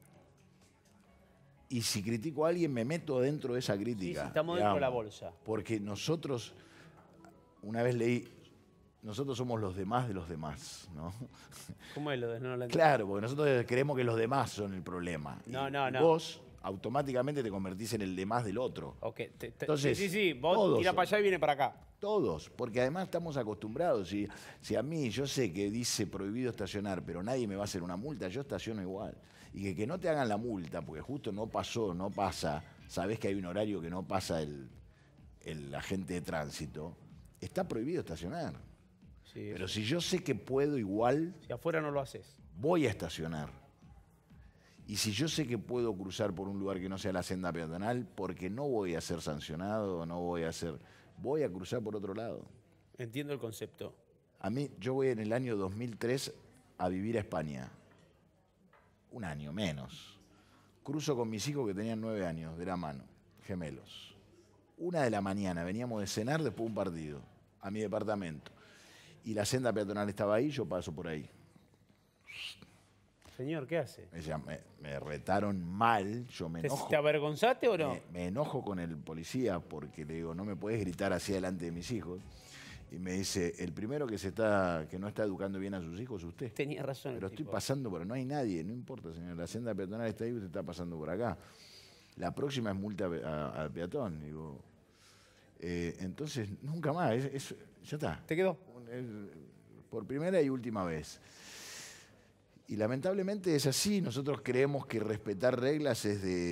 Y si critico a alguien, me meto dentro de esa crítica. Sí, estamos dentro de la bolsa. Porque nosotros, una vez leí, nosotros somos los demás de los demás, ¿no? ¿Cómo es lo de no lo entiendo? Claro, porque nosotros creemos que los demás son el problema. No, Y no. Vos automáticamente te convertís en el demás del otro. Okay. Entonces, Sí, vos todos tirás para allá y viene para acá. Todos, porque además estamos acostumbrados. Si a mí, yo sé que dice prohibido estacionar, pero nadie me va a hacer una multa, yo estaciono igual. Y que no te hagan la multa, porque justo no pasa, sabés que hay un horario que no pasa el agente de tránsito, está prohibido estacionar. Sí, pero si yo sé que puedo igual... Si afuera no lo haces. Voy a estacionar. Y si yo sé que puedo cruzar por un lugar que no sea la senda peatonal, porque no voy a ser sancionado, voy a cruzar por otro lado. Entiendo el concepto. Yo voy en el año 2003 a vivir a España. Un año menos. Cruzo con mis hijos que tenían 9 años, de la mano, gemelos. 1 de la mañana, veníamos de cenar después de un partido, a mi departamento. Y la senda peatonal estaba ahí, yo paso por ahí. Señor, ¿qué hace? Me retaron mal, yo me enojo. ¿Te avergonzaste o no? Me enojo con el policía porque le digo, no me puedes gritar así delante de mis hijos. Y me dice, el primero que no está educando bien a sus hijos es usted. Tenía razón. Pero estoy pasando por, no hay nadie, no importa, señor. La senda peatonal está ahí, usted está pasando por acá. La próxima es multa al peatón. Digo, entonces, nunca más, ya está. ¿Te quedó? Por primera y última vez. Y lamentablemente es así. Nosotros creemos que respetar reglas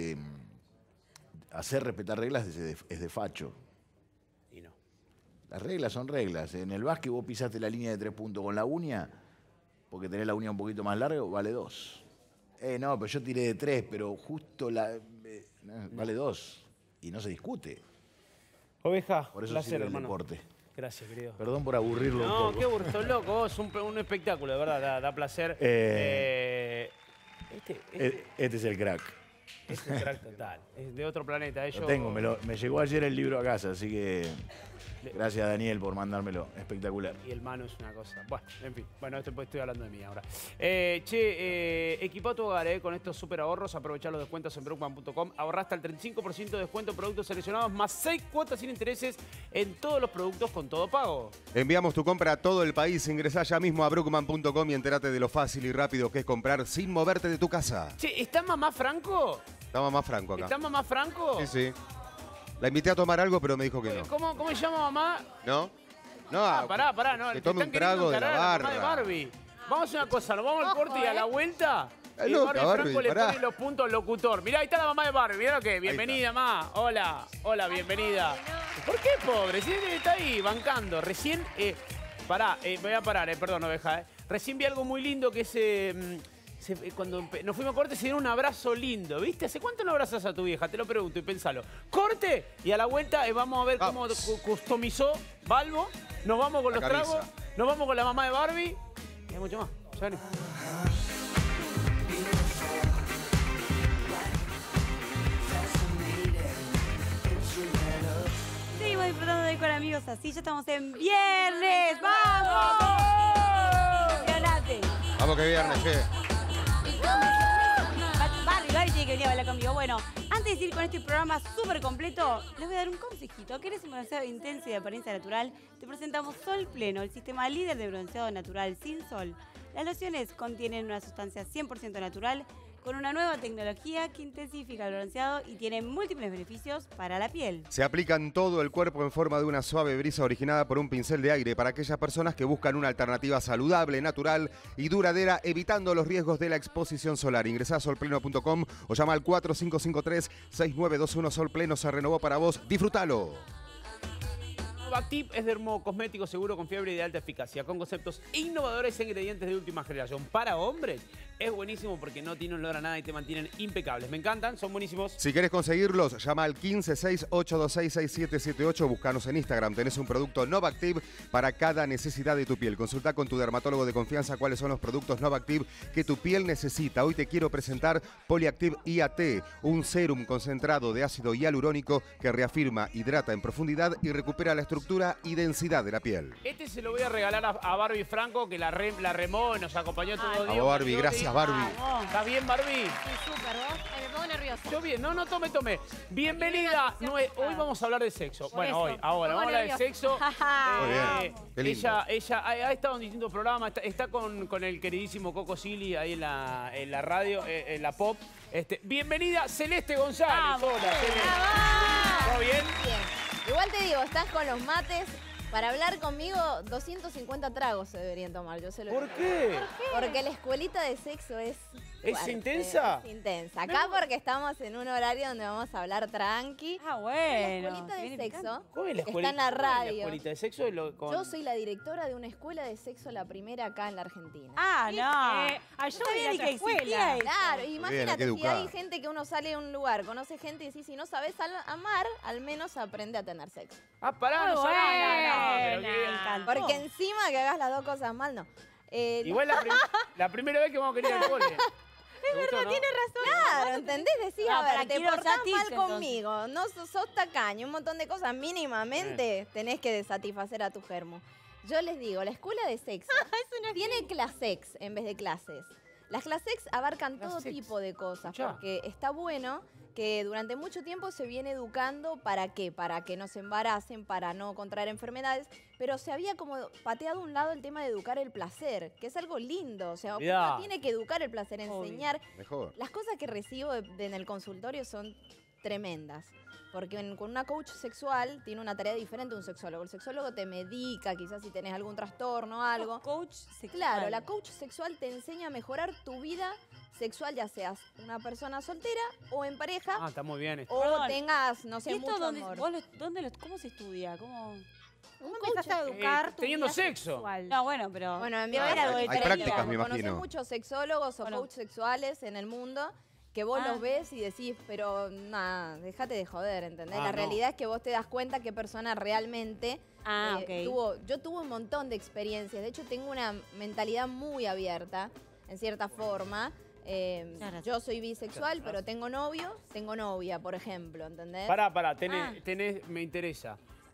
hacer respetar reglas es de facho. Y no. Las reglas son reglas. En el básquet vos pisaste la línea de 3 puntos con la uña, porque tenés la uña un poquito más larga, vale 2. No, pero yo tiré de 3, pero justo vale 2. Y no se discute. Oveja, Por eso placer, sirve el hermano. deporte. Gracias, querido. Perdón por aburrirlo un poco. No, qué aburrido, loco. Vos, un espectáculo, de verdad, da placer. Este es el crack. Este es crack total. Es de otro planeta. Lo tengo, me llegó ayer el libro a casa, así que Gracias, Daniel, por mandármelo. Espectacular. Y el Manu es una cosa. Bueno, en fin. Bueno, estoy hablando de mí ahora. Equipa tu hogar con estos super ahorros. Aprovechá los descuentos en Brookman.com. Ahorrá hasta el 35% de descuento en productos seleccionados, más 6 cuotas sin intereses en todos los productos con todo pago. Enviamos tu compra a todo el país. Ingresá ya mismo a Brookman.com y entérate de lo fácil y rápido que es comprar sin moverte de tu casa. Che, ¿está Mamá Franco? Está Mamá Franco acá. ¿Está Mamá Franco? Sí, sí. La invité a tomar algo, pero me dijo que no. ¿Cómo se llama mamá? ¿No? No, Pará, no. que te tome están un trago queriendo de la encarar a mamá barra. de Barbie. Vamos a hacer una cosa, nos vamos al corte y a la vuelta. Está Y loca, Barbie Franco Barbie, le pará. pone los puntos al locutor. Mirá, ahí está la mamá de Barbie. Mirá lo que. Bienvenida, mamá. Hola, bienvenida. ¿Por qué, pobre? Si está ahí bancando. Recién. Voy a parar, perdón, oveja. Recién vi algo muy lindo que es. Cuando nos fuimos a corte se dieron un abrazo lindo, ¿viste? ¿Hace cuánto no abrazas a tu vieja? Te lo pregunto y pensalo. Corte y a la vuelta vamos a ver cómo customizó Balbo. Nos vamos con La los camisa. tragos, nos vamos con la mamá de Barbie y hay mucho más. Ya venimos. Seguimos disfrutando de hoy con amigos así. Ya estamos en viernes. ¡Vamos! Emocionate. Vamos que viernes, che. Barbie tiene que venir a bailar conmigo. Bueno, antes de seguir con este programa súper completo, les voy a dar un consejito. ¿Querés un bronceado intenso y de apariencia natural? Te presentamos Sol Pleno, el sistema líder de bronceado natural sin sol. Las lociones contienen una sustancia 100% natural con una nueva tecnología que intensifica el bronceado y tiene múltiples beneficios para la piel. Se aplica en todo el cuerpo en forma de una suave brisa originada por un pincel de aire para aquellas personas que buscan una alternativa saludable, natural y duradera, evitando los riesgos de la exposición solar. Ingresá a solpleno.com o llama al 4553-6921. Sol Pleno se renovó para vos. ¡Disfrútalo! Novactip es dermocosmético seguro, confiable y de alta eficacia, con conceptos innovadores e ingredientes de última generación. Para hombres es buenísimo porque no tienen olor a nada y te mantienen impecables. Me encantan, son buenísimos. Si querés conseguirlos, llama al 1568266778. Búscanos en Instagram. Tenés un producto Novactiv para cada necesidad de tu piel. Consulta con tu dermatólogo de confianza cuáles son los productos Novactiv que tu piel necesita. Hoy te quiero presentar Polyactiv IAT, un sérum concentrado de ácido hialurónico que reafirma, hidrata en profundidad y recupera la estructura y densidad de la piel. Este se lo voy a regalar a Barbie Franco, que la remó y nos acompañó todo el día. Vamos, Barbie, gracias, Barbie. ¿Estás bien, Barbie? Sí, súper, vos. Me pongo nerviosa. Yo bien, no, tome. Bienvenida. Hoy vamos a hablar de sexo. Bueno, eso. hoy, ahora, vamos a hablar de sexo. Muy bien, qué lindo. Ella ha estado en distintos programas, está con el queridísimo Coco Silly ahí en la radio, en la pop. Bienvenida, Celeste González. Vamos. Hola, Celeste. ¿Todo bien? Bien. Igual te digo, estás con los mates. Para hablar conmigo, 250 tragos se deberían tomar. Yo se lo ¿Por qué? Porque la escuelita de sexo es fuerte, intensa? Es intensa. Acá porque estamos en un horario donde vamos a hablar tranqui. Bueno. La escuelita de sexo ¿Cómo es la está escuelita? en la ¿Cómo es la radio. escuelita de sexo? Yo soy la directora de una escuela de sexo, la primera acá en la Argentina. Ah, no. Yo No sabía voy ni a que la escuela. existía eso. Claro, Bien, imagínate, hay que si educar. hay gente que uno sale a un lugar, conoce gente y decís, si no sabes amar, al menos aprende a tener sexo. Ah, pará, no Muy sabía. buena. Pero qué- Me encantó. Porque encima que hagas las dos cosas mal, no. Igual la primera vez que vamos a querer ir al cole. Es verdad, Tiene razón. Claro, ¿entendés? Decís, No, a ver, para te quiero portás ya tips, mal entonces. conmigo, no sos tacaño, un montón de cosas, mínimamente tenés que satisfacer a tu germo. Yo les digo, la escuela de sexo tiene clasex en vez de clases. Las clasex abarcan todo Clasex. tipo de cosas, Escuchá. porque está bueno que durante mucho tiempo se viene educando para qué, para que no se embaracen, para no contraer enfermedades, pero se había como pateado a un lado el tema de educar el placer, que es algo lindo, o sea, Mirá. uno tiene que educar el placer, enseñar. Mejor. Las cosas que recibo en el consultorio son tremendas. Porque con una coach sexual tiene una tarea diferente a un sexólogo. El sexólogo te medica, quizás si tenés algún trastorno o algo. Coach sexual. Claro, la coach sexual te enseña a mejorar tu vida sexual, ya seas una persona soltera o en pareja, Ah, está muy bien esto. o Perdón. tengas, no ¿Y sé, esto mucho dónde, amor. ¿Cómo se estudia? ¿Cómo? ¿Cómo empezás a educar tu teniendo vida sexo. sexual? No, bueno, pero. Bueno, en mi debe haber caso, algo de Hay teoría. prácticas, me Conoces imagino. muchos sexólogos o Bueno. coach sexuales en el mundo que vos Ah. los ves y decís, pero nada, déjate de joder, ¿entendés? Ah, La no. realidad es que vos te das cuenta qué persona realmente Ok. yo tuve un montón de experiencias. De hecho, tengo una mentalidad muy abierta, en cierta forma. Gracias. Yo soy bisexual, pero tengo novio, tengo novia, por ejemplo, ¿entendés? Pará, me interesa.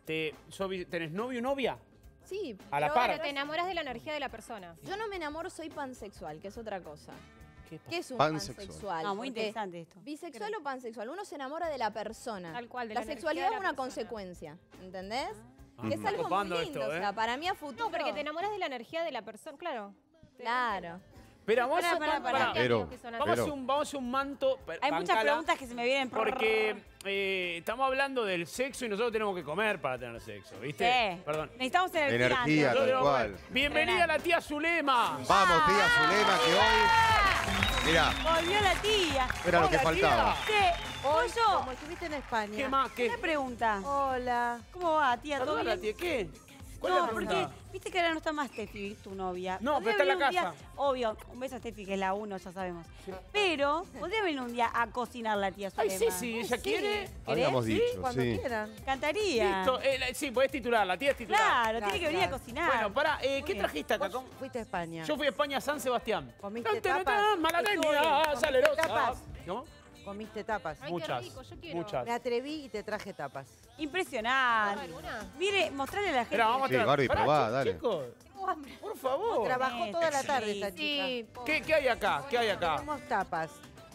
¿tenés novio o novia? Sí. A la pero par. Pero te enamoras de la energía de la persona. Yo no me enamoro, soy pansexual, que es otra cosa. ¿Qué es un Pansexual. pansexual? Ah, muy Porque interesante esto. bisexual o pansexual, uno se enamora de la persona. Tal cual, de la la sexualidad energía es de la una persona. consecuencia, ¿entendés? Ah, Que es me está algo muy copando lindo, esto, o sea, para mí a futuro... No, porque te enamoras de la energía de la persona, claro. Claro. Pero vamos a Pará. Pero, vamos a hacer un manto. Hay muchas bancala, preguntas que se me vienen Porque estamos hablando del sexo y nosotros tenemos que comer para tener sexo, ¿viste? Sí. Perdón. Necesitamos energía. Energía, antes. tal cual. Bienvenida la tía Zulema. Vamos, tía Zulema, que hoy... Mirá, Volvió la tía. era lo que Hola, faltaba. Sí, Pollo, Como estuviste en España. ¿Qué más? ¿Qué? una pregunta. Hola. ¿Cómo va, tía? ¿Todo Perdona, bien? tía, ¿qué? ¿Cuál es No, la porque pregunta? viste que ahora no está más Steffi, tu novia. No, Podría pero está en la venir un casa. día- obvio, un beso a Steffi, que es la 1, ya sabemos. Pero, podría venir un día a cocinar la tía Ay, Zulema. sí, ella quiere. Habíamos ¿Querés? dicho, Cuando sí. quieran. Cantaría. Listo, sí, podés titular, la tía es titular. Claro, tiene que venir a Gracias. cocinar. Bueno, pará, ¿qué bien. trajiste acá? Vos fuiste a España. Yo fui a España, San Sebastián. ¿Comiste Tan, tan, tapas? tan, Malagueña, ¿Comiste salerosa. tapas? ¿Cómo? Comiste tapas. Ay, Muchas, qué rico, yo quiero. muchas. Me atreví y te traje tapas. Impresionante. ¿Alguna? Mire, mostrarle a la gente. Espera, vamos a Sí, traer. Barbie, Pará, probá, dale. Chicos, Tengo hambre. por favor. Trabajó toda la tarde esta Sí. chica. ¿Qué hay acá? ¿Qué hay acá? Tenemos tapas.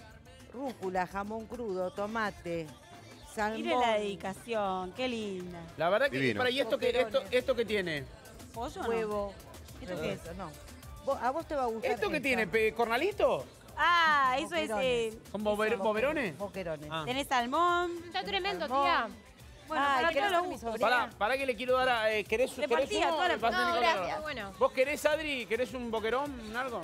Rúcula, jamón crudo, tomate, salmón. Mire la dedicación, qué linda. La verdad que. Divino. Pará, ¿y esto qué tiene? ¿Pollo o no? Huevo. ¿Esto todo qué es? eso, no. A vos te va a gustar. ¿Esto qué esta. tiene? ¿Cornalito? Ah, eso es... Boquerones. ¿Con boberones? Boquerones. Ah. tenés salmón. Está tremendo, Salmón. tía. Bueno, Ay, para ¿querés todos los ser mi gustos. sobrina? Pará que le quiero dar a. ¿Querés De querés partida, uno? toda la Me parece No, que gracias. Bueno. ¿Vos querés, Adri? ¿Querés un boquerón? ¿Algo?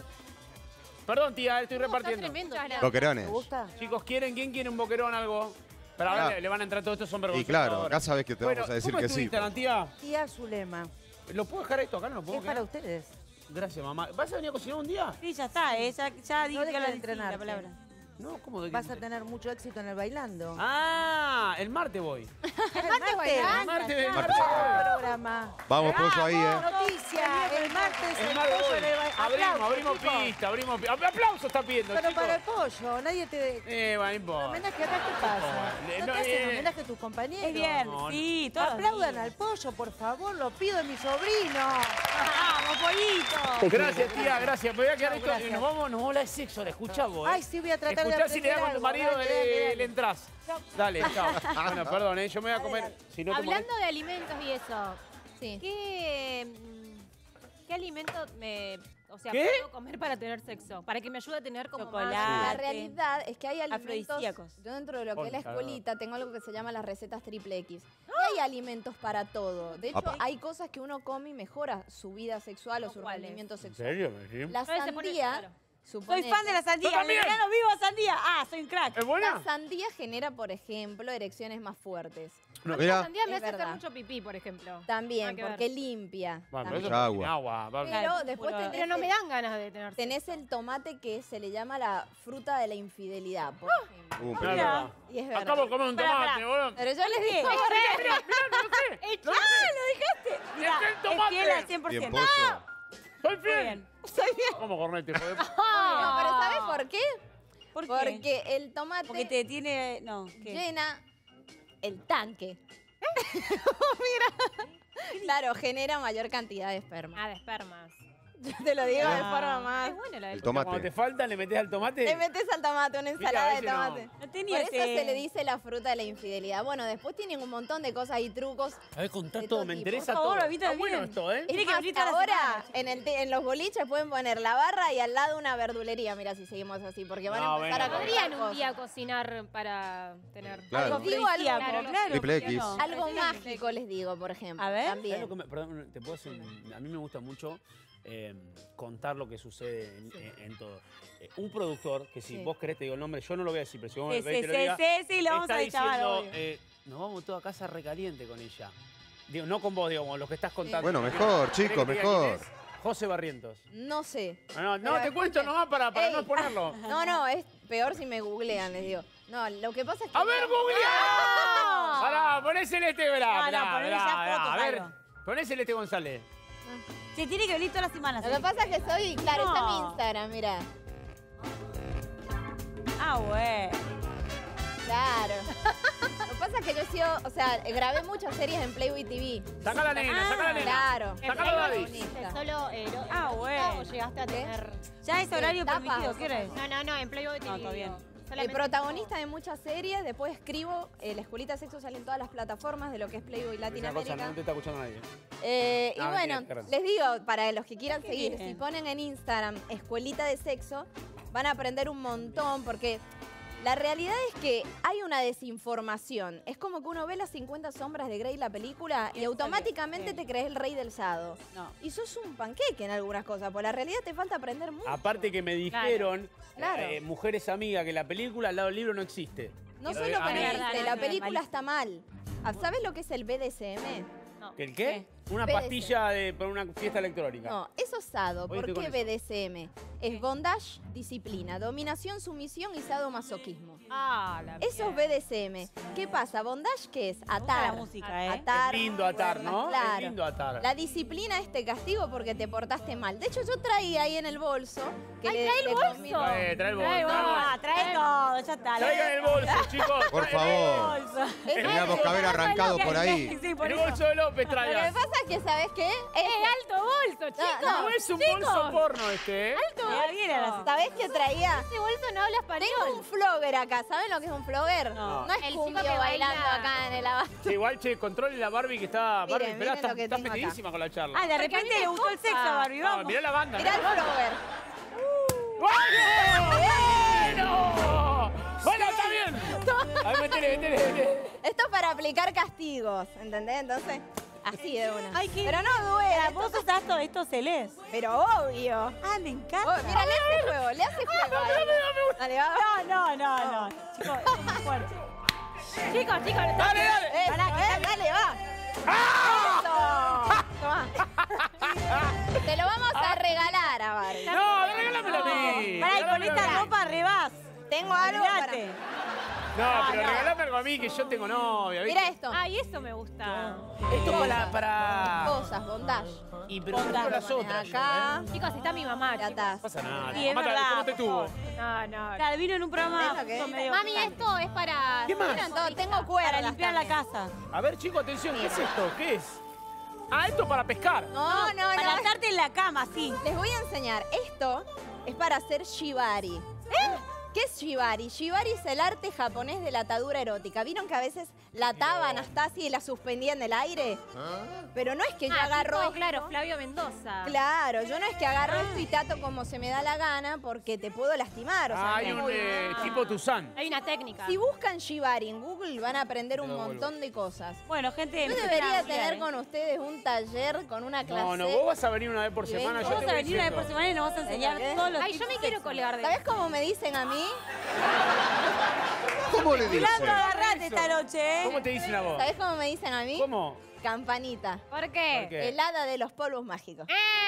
Perdón, tía, estoy Está repartiendo. tremendo, tía. Boquerones. ¿Te gusta? Chicos, ¿quién quiere un boquerón algo? Pero ahora Ah. le van a entrar todos estos son Y vergonzosos. claro, ahora. acá sabes que te Bueno, vamos a decir ¿cómo que es tu sí. Instagram, tía? Tía Zulema. ¿Lo puedo dejar esto acá? ¿No lo puedo Es para quedar? ustedes. Gracias, mamá. ¿Vas a venir a cocinar un día? Sí, ya está, ya dije No que dejes la de entrenarte. la palabra. No, ¿cómo de Vas a tener mucho éxito en el bailando. Ah, el martes voy. El martes. El martes Programa. Vamos, Pollo, ahí, Noticia. El martes El el martes pollo voy. en el bailando. Abrimos pista, abrimos pista. Aplausos está pidiendo, Pero chicos. para el pollo, nadie te... Bueno, no importa. Homenaje acá, ¿qué pasa? No, ¿No te hacen homenaje a tus compañeros? Es bien, No, sí, todos los Aplaudan días. al pollo, por favor, lo pido de mi sobrino. ¡Vamos, pollito! Gracias, tía, gracias. Me voy a quedar esto. gracias. Nos vamos a hablar de sexo, la escuchamos. Ay, sí, voy a tratar de Escuchá si le aprender das con tu algo. marido, Dale, dale, dale. le entras. Dale, chao. Bueno, perdón, yo me voy a comer. Si no te Hablando de alimentos y eso, Sí. ¿qué alimento ¿Qué? puedo comer para tener sexo? Para que me ayude a tener como Chocolate. más... La realidad es que hay alimentos. Afrodisíacos. Yo dentro de lo que es la Concha. escuelita tengo algo que se llama las recetas triple X. Y hay alimentos para todo. De hecho, Apa. hay cosas que uno come y mejora su vida sexual o su ¿Cuáles? rendimiento ¿En sexual. serio? ¿Me decís? La A veces pone- sandía. claro. Soy suponete- fan de la sandía. ¡Yo En el también! verano vivo sandía. Ah, soy un crack. ¿Es buena? La sandía genera, por ejemplo, erecciones más fuertes. No, A mí Mirá. la sandía me Es hace hacer verdad. mucho pipí, por ejemplo. También, Nada que ver. porque limpia. Bueno, pero también. eso Mucha es sin agua. Pero Claro, después puro- Pero no me dan ganas de tener sexo. tenés el tomate que se le llama la fruta de la infidelidad, por ejemplo. Claro, verdad. Y es verdad. Acabo de comer un Pará, tomate, pará. boludo. Pero yo les digo, Mira, el es tomate. fiel al 100%. Bien, Pollo. Soy Muy fiel. bien. ¿Cómo cornete, hijo de p-? no, pero ¿sabes por qué? ¿Por qué? Porque el tomate Porque te tiene... No, ¿qué? llena el tanque. Mira. Claro, genera mayor cantidad de esperma. Ah, de espermas. Yo te lo digo de Ah. forma más. Es buena la del El Cuando tomate. te falta, le metes al tomate. Le metes al tomate, una ensalada de Mira, a tomate. veces No Por tenía eso ese... se le dice la fruta de la infidelidad. Bueno, después tienen un montón de cosas y trucos. A ver, contá de todo, todo me tipo. interesa Por favor, todo. Babita, Está bueno miren. esto, ¿eh? Tiene que Es venir más, todas las ahora semanas. en los boliches pueden poner la barra y al lado una verdulería. Mira, si seguimos así, porque van No, a empezar bueno, a Podrían comprar un día cosas. cocinar para tener... Claro. Algo digo, algo, Afrodisíaco, claro. Triple ¿por qué X. no? algo mágico les digo, por ejemplo. A ver. ¿Sabes También. lo que perdón, te puedo hacer a mí me gusta mucho contar lo que sucede en todo. Un productor, que si Sí. vos querés te digo el nombre, yo no lo voy a decir, pero si vos Sí, me ves, te lo sí, diga, sí, lo vamos está a chaval, diciendo, obvio. nos vamos toda a casa recaliente con ella. Digo, no con vos, digo, con lo que estás contando. Bueno, mejor, ¿Querés chicos, que te diga mejor. quién es? José Barrientos. No sé. No, Pero te cuento escuchen. nomás para Ey. no exponerlo. No, es peor si me googlean, les digo. No, lo que pasa es que... ¡A ver, googleá! Pará, poné Celeste No, Verá. ponele ya fotos, A ver, algo. poné Celeste González. Se tiene que venir todas las semanas. Lo que pasa es que soy... Claro, está en mi No. Instagram, mira. Ah, bueno. Claro. Lo que pasa es que yo he sido o sea, grabé muchas series en Playboy TV. Saca la nena, saca la nena. Claro. Sacalo, Daddy. ¿Solo bueno. o llegaste a tener...? Ya es horario tapas, permitido, ¿qué hora es? No, en Playboy TV. No, está bien. El protagonista de muchas series, después escribo, La Escuelita de Sexo sale en todas las plataformas de lo que es Playboy Esa cosa Latinoamérica. no te está escuchando nadie. Y Ah, bueno, mentira, les digo, para los que quieran Qué seguir, bien. si ponen en Instagram Escuelita de Sexo, van a aprender un montón, porque la realidad es que hay una desinformación. Es como que uno ve las 50 sombras de Grey, la película, y automáticamente te crees el rey del sado. No. Y sos un panqueque en algunas cosas, por la realidad te falta aprender mucho. Aparte que me dijeron, Claro. mujeres amigas, que la película al lado del libro no existe. No Eh, solo que a no mí- existe, la película está mal. ¿Sabes lo que es el BDSM? ¿El qué? Una BDSM. pastilla para una fiesta electrónica. No, eso es sado. Hoy ¿Por estoy qué con eso. BDSM? Es bondage, disciplina, dominación, sumisión y sadomasoquismo. Ah, la Eso es BDSM. ¿Qué pasa? ¿Bondage qué es? Atar. la música, ¿eh? Atar. Es lindo atar, ¿no? Claro. Es lindo atar. La disciplina es te castigo porque te portaste mal. De hecho, yo traía ahí en el bolso. Que le, trae el le bolso. comí- Trae el bolso. Trae todo, ya está. Traigan el bolso, chicos. Por Traigan favor. bolso. Teníamos que haber arrancado por ahí. Sí, por El eso. bolso de López Lo que traigan. pasa es que, ¿sabes qué? alto bolso, chicos! No es un bolso porno este, ¿eh? ¡Alto Mira, bien era bolso! ¿Sabés qué traía? Ese bolso no habla español. Tengo un flogger acá. ¿Saben lo que es un flogger? No. No es El chico cumbio que bailando baila. acá en el abasto. Che, igual, che, controle la Barbie que está... Miren, Barbie, esperá, miren estás lo que estás tengo acá. metidísima con la charla. Ah, de repente le gustó el sexo a Barbie, No, vamos. mirá la banda. Mirá el flogger. ¡Bueno! ¡Bueno, está bien! A ver, metele. Esto es para aplicar castigos, ¿entendés? Entonces, así de una. Ay, qué- Pero no duele. Vos usás todo esto celés. Pero obvio. Ah, me encanta. Oh, mira, le hace juego, le hace juego. Dale, va. No. Chicos, es muy fuerte. Chicos, Dale, dale. Dale, va. Eso. Tomá. Te lo vamos a regalar a Barbie. No, regálamelo a mí. Pará, y con Regálamelo a esta mí. ropa rebás. Tengo algo para... Olvídate. No, pero regálame algo a mí, que yo tengo novia, ¿viste? Mira esto. Ay, eso me gusta. Esto para... Cosas, bondage. Y pero no las otras. Acá. Chicos, está mi mamá, Ya chicos. está. No pasa nada. Sí, es Mamá, verdad. ¿cómo te tuvo? No. Claro, vino en un programa ¿Ves lo que es? medio Mami, picante. esto es para... ¿Qué más? Miren todo, tengo cuerdas Para limpiar la también. casa. A ver, chicos, atención, ¿qué es esto? ¿Qué es? Ah, esto para pescar. No. Para atarte en la cama, sí. Les voy a enseñar. Esto es para hacer shibari. ¿Qué es shibari? Shibari es el arte japonés de la atadura erótica. ¿Vieron que a veces la ataban hasta así y la suspendían en el aire? Pero no es que yo agarro tipo, esto. claro, Flavio Mendoza. Claro, yo no es que agarro esto y tato como se me da la gana porque te puedo lastimar. O sea, Hay no un voy- tipo Tuzán. Hay una técnica. Si buscan shibari en Google van a aprender un montón de cosas. Bueno, gente, Yo debería tener con ustedes un taller con una clase. No, vos vas a venir una vez por Y semana. vengo. Yo Vamos te a voy venir una vez por diciendo. semana y nos vas a enseñar ¿Qué? todos los Ay, yo me quiero colgar de... ¿Sabés cómo me dicen a mí? ¿Cómo le dice? Milagro, agarrate esta noche, ¿eh? ¿Cómo te dicen a vos? ¿Sabés cómo me dicen a mí? ¿Cómo? Campanita. ¿Por qué? ¿Por qué? El hada de los polvos mágicos.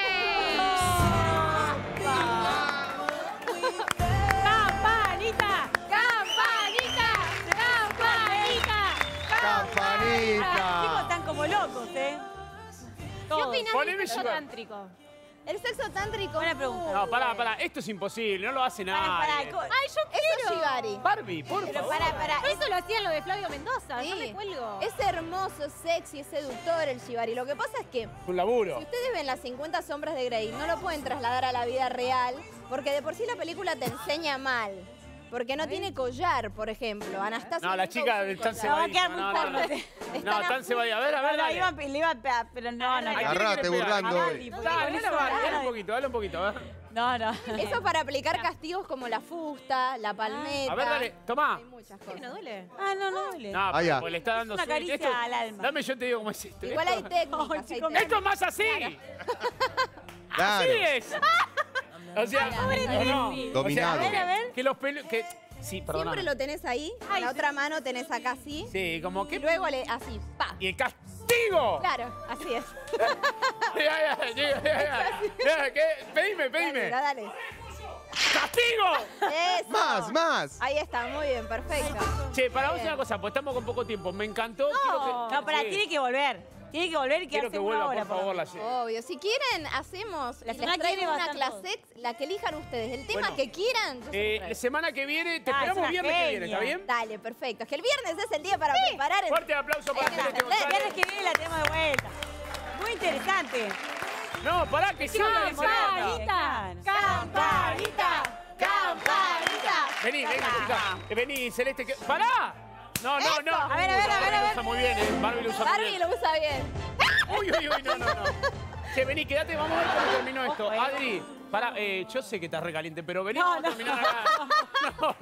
¡Campanita! ¡Campanita! ¡Campanita! ¡Campanita! Chicos, están como locos, ¿eh? ¿Qué Todos. opinas Poneme del sexo Shiva. tántrico? El sexo tántrico. Buena pregunta. No, pará. Esto es imposible. No lo hace nadie. Pará, ¡Ay, yo Eso es quiero! shibari. Barbie, por Pero favor. pará. Eso lo hacían lo de Flavio Mendoza. Yo Sí. me cuelgo. Es hermoso, es sexy, es seductor el shibari. Lo que pasa es que Un laburo. si ustedes ven las 50 sombras de Grey, no lo pueden trasladar a la vida real, porque de por sí la película te enseña mal. Porque no tiene collar, por ejemplo. Anastasia No, la nunca chica usó están collar. No, va a quedar cebadísima. muy No, porno. No, están cebadísimas. A ver, No, dale. le iba a pegar, pero no. Agarrate, burlando. Dale, Dale un poquito, a ver. No. Eso para aplicar castigos como la fusta, la palmeta. A ver, dale, tomá. Hay muchas cosas. ¿No duele? Ah, no duele. No, Ah, ya. porque le está dando una swing. caricia al alma. Dame, yo te digo cómo es esto. Igual hay Esto- técnicas. Ay, hay chicos, técnicas. Esto es más así. Claro. Así es. O sea, no. Dominado. O sea, A ver. que los pelos... Sí, perdón. Siempre lo tenés ahí, la otra mano tenés acá así, Sí, como y que... luego así, pa. Y el castigo. Claro, así es. Ya, ¿qué? Pedime. Dale. ¡Castigo! Eso. Más. Ahí está, muy bien, perfecto. Che, para vos Bien. una cosa, pues estamos con poco tiempo. Me encantó. quiero que- No, pará, Sí. tiene que volver. Tiene que volver y Quiero quedarse que una vuelva, hora. por favor, la Obvio. Si quieren, hacemos. La Les semana que traigo viene una bastan clase, la que elijan ustedes. El tema Bueno, que quieran. yo se los La traigo. semana que viene, te Ah, es esperamos una viernes que viene, genia. ¿está bien? Dale, perfecto. Es que el viernes es el día para preparar el. Fuerte aplauso para Hay que Celeste entender. El González. viernes que viene la tenemos de vuelta. Muy interesante. No, pará, que siga la Campanita. ¡Campanita! ¡Campanita! Vení, vení, Celeste. ¡Pará! No. A ver. Lo usa muy bien, Barbie lo usa muy Barbie bien. lo usa bien. Uy, no. Che, vení, quédate, vamos a ver cómo terminó esto. Ojo, Adri, pará, yo sé que estás recaliente, pero vení, vamos a terminar acá. No.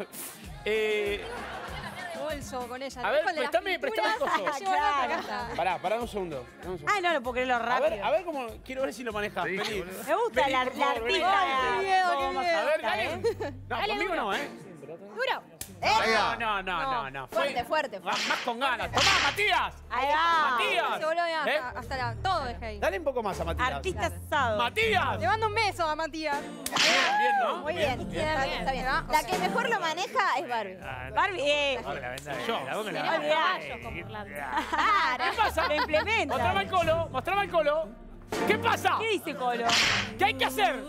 Bolso con ella. A ver, Con de las prestame el pinturas, coso. llevo la otra acá. Pará un segundo. Ay, no lo puedo creer lo A rápido. ver cómo, quiero ver si lo manejas. Vení. Me gusta Vení, la por favor, vení. artista. Qué miedo, qué Vamos miedo. A ver, a dale. ver. No, conmigo no, ¿eh? Duro. No. Fuerte. Más con ganas. ¡Tomá, Matías! Ahí va. ¡Matías! Se voló bien ¿Eh? hasta todo dejé ahí. Dale un poco más a Matías. Artista asado. ¡Matías! Le mando un beso a Matías. Bien, ¿no? Muy bien. Está bien. La que mejor lo maneja es Barbie. Barbie, Yo. ¿Qué pasa? Lo implementa. Mostrame el colo. ¿Qué pasa? ¿Qué dice Colo? ¿Qué hay que hacer?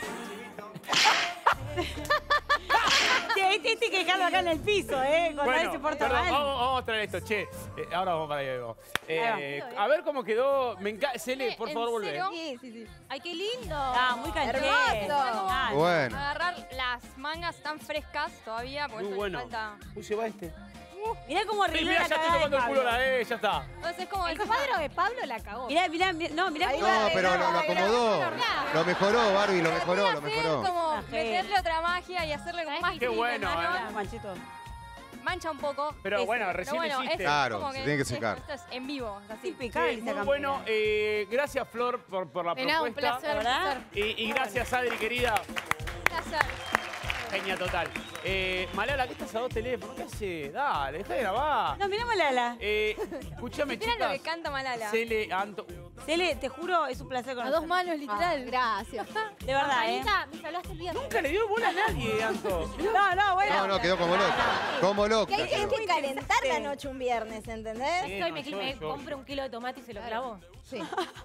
Che, este que dejarlo acá en el piso, cuando él se porta perdón, mal. vamos a traer esto, che. Ahora vamos para allá. Ahí A ver cómo quedó. Me encanta. Cele, por ¿En favor, volvé. serio? Sí. Ay, qué lindo. Ah, muy canchero. Hermoso. Bueno. Agarrar las mangas tan frescas todavía, porque Muy esto bueno. le falta. Uy, lleva este. Mirá cómo Sí, arregló mirá, la ya estoy cagada de tomando el culo Pablo. ya está. Entonces es como El cuadro de Pablo la cagó. Mirá, no, mirá Ahí cómo... va. No, pero lo acomodó. Lo mejoró, Barbie, lo mejoró. como Ajá. meterle otra magia y hacerle como más Qué bueno, Ah, Manchito. mancha un poco. Pero Eso. bueno, recién lo hiciste. es Claro, como se tiene que secar. Esto es en vivo, es así. Impecable esa Muy campera. bueno. Gracias, Flor, por la De nada, un propuesta. placer, ¿verdad? un placer. Y gracias, Adri, querida. Un placer. Genia total. Malala, ¿qué estás a dos teléfonos? ¿Qué haces? Dale, deja de grabar. No, mirá Malala. Escúchame, Mira lo chicas. que canta Malala. Cele, Anto. Cele, te juro, es un placer A conocerte. dos manos, literal. Gracias. De verdad, Anita, me salvaste el viernes. Nunca le dio bola a nadie, Anto. No, bueno. No, quedó como loca. Como loca. Que hay que calentar la noche un viernes, ¿entendés? Sí, Hoy no, me yo. compro un kilo de tomate y se lo clavo. Sí.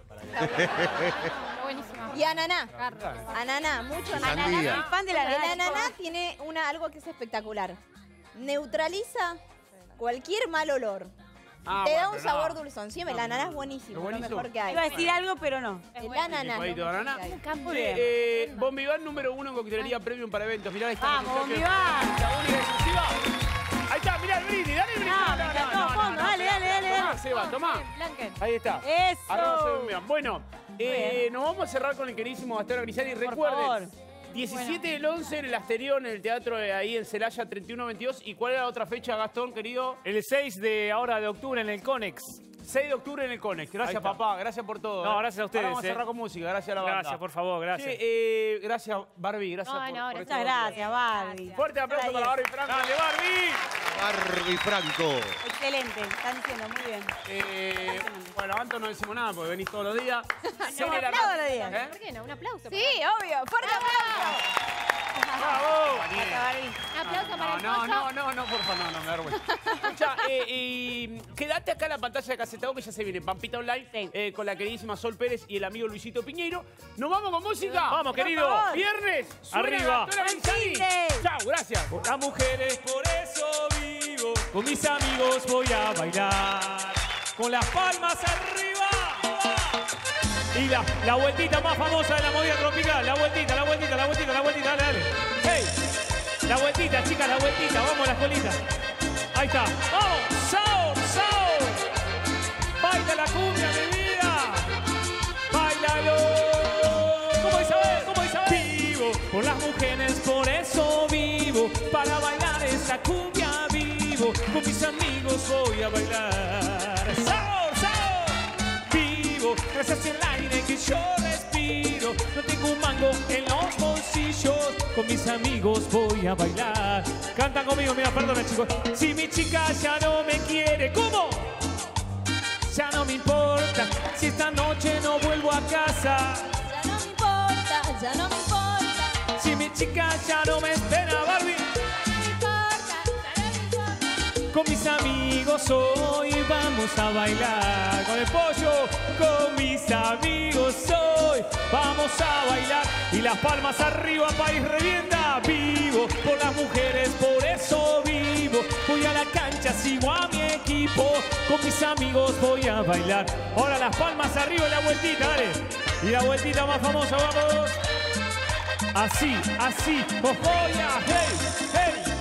Buenísima. Y ananá. Ananá, mucho ananá. Sandía. Soy fan de la El naranja. ananá tiene algo que es espectacular. Neutraliza cualquier mal olor. Ah, Te da bueno, un pero no. sabor dulzón. el ananá es buenísimo, Es buenísimo. lo mejor que hay. Iba a decir algo, pero no. El ananá. Licuadito de lo mejor ananá. que hay. Muy bien. Che, Bombiván número 1 en coctelería premium para eventos. Mirá esta. Vamos, Bombiván. La única exclusiva. Ahí está, mirá el brindis, dale el brindis. No, me encantó, fondo, dale. Tomá, Seba, tomá. Blanken. Ahí está. Eso. Ahora se Bombiván. Bueno, nos vamos a cerrar con el queridísimo Gastón Grisani. Por Recuerden, favor. 17 del 11 en el Asterión, en el teatro de ahí en Celaya, 31-22. ¿Y cuál era la otra fecha, Gastón, querido? El 6 de ahora de octubre en el Conex. 6 de octubre en el Conex. Gracias, Ahí está. papá. Gracias por todo. No, gracias a ustedes, Ahora vamos a cerrar con música. Gracias a la banda. Gracias, por favor, gracias. Che, gracias, Barbie. Gracias por Muchas este gracias, Barbie. Fuerte aplauso para Barbie Franco. ¡Dale, Barbie! Barbie Franco. Excelente, están diciendo muy bien. Bueno, Anto no decimos nada porque venís todos los días. No, todos los días. ¿Eh? ¿Por qué no? Un aplauso. Sí, obvio. Fuerte aplauso. ¡Bravo! Gracias, Barbie. Un aplauso para el No, por favor, no, me da vergüenza. Escucha, quédate acá en la pantalla de Casetado que ya se viene Pampita Online Sí. con la queridísima Sol Pérez y el amigo Luisito Piñeiro. ¿Nos vamos con música? Vamos, Por querido. favor. Viernes. suena Arriba. Gastón Grisani. Martínez. Chao, gracias. Las mujeres, por eso vivo. Con mis amigos voy a bailar. Con las palmas arriba. Y la vueltita más famosa de la movida tropical. La vueltita, dale, dale. ¡Hey! La vueltita, chicas, la vueltita. Vamos, la colita. Ahí está. ¡Vamos! ¡Sao! Baila la cumbia, mi vida. Báilalo. ¿Cómo Isabel? Vivo por las mujeres, por eso vivo. Para bailar esta cumbia vivo. Con mis amigos voy a bailar. ¡Sao! Vivo gracias al aire que yo respiro. No tengo un mango en los bolsillos. Con mis amigos voy a bailar. Cantan conmigo, mira, perdona, chicos. Si mi chica ya no me quiere, ¿cómo? Ya no me importa si esta noche no vuelvo a casa. Ya no me importa, ya no me importa. Si mi chica ya no me espera, Barbie. No me importa, ya no me importa. Con mis amigos hoy vamos a bailar. Con el pollo, con mis amigos hoy vamos a bailar. Y las palmas arriba, país revienta. Vivo por las mujeres, por eso vivo. Voy a la cancha, sigo a mi equipo. Con mis amigos voy a bailar. Ahora las palmas arriba y la vueltita, dale. Y la vueltita más famosa, vamos. Así, así. ¡Ojoya! ¡Hey! ¡Hey!